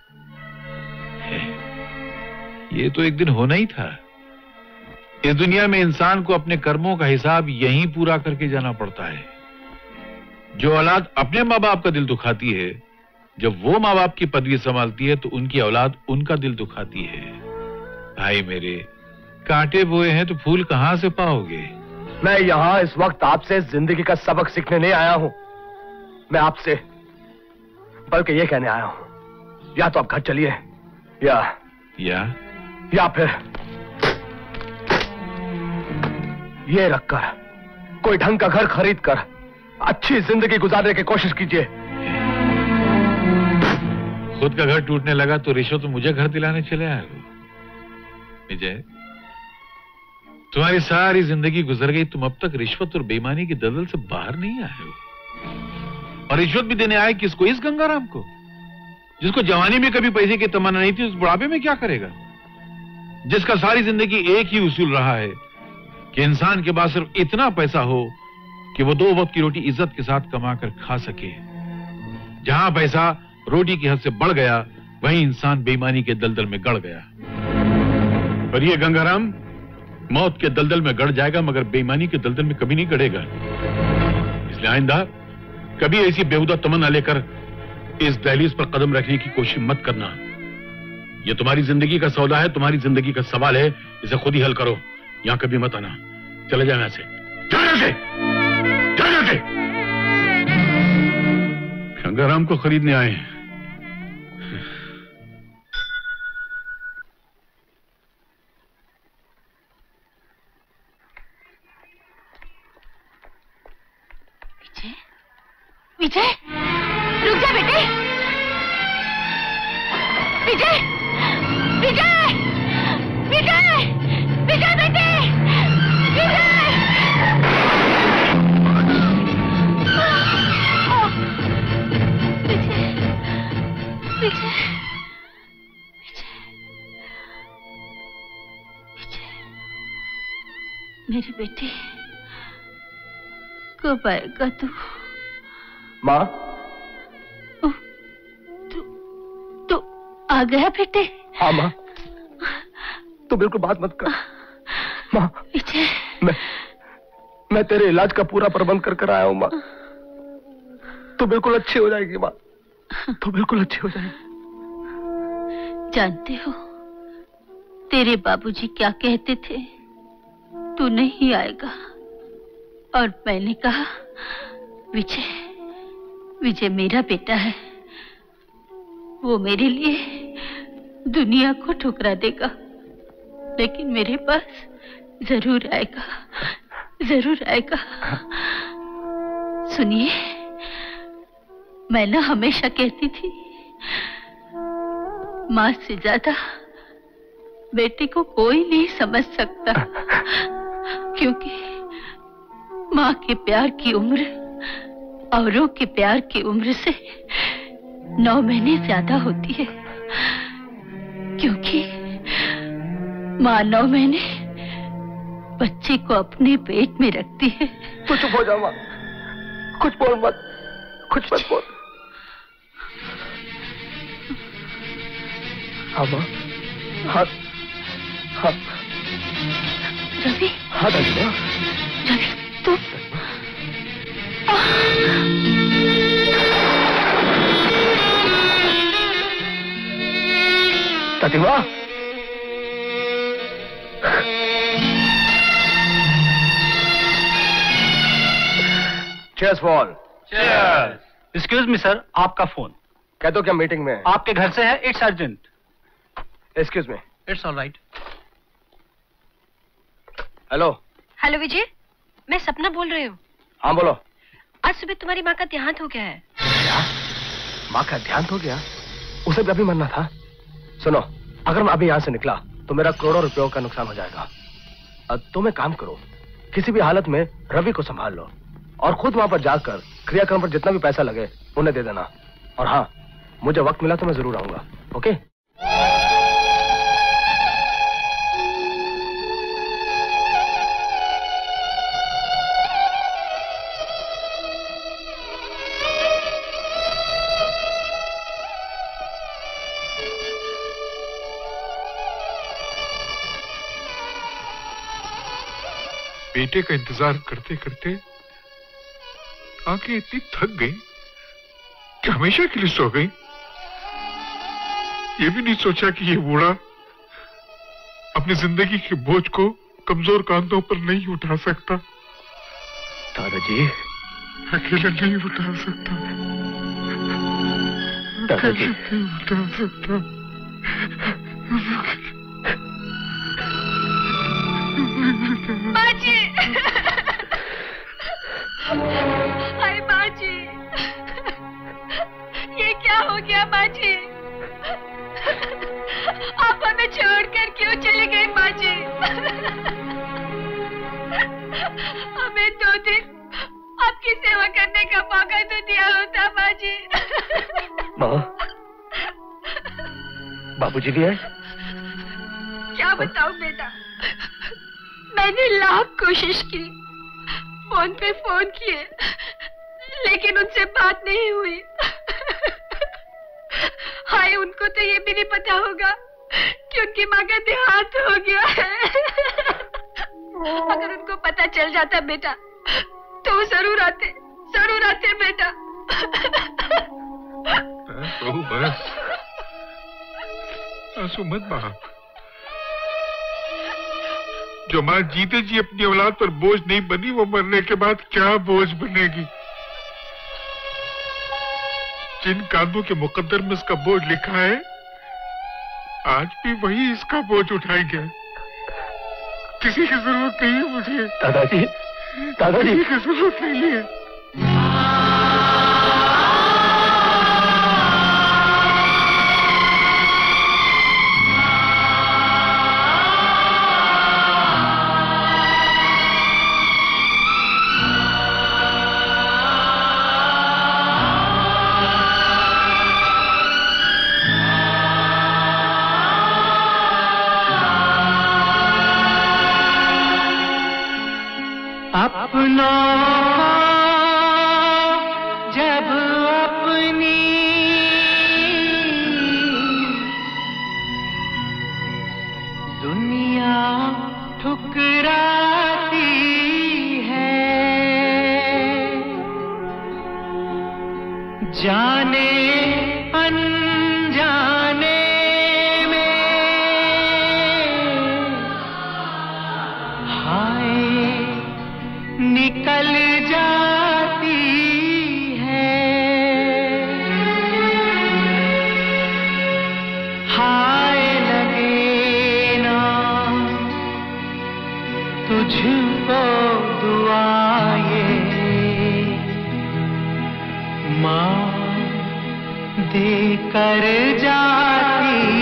ये तो एक दिन होना ही था। इस दुनिया में इंसान को अपने कर्मों का हिसाब यहीं पूरा करके जाना पड़ता है। जो औलाद अपने माँ बाप का दिल दुखाती है, जब वो माँ बाप की पदवी संभालती है तो उनकी औलाद उनका दिल दुखाती है। भाई मेरे, कांटे बोए हैं तो फूल कहां से पाओगे? मैं यहाँ इस वक्त आपसे जिंदगी का सबक सीखने नहीं आया हूँ, मैं आपसे बल्कि ये कहने आया हूँ, या तो आप घर चलिए या या या फिर ये रखकर कोई ढंग का घर खरीद कर अच्छी जिंदगी गुजारने की कोशिश कीजिए। खुद का घर टूटने लगा तो रिश्वत तो मुझे घर दिलाने चले आए हो? विजय, तुम्हारी सारी जिंदगी गुजर गई, तुम अब तक रिश्वत और बेईमानी की दलदल से बाहर नहीं आए हो। और रिश्वत भी देने आए किसको? इस गंगाराम को, जिसको जवानी में कभी पैसे की तमन्ना नहीं थी, उस बुढ़ापे में क्या करेगा? जिसका सारी जिंदगी एक ही उसूल रहा है कि इंसान के पास सिर्फ इतना पैसा हो कि वो दो वक्त की रोटी इज्जत के साथ कमा कर खा सके। जहां पैसा रोटी की हद से बढ़ गया, वहीं इंसान बेईमानी के दलदल में गड़ गया। और ये गंगाराम मौत के दलदल में गड़ जाएगा, मगर बेईमानी के दलदल में कभी नहीं गड़ेगा। इसलिए आइंदा कभी ऐसी बेहुदा तमन्ना लेकर इस दहलीज पर कदम रखने की कोशिश मत करना। यह तुम्हारी जिंदगी का सौदा है, तुम्हारी जिंदगी का सवाल है, इसे खुद ही हल करो। यहां कभी मत आना। चले जाना से, जाना से, जाना से। गंगाराम को खरीदने आए हैं। विजय, रुक जा बेटे। विजय, विजय, विजय, विजय बेटे, विजय। विजय, विजय, विजय, मेरे बेटे, कब आएगा तू? माँ, तू तू आ गया बेटे? हाँ माँ, तू बिल्कुल बात मत कर। माँ, मैं मैं तेरे इलाज का पूरा प्रबंध कर कर आया हूँ माँ। तू बिल्कुल अच्छी हो जाएगी माँ, तू बिल्कुल अच्छी हो जाएगी। जानते हो तेरे बाबूजी क्या कहते थे? तू नहीं आएगा। और मैंने कहा विजय, विजय मेरा बेटा है, वो मेरे लिए दुनिया को ठुकरा देगा, लेकिन मेरे पास जरूर आएगा, जरूर आएगा। सुनिए, मैं ना हमेशा कहती थी माँ से ज्यादा बेटे को कोई नहीं समझ सकता, क्योंकि माँ के प्यार की उम्र औरों के प्यार की उम्र से नौ महीने ज्यादा होती है, क्योंकि माँ नौ महीने बच्चे को अपने पेट में रखती है। तू चुप हो जा माँ, कुछ बोल मत, कुछ मत बोल। हाँ माँ, हाँ हाँ रवि, हाँ दादी माँ। रवि तू दादी माँ, chairs fall. Excuse me sir, आपका फोन। कह दो क्या मीटिंग में? आपके घर से है, it's urgent. Excuse me. It's all right. Hello. Hello Vijay, मैं सपना बोल रही हूँ। हाँ बोलो। आज सुबह तुम्हारी माँ का देहांत हो गया है। क्या? माँ का देहांत हो गया? उसे भी अभी मरना था। सुनो, अगर मैं अभी यहाँ से निकला तो मेरा करोड़ों रुपयों का नुकसान हो जाएगा। अब तुम एक काम करो, किसी भी हालत में रवि को संभाल लो और खुद वहां पर जाकर क्रियाक्रम पर जितना भी पैसा लगे उन्हें दे देना। और हाँ, मुझे वक्त मिला तो मैं जरूर आऊंगा। ओके? बेटे का इंतजार करते करते आंखें इतनी थक गई कि हमेशा के लिए सो गई। ये भी नहीं सोचा कि ये बूढ़ा अपनी जिंदगी के बोझ को कमजोर कांधों पर नहीं उठा सकता। दादाजी, अकेले नहीं उठा सकता। दादाजी नहीं उठा सकता। बाजी, हाय बाजी, ये क्या हो गया बाजी? आप हमें छोड़कर क्यों चले गए बाजी? हमें दो दिन आपकी सेवा करने का मौका तो दिया होता बाजी। माँ, बाबूजी भी है? क्या बताऊं बेटा, मैंने लाख कोशिश की, फोन पे फोन किए, लेकिन उनसे बात नहीं हुई। हाय, उनको तो ये भी नहीं पता होगा कि उनकी माँ का देहांत हो गया है। अगर उनको पता चल जाता बेटा, तो वो जरूर आते, जरूर आते बेटा। बहू बस, आंसू मत बहा। जो माँ जीते जी अपनी औलाद पर बोझ नहीं बनी, वो मरने के बाद क्या बोझ बनेगी। जिन कांधों के मुकद्दर में इसका बोझ लिखा है, आज भी वही इसका बोझ उठाएंगे। किसी की जरूरत नहीं है मुझे। दादाजी, दादाजी, किसी की जरूरत नहीं है। अपनों जब अपनी दुनिया ठुकराती है, जाने अनजाने में हाय निकल जाती है। हाय लगे ना तुझको दुआएं, माँ देकर जाती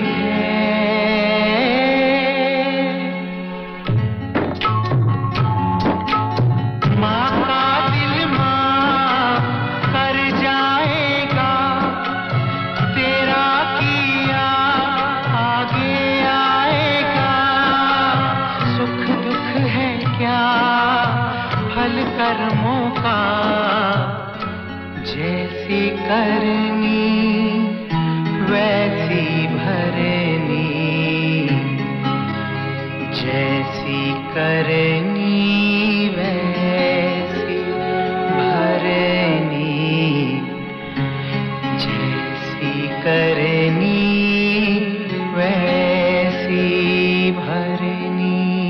कर्मों का जैसी करनी वैसी भरनी, जैसी करनी वैसी भरनी, जैसी करनी वैसी भरनी।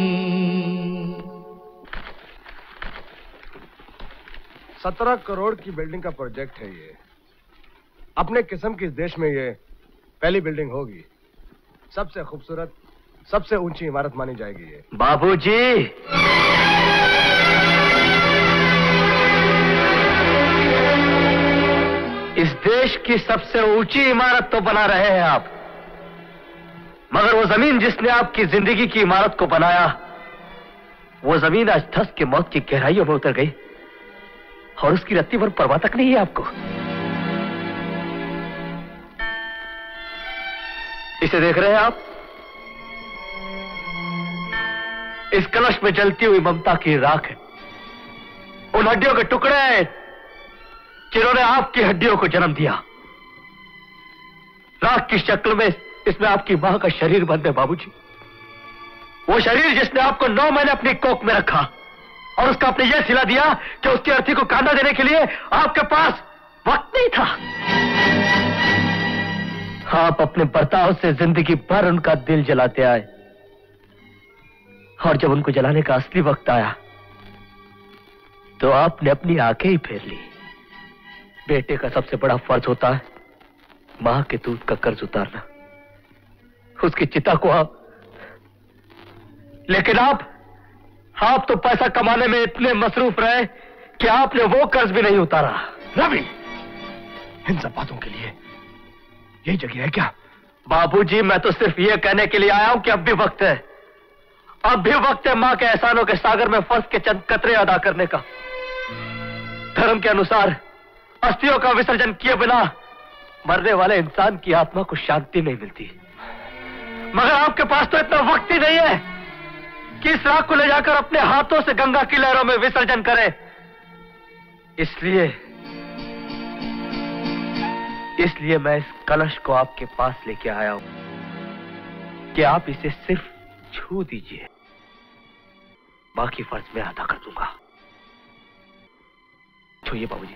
सत्रह करोड़ की बिल्डिंग का प्रोजेक्ट है ये। अपने किस्म की इस देश में ये पहली बिल्डिंग होगी। सबसे खूबसूरत, सबसे ऊंची इमारत मानी जाएगी ये। बाबूजी, इस देश की सबसे ऊंची इमारत तो बना रहे हैं आप, मगर वो जमीन जिसने आपकी जिंदगी की इमारत को बनाया, वो जमीन आज धस के मौत की गहराइयों में उतर गई और उसकी रत्ती भर परवाह तक नहीं है आपको। इसे देख रहे हैं आप? इस कलश में जलती हुई ममता की राख है। उन हड्डियों के टुकड़े हैं जिन्होंने आपकी हड्डियों को जन्म दिया। राख की शक्ल में इसमें आपकी मां का शरीर बंद है बाबूजी। वो शरीर जिसने आपको नौ महीने अपनी कोख में रखा और उसका आपने यह सिला दिया कि उसकी अर्थी को कांधा देने के लिए आपके पास वक्त नहीं था। आप अपने बर्ताव से जिंदगी भर उनका दिल जलाते आए और जब उनको जलाने का असली वक्त आया तो आपने अपनी आंखें ही फेर ली। बेटे का सबसे बड़ा फर्ज होता है मां के दूध का कर्ज उतारना, उसकी चिता को आप, लेकिन आप आप तो पैसा कमाने में इतने मसरूफ रहे कि आपने वो कर्ज भी नहीं उतारा। रवि, इन सब बातों के लिए यही जगह है क्या? बाबूजी, मैं तो सिर्फ ये कहने के लिए आया हूं कि अब भी वक्त है, अब भी वक्त है मां के एहसानों के सागर में फंस के चंद कतरे अदा करने का। धर्म के अनुसार अस्थियों का विसर्जन किए बिना मरने वाले इंसान की आत्मा को शांति नहीं मिलती, मगर आपके पास तो इतना वक्त ही नहीं है। कि इस राख को ले जाकर अपने हाथों से गंगा की लहरों में विसर्जन करें। इसलिए इसलिए मैं इस कलश को आपके पास लेके आया हूं कि आप इसे सिर्फ छू दीजिए, बाकी फर्ज मैं अदा कर दूंगा। छूइए बाबूजी।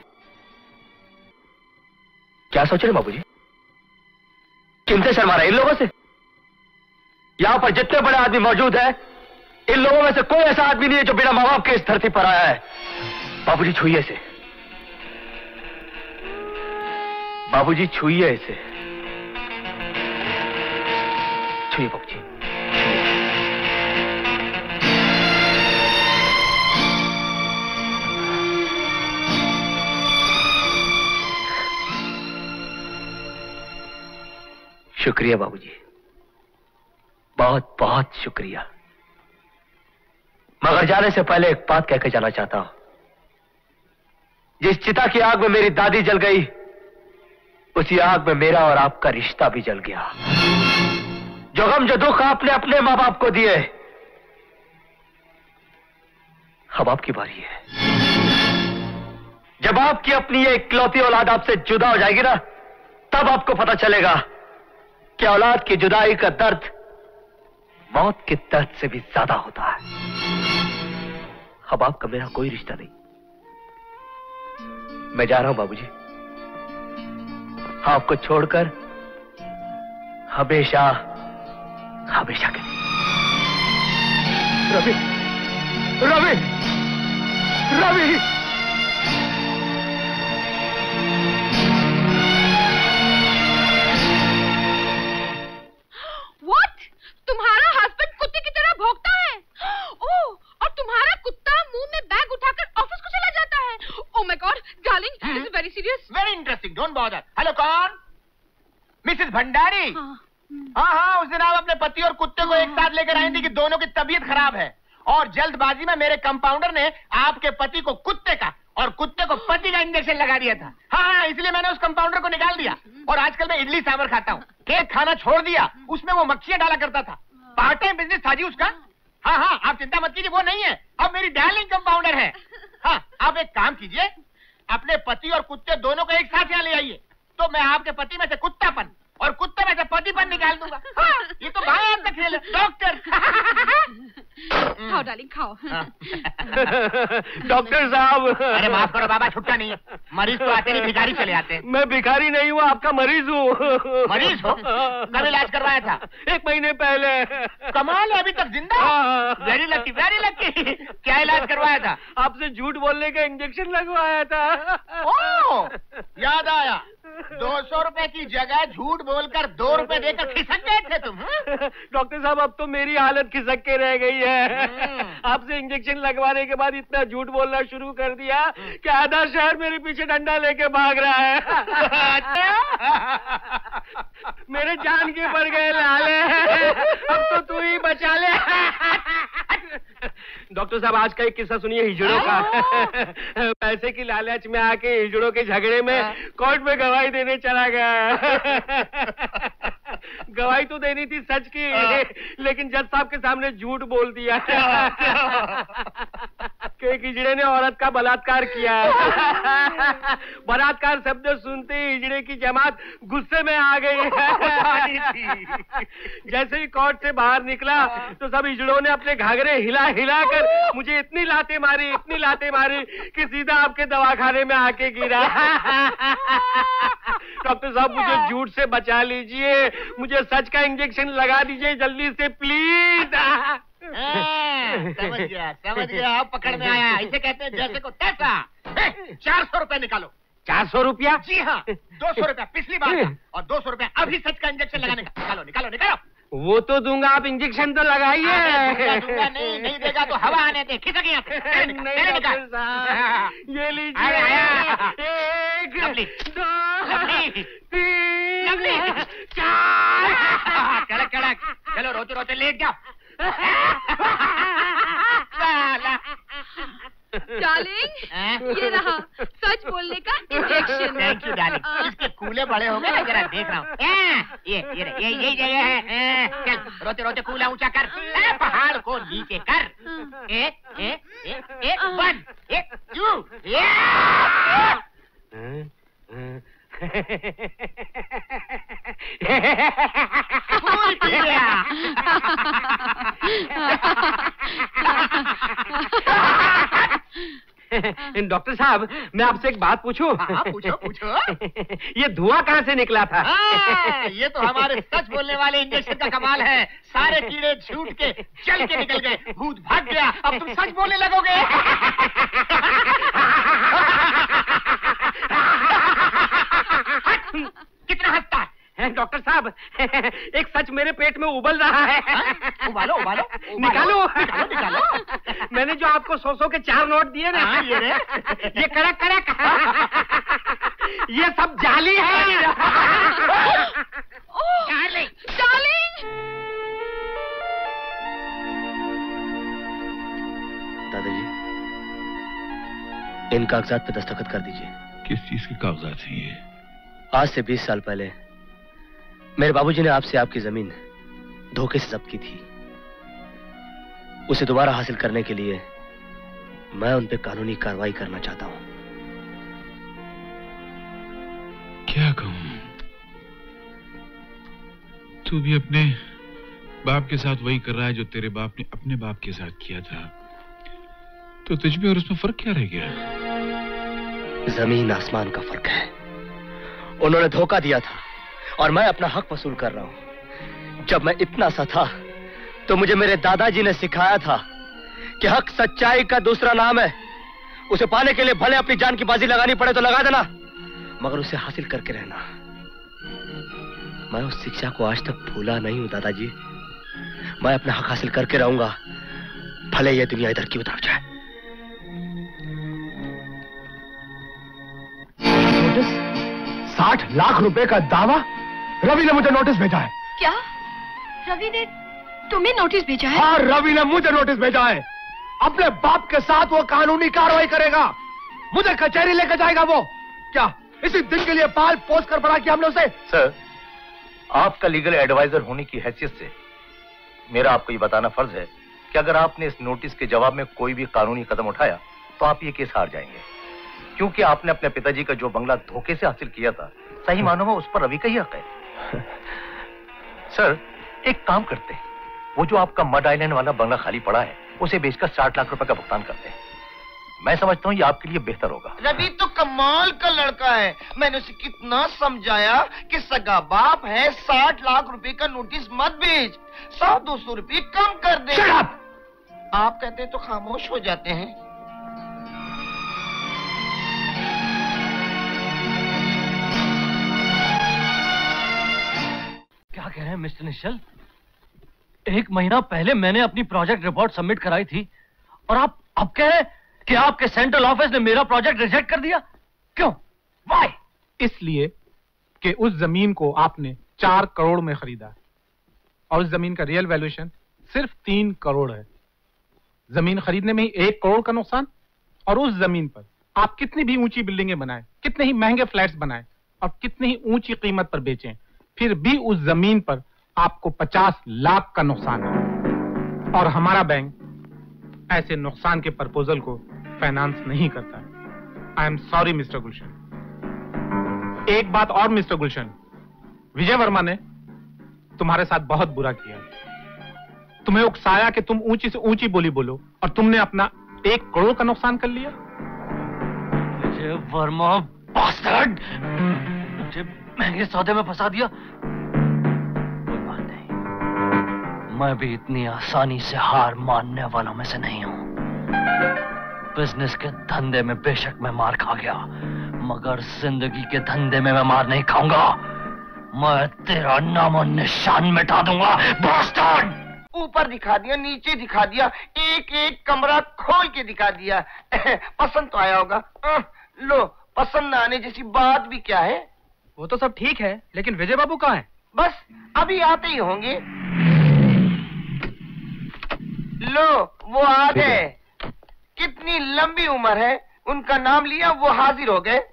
क्या सोच रहे बाबूजी? किनसे शर्मा रहे? इन लोगों से? यहां पर जितने बड़े आदमी मौजूद हैं, इन लोगों में से कोई ऐसा आदमी नहीं है जो बिना मां बाप के इस धरती पर आया है। बाबूजी छूइए इसे, बाबूजी छूइए इसे, छूइए बाबूजी। शुक्रिया बाबूजी, बहुत बहुत शुक्रिया। मगर जाने से पहले एक बात कहकर जाना चाहता हूं। जिस चिता की आग में मेरी दादी जल गई, उसी आग में मेरा और आपका रिश्ता भी जल गया। जो गम जो दुख आपने अपने मां बाप को दिए, अब आपकी बारी है। जब आपकी अपनी ये इकलौती औलाद आपसे जुदा हो जाएगी ना, तब आपको पता चलेगा कि औलाद की जुदाई का दर्द मौत के दर्द से भी ज्यादा होता है। अब आपका मेरा कोई रिश्ता नहीं। मैं जा रहा हूं बाबूजी, आपको छोड़कर हमेशा हमेशा के लिए। रवि, रवि, रवि। What? तुम्हारा हस्बैंड कुत्ते की तरह भौंकता है? ओह, और तुम्हारा कुत्ता मुंह में बैग उठाकर ऑफिस को चला जाता है। Oh my god, darling, this is very serious. Very interesting, don't bother. Hello, कौन? मिसेस भंडारी? हाँ हाँ, उस दिन आप अपने पति और कुत्ते को एक साथ लेकर आई थी कि दोनों की तबीयत खराब है, और जल्दबाजी में मेरे कंपाउंडर ने आपके पति को कुत्ते का और कुत्ते को पति का इंजेक्शन लगा दिया था। हाँ हाँ, इसलिए मैंने उस कंपाउंडर को निकाल दिया, और आजकल मैं इडली सांभर खाता हूँ। केक खाना छोड़ दिया, उसमें वो मक्खियां डाला करता था। पार्ट टाइम बिजनेस था जी उसका। हाँ हाँ, आप चिंता मत कीजिए, वो नहीं है, अब मेरी डार्लिंग कंपाउंडर है। हाँ, आप एक काम कीजिए, अपने पति और कुत्ते दोनों को एक साथ यहाँ ले आइए, तो मैं आपके पति में से कुत्तापन और कुत्ते में से पतिपन निकाल दूंगा। हाँ, ये तो भाई का खेल है, डॉक्टर। खाओ डार्लिंग, खाओ। डॉक्टर साहब। अरे माफ करो बाबा, छुट्टा नहीं है। मरीज तो आते नहीं, भिखारी चले आते हैं। मैं भिखारी नहीं हूँ, आपका मरीज हूँ। मरीज हो? कब इलाज करवाया था? एक महीने पहले। कमाल है, अभी तक जिंदा? Very lucky, very lucky. क्या इलाज करवाया था? आपसे झूठ बोलने का इंजेक्शन लगवाया था। ओह, याद आया। दो सौ रुपए की जगह झूठ बोलकर दो रुपए देकर खिसक गए थे तुम। डॉक्टर साहब, अब तो मेरी हालत खिसक के रह गई है। आपसे इंजेक्शन लगवाने के बाद इतना झूठ बोलना शुरू कर दिया कि आधा शहर मेरे पीछे डंडा लेके भाग रहा है। मेरे जान के पड़ गए लाले, अब तो तू ही बचा ले। डॉक्टर साहब, आज का एक किस्सा सुनिए हिजड़ों का। पैसे की लालच में आके हिजड़ों के झगड़े में कोर्ट में गवाही देने चला गया। गवाही तो देनी थी सच की, लेकिन जज साहब के सामने झूठ बोल दिया कि एक हिजड़े ने औरत का बलात्कार किया। बलात्कार शब्द सुनते ही हिजड़े की जमात गुस्से में आ गई। जैसे ही कोर्ट से बाहर निकला तो सब हिजड़ों ने अपने घाघरे हिला हिला कर मुझे इतनी लाते मारी, इतनी लाते मारी कि सीधा आपके दवाखाने में आके गिरा। डॉक्टर साहब, मुझे झूठ से बचा लीजिए, मुझे सच का इंजेक्शन लगा दीजिए जल्दी से प्लीज। समझ गया, समझ गया, आप पकड़ में आया। इसे कहते हैं जैसे को तैसा। चार सौ रुपए निकालो। चार सौ रुपया? जी हाँ, दो सौ रुपया पिछली बार का और दो सौ रुपया अभी सच का इंजेक्शन लगाने का। निकालो निकालो निकालो। वो तो दूंगा, आप इंजेक्शन तो लगाइए। दूंगा, दूंगा, नहीं नहीं देगा तो हवा आने दे। खिसक यहाँ से। नहीं डॉक्टर साहब, ये लीजिए। एक, दो, तीन, चार। कड़क कड़क। चलो रोते रोते लेट जाओ। डार्लिंग, ये रहा सच बोलने का इंजेक्शन। थैंक यू डार्लिंग, इसके कूले बड़े हो गए ना, जरा देख रहा हूँ। ये ये ये यही जगह है। चल रोते रोते कूला ऊंचा कर, पहाड़ को नीचे कर। एक एक एक एक वन एक टू। फूल पी गया। डॉक्टर साहब, मैं आपसे एक बात पूछूं? हाँ, पूछो पूछो। ये धुआं कहाँ से निकला था? हाँ, ये तो हमारे सच बोलने वाले इंजेक्शन का कमाल है। सारे कीड़े छूट के चल के निकल गए, भूत भाग गया। अब तुम सच बोलने लगोगे। कितना हंसता है डॉक्टर साहब, एक सच मेरे पेट में उबल रहा है। उबालो उबालो निकालो निकालो निकालो। मैंने जो आपको सौ सौ के चार नोट दिए ना, हाँ, ये रे। ये कड़क कड़क ये सब जाली है। Darling, darling. दादाजी, इन कागजात पे दस्तखत कर दीजिए। किस चीज के कागजात हैं ये? आज से बीस साल पहले मेरे बाबूजी ने आपसे आपकी जमीन धोखे से जब्त की थी। उसे दोबारा हासिल करने के लिए मैं उन पे कानूनी कार्रवाई करना चाहता हूं। क्या कहूं? तू भी अपने बाप के साथ वही कर रहा है जो तेरे बाप ने अपने बाप के साथ किया था, तो तुझ में और उसमें फर्क क्या रह गया? जमीन आसमान का फर्क है। उन्होंने धोखा दिया था और मैं अपना हक वसूल कर रहा हूं। जब मैं इतना सा था तो मुझे मेरे दादाजी ने सिखाया था कि हक सच्चाई का दूसरा नाम है। उसे पाने के लिए भले अपनी जान की बाजी लगानी पड़े तो लगा देना, मगर उसे हासिल करके रहना। मैं उस शिक्षा को आज तक भूला नहीं हूं दादाजी। मैं अपना हक हासिल करके रहूंगा, भले ये दुनिया इधर की उधर जाए। साठ लाख रुपए का दावा? रवि ने मुझे नोटिस भेजा है। क्या? रवि ने तुम्हें नोटिस भेजा है? हाँ, रवि ने मुझे नोटिस भेजा है। अपने बाप के साथ वो कानूनी कार्रवाई करेगा, मुझे कचहरी लेकर जाएगा। वो क्या इसी दिन के लिए पाल पोस कर बड़ा किया हमने उसे? सर, आपका लीगल एडवाइजर होने की हैसियत से मेरा आपको ये बताना फर्ज है कि अगर आपने इस नोटिस के जवाब में कोई भी कानूनी कदम उठाया तो आप ये केस हार जाएंगे, क्योंकि आपने अपने पिताजी का जो बंगला धोखे से हासिल किया था, सही मानों में उस पर रवि का ही हक है। सर, एक काम करते हैं, वो जो आपका मड आइलैंड वाला बंगला खाली पड़ा है उसे बेचकर साठ लाख रुपए का भुगतान करते हैं। मैं समझता हूँ ये आपके लिए बेहतर होगा। रवि तो कमाल का लड़का है। मैंने उसे कितना समझाया कि सगा बाप है, साठ लाख रुपए का नोटिस मत भेज, सौ दो सौ रुपये कम कर दे। आप कहते हैं तो खामोश हो जाते हैं। क्या कह रहे हैं मिस्टर निश्चल? एक महीना पहले मैंने अपनी प्रोजेक्ट रिपोर्ट सबमिट कराई थी और आप अब कह रहे हैं कि आपके सेंट्रल ऑफिस ने मेरा प्रोजेक्ट रिजेक्ट कर दिया? क्यों? व्हाई? इसलिए कि उस जमीन को आपने चार करोड़ में खरीदा और उस जमीन का रियल वैल्यूएशन सिर्फ तीन करोड़ है। जमीन खरीदने में ही एक करोड़ का नुकसान, और उस जमीन पर आप कितनी भी ऊंची बिल्डिंगें बनाएं, कितने ही महंगे फ्लैट्स बनाएं और कितनी ही ऊंची कीमत पर बेचें, फिर भी उस जमीन पर आपको पचास लाख का नुकसान है। और हमारा बैंक ऐसे नुकसान के प्रपोजल को फाइनेंस नहीं करता है। I am sorry mister Gulshan. एक बात और मिस्टर गुलशन, विजय वर्मा ने तुम्हारे साथ बहुत बुरा किया। तुम्हें उकसाया कि तुम ऊंची से ऊंची बोली बोलो और तुमने अपना एक करोड़ का नुकसान कर लिया। विजय वर्मा बास्टर्ड, मुझे महंगे सौदे में फंसा दिया। कोई बात नहीं, मैं भी इतनी आसानी से हार मानने वालों में से नहीं हूं। बिजनेस के धंधे में बेशक मैं मार खा गया, मगर जिंदगी के धंधे में मैं मार नहीं खाऊंगा। मैं तेरा नामो निशान मिटा दूंगा बास्टर्ड। ऊपर दिखा दिया, नीचे दिखा दिया, एक एक कमरा खोल के दिखा दिया। पसंद तो आया होगा। लो, पसंद न आने जैसी बात भी क्या है? वो तो सब ठीक है, लेकिन विजय बाबू कहाँ हैं? बस अभी आते ही होंगे। लो, वो आ गए। कितनी लंबी उम्र है, उनका नाम लिया वो हाजिर हो गए।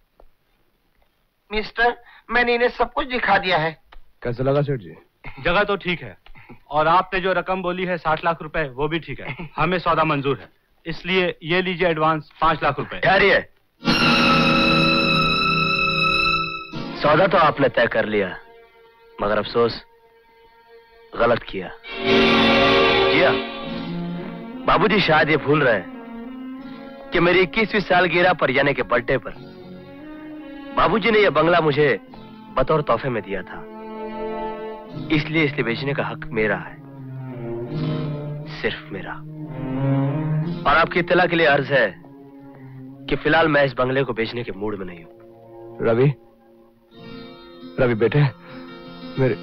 मिस्टर, मैंने इन्हें सब कुछ दिखा दिया है। कैसा लगा सेठ जी? जगह तो ठीक है और आपने जो रकम बोली है साठ लाख रुपए वो भी ठीक है। हमें सौदा मंजूर है, इसलिए ये लीजिए एडवांस पांच लाख रुपए। है सौदा तो आपने तय कर लिया, मगर अफसोस गलत किया। किया बाबूजी शायद ये भूल रहे हैं कि मेरी इक्कीसवीं सालगिरह पर यानी कि बर्थडे पर बाबूजी ने यह बंगला मुझे बतौर तोहफे में दिया था, इसलिए इसलिए बेचने का हक मेरा है, सिर्फ मेरा। और आपकी इत्तला के लिए अर्ज है कि फिलहाल मैं इस बंगले को बेचने के मूड में नहीं हूं। रवि, रवि बेटे, मेरे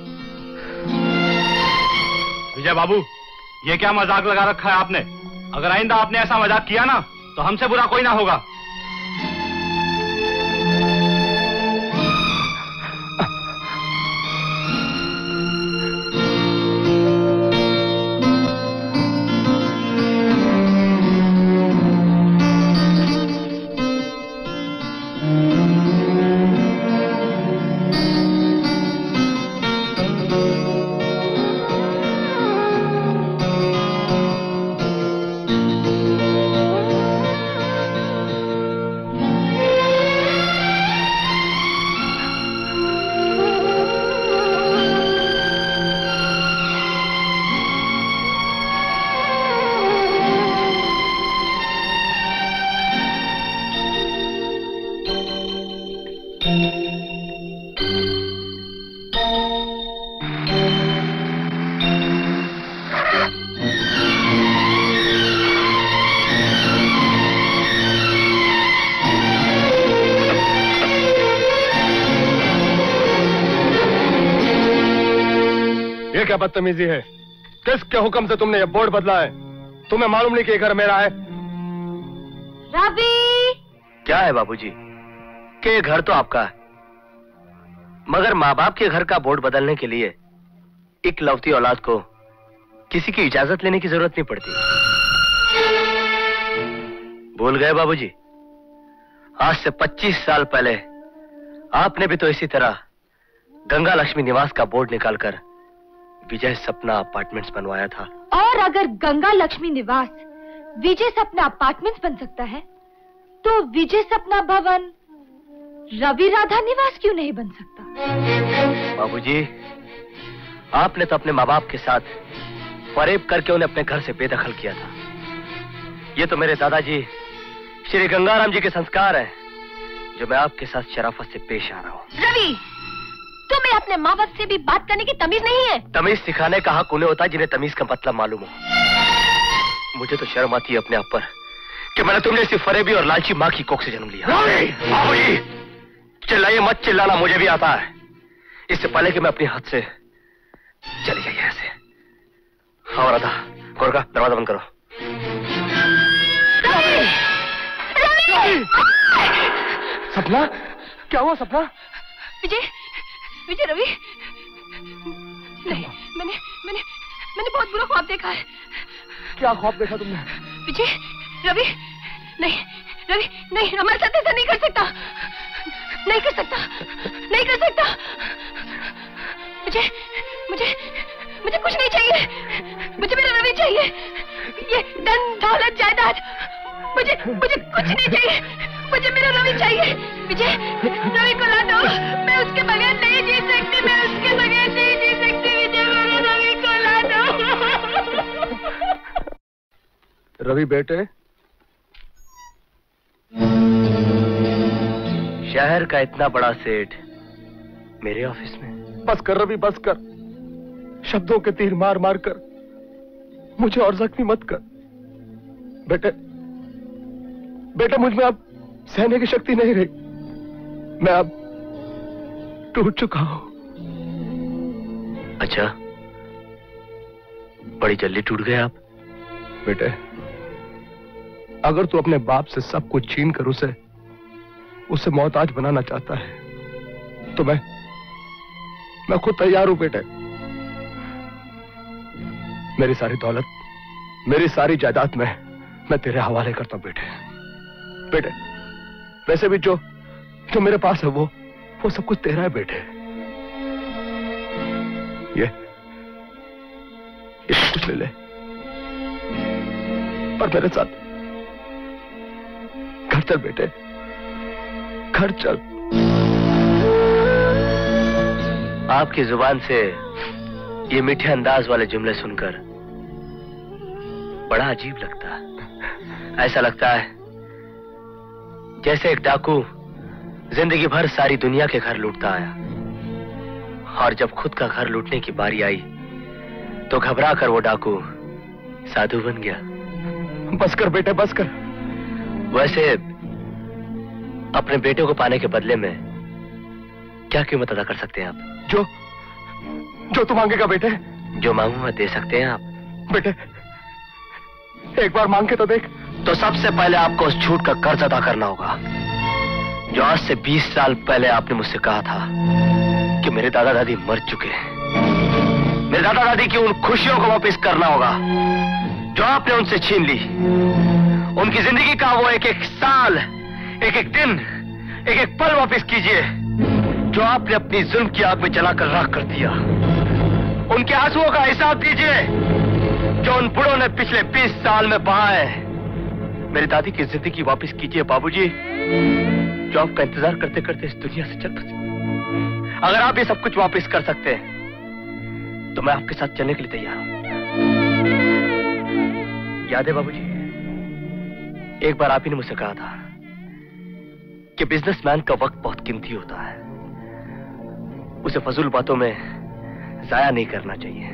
विजय बाबू, ये क्या मजाक लगा रखा है आपने? अगर आइंदा आपने ऐसा मजाक किया ना तो हमसे बुरा कोई ना होगा। क्या बदतमीजी है? किसके हुक्म से तुमने ये बोर्ड बदला है? तुम्हें मालूम नहीं कि ये घर मेरा है? रवि! क्या है बाबूजी कि ये घर तो आपका है, मगर माँ बाप के घर का बोर्ड बदलने के लिए इकलौती औलाद को किसी की इजाजत लेने की जरूरत नहीं पड़ती। भूल गए बाबूजी? आज से पच्चीस साल पहले आपने भी तो इसी तरह गंगा लक्ष्मी निवास का बोर्ड निकालकर विजय सपना अपार्टमेंट्स बनवाया था। और अगर गंगा लक्ष्मी निवास विजय सपना अपार्टमेंट्स बन सकता है तो विजय सपना भवन रवि राधा निवास क्यों नहीं बन सकता? बाबूजी, आपने तो अपने माँ बाप के साथ फरेब करके उन्हें अपने घर से बेदखल किया था। ये तो मेरे दादाजी श्री गंगाराम जी के संस्कार हैं जो मैं आपके साथ शराफत से पेश आ रहा हूँ। रवि, तुम्हें अपने माँ बाप से भी बात करने की तमीज नहीं है? तमीज सिखाने का हक उन्हें होता है जिन्हें तमीज का मतलब मालूम हो। मुझे तो शर्म आती है अपने आप पर कि मैंने तुमने इसी फरेबी और लालची माँ की कोख से जन्म लिया। बाबूजी, चिल्लाइए मत, चिल्लाना मुझे भी आता है। इससे पहले कि मैं अपनी हद से चली जाइए ऐसे। हाँ राधा, गोरखा दरवाजा बंद करो। सपना, क्या हुआ सपना? विजय, विजय रवि, नहीं, मैंने मैंने मैंने बहुत बुरा ख्वाब देखा है। क्या ख्वाब देखा तुमने? विजय, रवि, नहीं, रवि, नहीं, हमारे साथ ऐसा नहीं कर सकता, नहीं कर सकता, नहीं कर सकता। मुझे, मुझे, मुझे कुछ नहीं चाहिए, मुझे मेरा रवि चाहिए। ये धन दौलत जायदाद, मुझे, मुझे कुछ नहीं चाहिए, मुझे मेरा रवि चाहिए। विजय, रवि को ला दो, मैं उसके बगैर नहीं जी सकती, मैं उसके बगैर नहीं जी सकती। विजय, मेरे रवि को ला दो। रवि बेटे, शहर का इतना बड़ा सेठ मेरे ऑफिस में? बस कर रवि, बस कर। शब्दों के तीर मार मार कर मुझे और जख्मी मत कर। बेटे, बेटे मुझ में अब सहने की शक्ति नहीं रही। मैं अब टूट चुका हूं। अच्छा, बड़ी जल्दी टूट गए आप? बेटे, अगर तू अपने बाप से सब कुछ छीन कर उसे उसे मोहताज बनाना चाहता है तो मैं मैं खुद तैयार हूं बेटे। मेरी सारी दौलत, मेरी सारी जायदाद में मैं तेरे हवाले करता हूं बेटे। बेटे वैसे भी जो जो मेरे पास है वो वो सब कुछ तेरा है बेटे। ये ये सब कुछ ले ले, पर मेरे साथ घर चल बेटे, घर चल। आपकी जुबान से ये मीठे अंदाज वाले जुमले सुनकर बड़ा अजीब लगता है। ऐसा लगता है जैसे एक डाकू जिंदगी भर सारी दुनिया के घर लूटता आया, और जब खुद का घर लूटने की बारी आई तो घबरा कर वो डाकू साधु बन गया। बस कर बेटे, बस कर। वैसे अपने बेटे को पाने के बदले में क्या कीमत अदा कर सकते हैं आप? जो जो तू मांगेगा बेटे। जो मांगूंगा दे सकते हैं आप? बेटे एक बार मांग के तो देख। तो सबसे पहले आपको उस झूठ का कर्ज अदा करना होगा जो आज से बीस साल पहले आपने मुझसे कहा था कि मेरे दादा दादी मर चुके हैं। मेरे दादा दादी की उन खुशियों को वापस करना होगा जो आपने उनसे छीन ली। उनकी जिंदगी का वो एक एक साल, एक एक दिन, एक एक पल वापस कीजिए जो आपने अपनी जुल्म की आग में जलाकर राख कर दिया। उनके आंसुओं का हिसाब दीजिए जो उन बुढ़ों ने पिछले बीस साल में बहाए। मेरी दादी की जिंदगी वापस कीजिए बाबूजी, जो आपका इंतजार करते करते इस दुनिया से चल बसी। अगर आप ये सब कुछ वापस कर सकते हैं तो मैं आपके साथ चलने के लिए तैयार हूं। याद है बाबूजी, एक बार आप ही ने मुझसे कहा था कि बिजनेसमैन का वक्त बहुत कीमती होता है, उसे फजूल बातों में जाया नहीं करना चाहिए।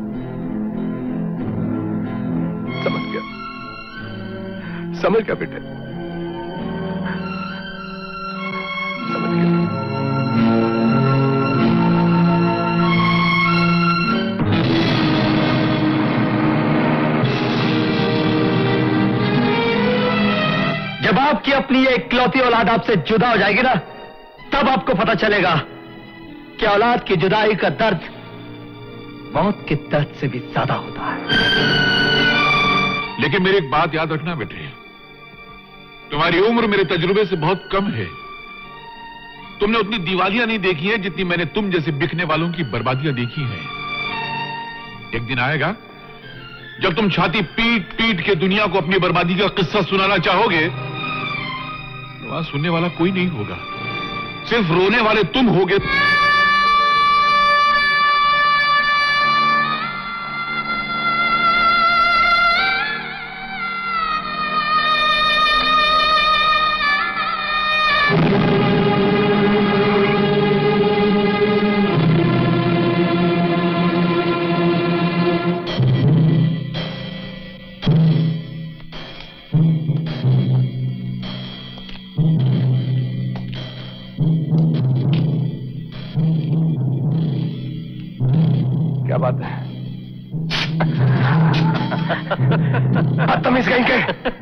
समझ गया, समझ गया बेटे, समझ गया। जब आपकी अपनी ये इकलौती औलाद आपसे जुदा हो जाएगी ना, तब आपको पता चलेगा कि औलाद की जुदाई का दर्द मौत के दर्द से भी ज्यादा होता है। लेकिन मेरी एक बात याद रखना बेटे, तुम्हारी उम्र मेरे तजुर्बे से बहुत कम है। तुमने उतनी दिवालियां नहीं देखी है जितनी मैंने तुम जैसे बिकने वालों की बर्बादियां देखी हैं। एक दिन आएगा जब तुम छाती पीट पीट के दुनिया को अपनी बर्बादी का किस्सा सुनाना चाहोगे, वहां सुनने वाला कोई नहीं होगा, सिर्फ रोने वाले तुम होगे। क्या बात है? बदतमीज कहीं के।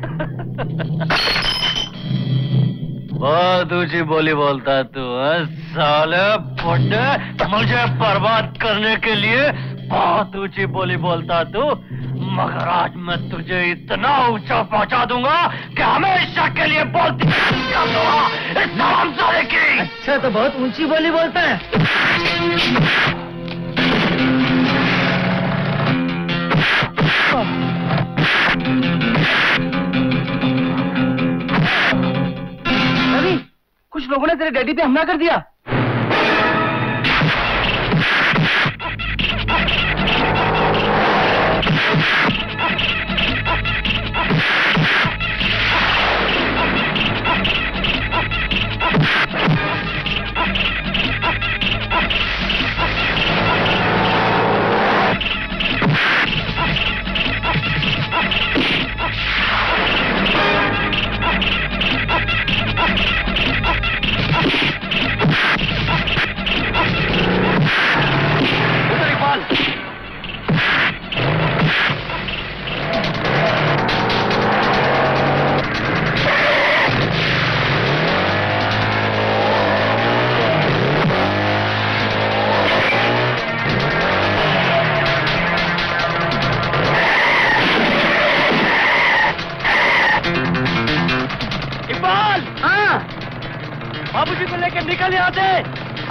बहुत ऊंची बोली बोलता तू साले फुड्डे, मुझे बर्बाद करने के लिए बहुत ऊंची बोली बोलता तू, मगर आज मैं तुझे इतना ऊंचा पहुंचा दूंगा कि हमेशा के लिए बोलती कर दूंगा इस हरामजादे की। अच्छा तो बहुत ऊंची बोली बोलता है। रवि, कुछ लोगों ने तेरे डैडी पे हमला कर दिया।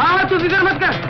हाँ तू फिक्र मत कर।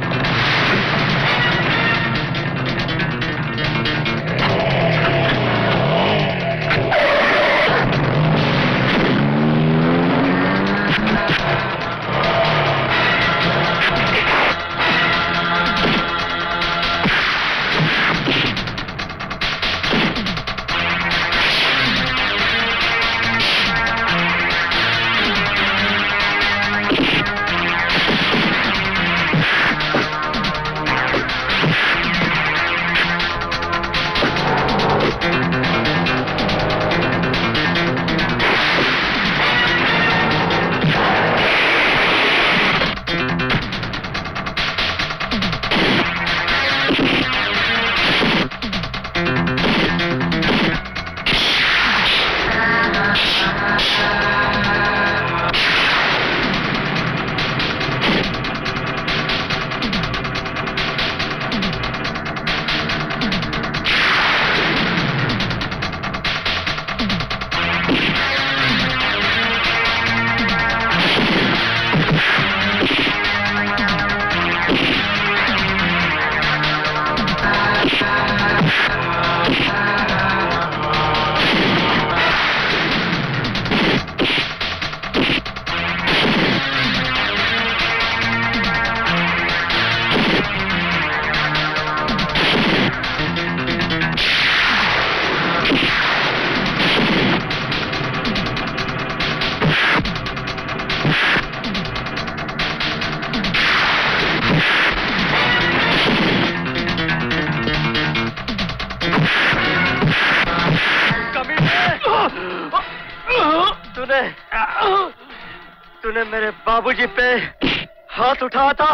तूने तूने मेरे बाबूजी पे हाथ उठाया था।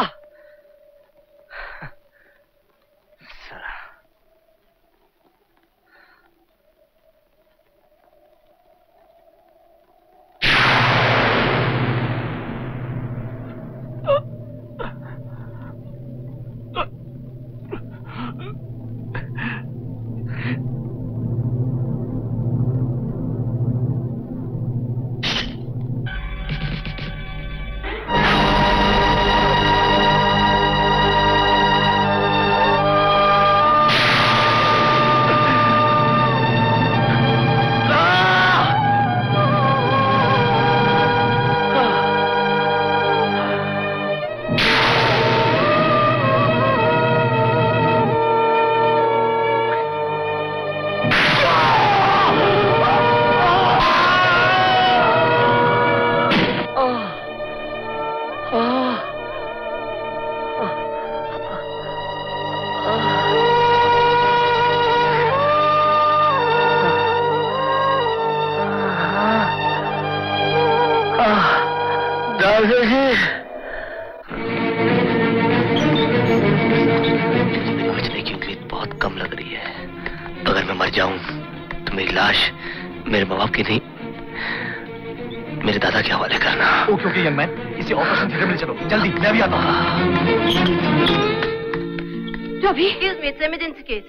बचने की उम्मीद बहुत कम लग रही है। अगर मैं मर जाऊं तो मेरी लाश मेरे माँ बाप की नहीं, मेरे दादा के हवाले करना। ओके ओके यंग मैन, इसे ऑपरेशन थिएटर में चलो जल्दी, मैं भी आता हूँ। Ravi, Excuse me, it's emergency case.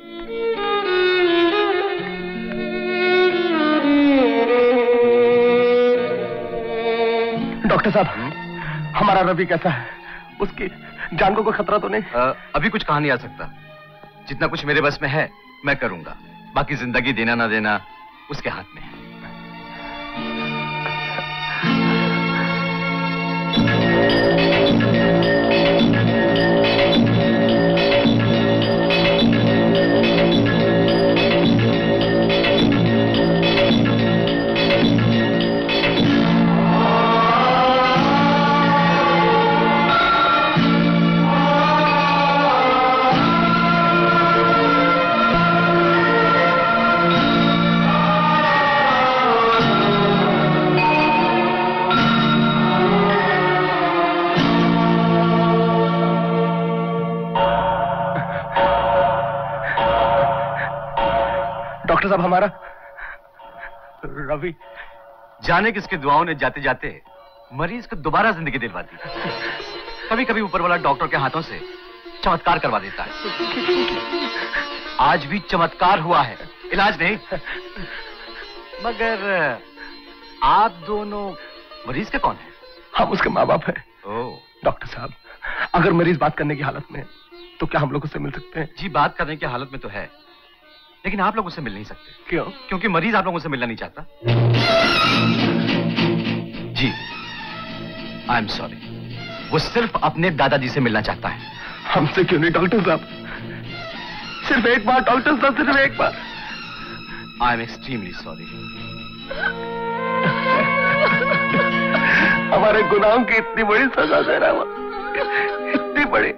Doctor साहब, हमारा रवि कैसा है? उसकी जान को कोई खतरा तो नहीं? आ, अभी कुछ कहा नहीं आ सकता। जितना कुछ मेरे बस में है मैं करूंगा, बाकी जिंदगी देना ना देना उसके हाथ में है। डॉक्टर साहब, हमारा रवि जाने किसकी दुआओं ने जाते जाते मरीज को दोबारा जिंदगी दिलवा दी। कभी कभी ऊपर वाला डॉक्टर के हाथों से चमत्कार करवा देता है। आज भी चमत्कार हुआ है, इलाज नहीं। मगर आप दोनों मरीज के कौन हैं? हम उसके माँ बाप हैं। ओह डॉक्टर साहब, अगर मेरी इस बात करने की हालत में है तो क्या हम लोग उससे मिल सकते हैं? जी बात करने की हालत में तो है, लेकिन आप लोग उससे मिल नहीं सकते। क्यों? क्योंकि मरीज आप लोगों से मिलना नहीं चाहता। जी आई एम सॉरी, वो सिर्फ अपने दादाजी से मिलना चाहता है। हमसे क्यों नहीं डॉक्टर साहब? सिर्फ एक बार डॉक्टर साहब, सिर्फ एक बार। I am extremely sorry. हमारे गुनाहों की इतनी बड़ी सजा दे रहा है, इतनी बड़ी।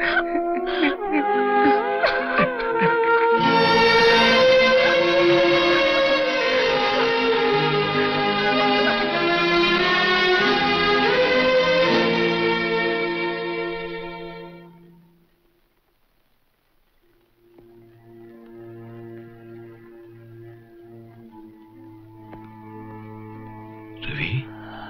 रवि,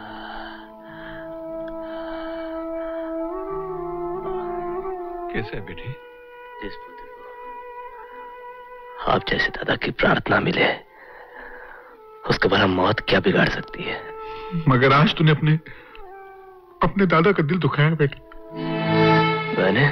कैसे है बेटे? जिस पुत्र को आप जैसे दादा की प्रार्थना मिले, उसके भला मौत क्या बिगाड़ सकती है? मगर आज तूने अपने अपने दादा का दिल दुखाया बेटे। मैंने?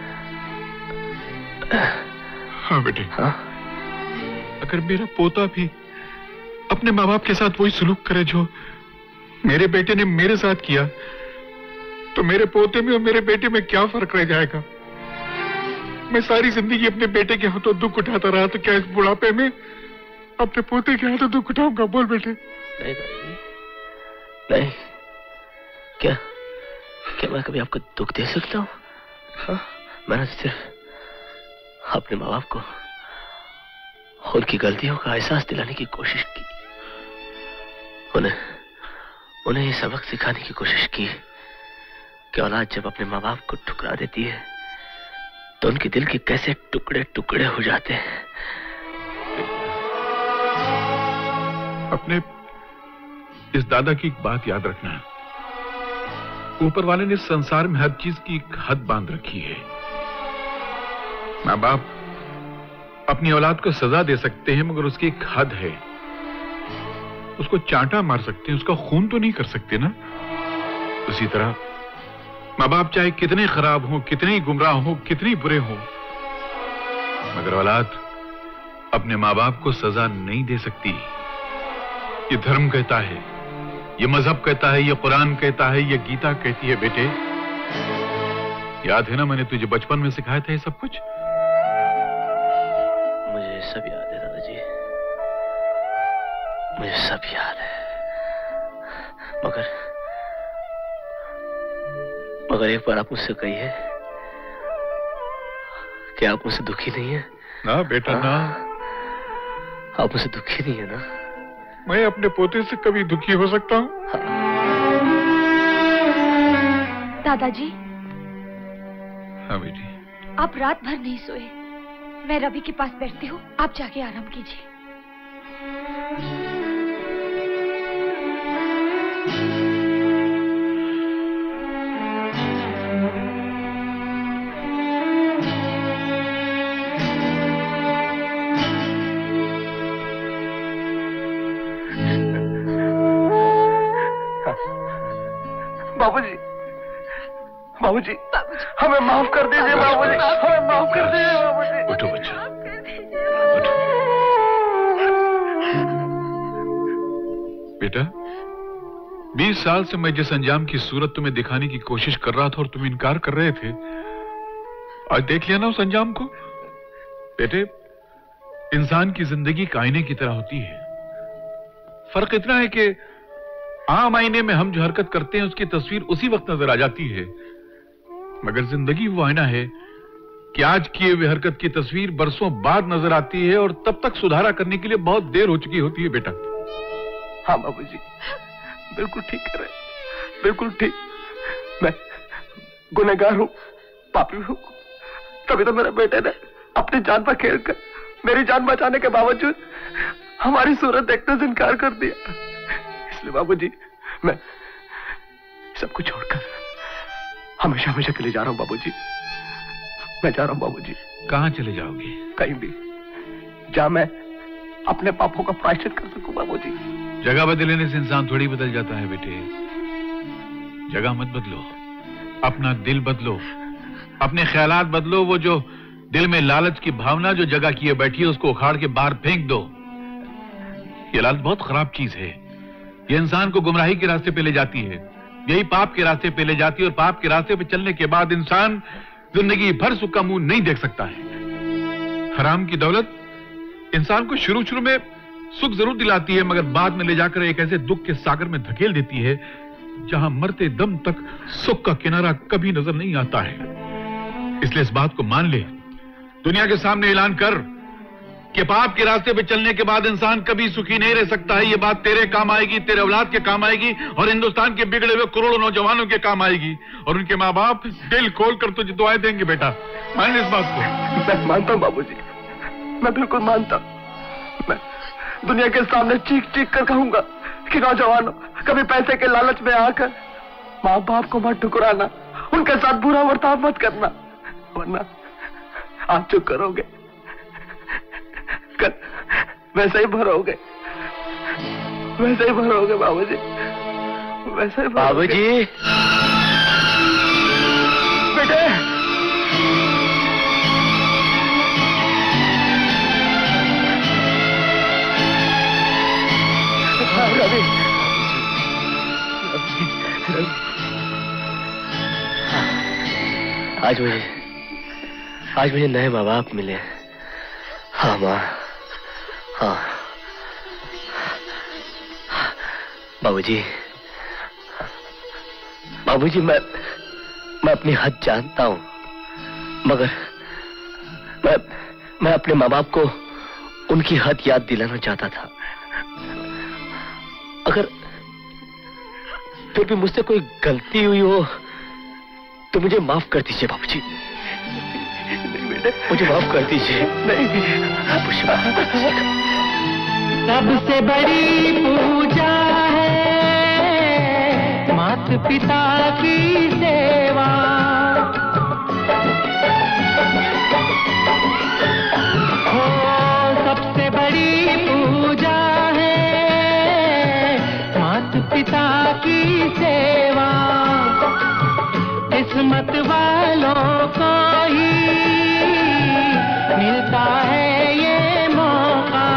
हाँ बेटे। हाँ? अगर मेरा पोता भी अपने माँ बाप के साथ वही सलूक करे जो मेरे बेटे ने मेरे साथ किया, तो मेरे पोते में और मेरे बेटे में क्या फर्क रह जाएगा? मैं सारी जिंदगी अपने बेटे के हाथों दुख उठाता रहा, तो क्या इस बुढ़ापे में अपने पोते के हाथों दुख उठाऊंगा? बोल बेटे। नहीं दादी, नहीं। क्या क्या मैं कभी आपको दुख दे सकता हूँ? हाँ? मैंने सिर्फ अपने माँ बाप को उनकी गलतियों का एहसास दिलाने की कोशिश की, उन्हें उन्हें ये सबक सिखाने की कोशिश की कि औलाद जब अपने माँ बाप को ठुकरा देती है तो उनके दिल के कैसे टुकड़े टुकड़े हो जाते हैं। अपने इस दादा की एक बात याद रखना, ऊपर वाले ने संसार में हर चीज की एक हद बांध रखी है। माँ बाप अपनी औलाद को सजा दे सकते हैं, मगर उसकी एक हद है। उसको चांटा मार सकते हैं, उसका खून तो नहीं कर सकते ना। उसी तरह माँ बाप चाहे कितने खराब हों, कितने गुमराह हों, कितने बुरे हों, मगर औलाद अपने माँ बाप को सजा नहीं दे सकती। ये धर्म कहता है, ये मजहब कहता है, ये कुरान कहता है, ये गीता कहती है। बेटे याद है ना मैंने तुझे बचपन में सिखाया था ये सब कुछ? मुझे सब याद है दादाजी, मुझे सब याद है, मगर मगर एक बार आप मुझसे कहिए कि आप मुझसे दुखी नहीं है ना? बेटा ना, आप मुझसे दुखी नहीं है ना? मैं अपने पोते से कभी दुखी हो सकता हूँ? दादाजी। हाँ बेटी। आप रात भर नहीं सोए, मैं रवि के पास बैठती हूँ, आप जाके आराम कीजिए। बाबूजी, बाबूजी, हमें माफ कर दीजिए बाबूजी, हमें माफ कर दीजिए बाबूजी। उठो बच्चा, बेटा बीस साल से मैं जिस अंजाम की सूरत तुम्हें दिखाने की कोशिश कर रहा था और तुम इनकार कर रहे थे, आज देख लिया ना उस अंजाम को। बेटे इंसान की जिंदगी एक आईने की तरह होती है। फर्क इतना है कि आम आईने में हम जो हरकत करते हैं उसकी तस्वीर उसी वक्त नजर आ जाती है, मगर जिंदगी वो आईना है कि आज किए हुए हरकत की तस्वीर बरसों बाद नजर आती है और तब तक सुधारा करने के लिए बहुत देर हो चुकी होती है। बेटा हाँ बाबूजी, बिल्कुल ठीक कह रहे, बिल्कुल ठीक। मैं गुनहगार हूँ, पापी हूँ, तभी तो मेरे बेटे ने अपनी जान पर खेल कर मेरी जान बचाने के बावजूद हमारी सूरत देखने से इनकार कर दिया। इसलिए बाबूजी मैं सबको छोड़कर हमेशा हमेशा के लिए जा रहा हूँ बाबूजी। मैं जा रहा हूँ बाबूजी। कहाँ चले जाओगे? कहीं भी, जहाँ मैं अपने पापों का प्रायश्चित कर सकूं बाबूजी। जगह बदलने से इंसान थोड़ी बदल जाता है बेटे। जगह मत बदलो, अपना दिल बदलो, अपने ख्यालात बदलो। वो जो दिल में लालच की भावना जो जगह किए बैठी है उसको उखाड़ के बाहर फेंक दो। ये लालच बहुत खराब चीज है। ये इंसान को गुमराही के रास्ते पे ले जाती है, यही पाप के रास्ते पे ले जाती है। और पाप के रास्ते पे चलने के बाद इंसान जिंदगी भर सुख का मुंह नहीं देख सकता है। हराम की दौलत इंसान को शुरू शुरू में सुख जरूर दिलाती है, मगर बाद में ले जाकर एक ऐसे दुख के सागर में धकेल देती है जहां मरते दम तक सुख का किनारा कभी नजर नहीं आता है। इसलिए इस बात को मान ले, दुनिया के सामने ऐलान कर कि पाप के रास्ते पे चलने के बाद इंसान कभी सुखी नहीं रह सकता है। ये बात तेरे काम आएगी, तेरे औलाद के काम आएगी और हिंदुस्तान के बिगड़े हुए करोड़ों नौजवानों के काम आएगी। और उनके माँ बाप दिल खोल कर तुझे दुआएं देंगे। बेटा मान इस बात को। मैं मानता हूँ बाबूजी, मैं बिल्कुल मानता हूँ। मैं दुनिया के सामने चीख चीख कर कहूंगा कि नौजवानों, कभी पैसे के लालच में आकर माँ बाप को मत ठुकराना, उनके साथ बुरा बर्ताव मत करना, वरना आप जो करोगे कल वैसे ही भरोगे, वैसे ही भरोगे बाबूजी, वैसे ही बाबूजी। बेटे रवि, आज मुझे आज मुझे नए माँ बाप मिले। हाँ माँ, हाँ बाबूजी, बाबूजी मैं मैं अपनी हद जानता हूँ, मगर मैं मैं अपने माँ बाप को उनकी हद याद दिलाना चाहता था। अगर फिर भी मुझसे कोई गलती हुई हो तो मुझे माफ कर दीजिए बाबूजी, मुझे माफ कर दीजिए। नहीं, मुझे माफ कर दीजिए। सबसे बड़ी पूजा है माता पिता की सेवा, हो सबसे बड़ी पूजा है माता पिता की सेवा। किस्मत वालों को ही मिलता है ये मौका,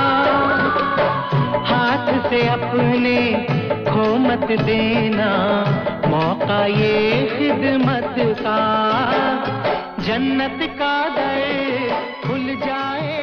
हाथ से अपने खो मत देना मौका ये खिदमत का, जन्नत का दर खुल जाए।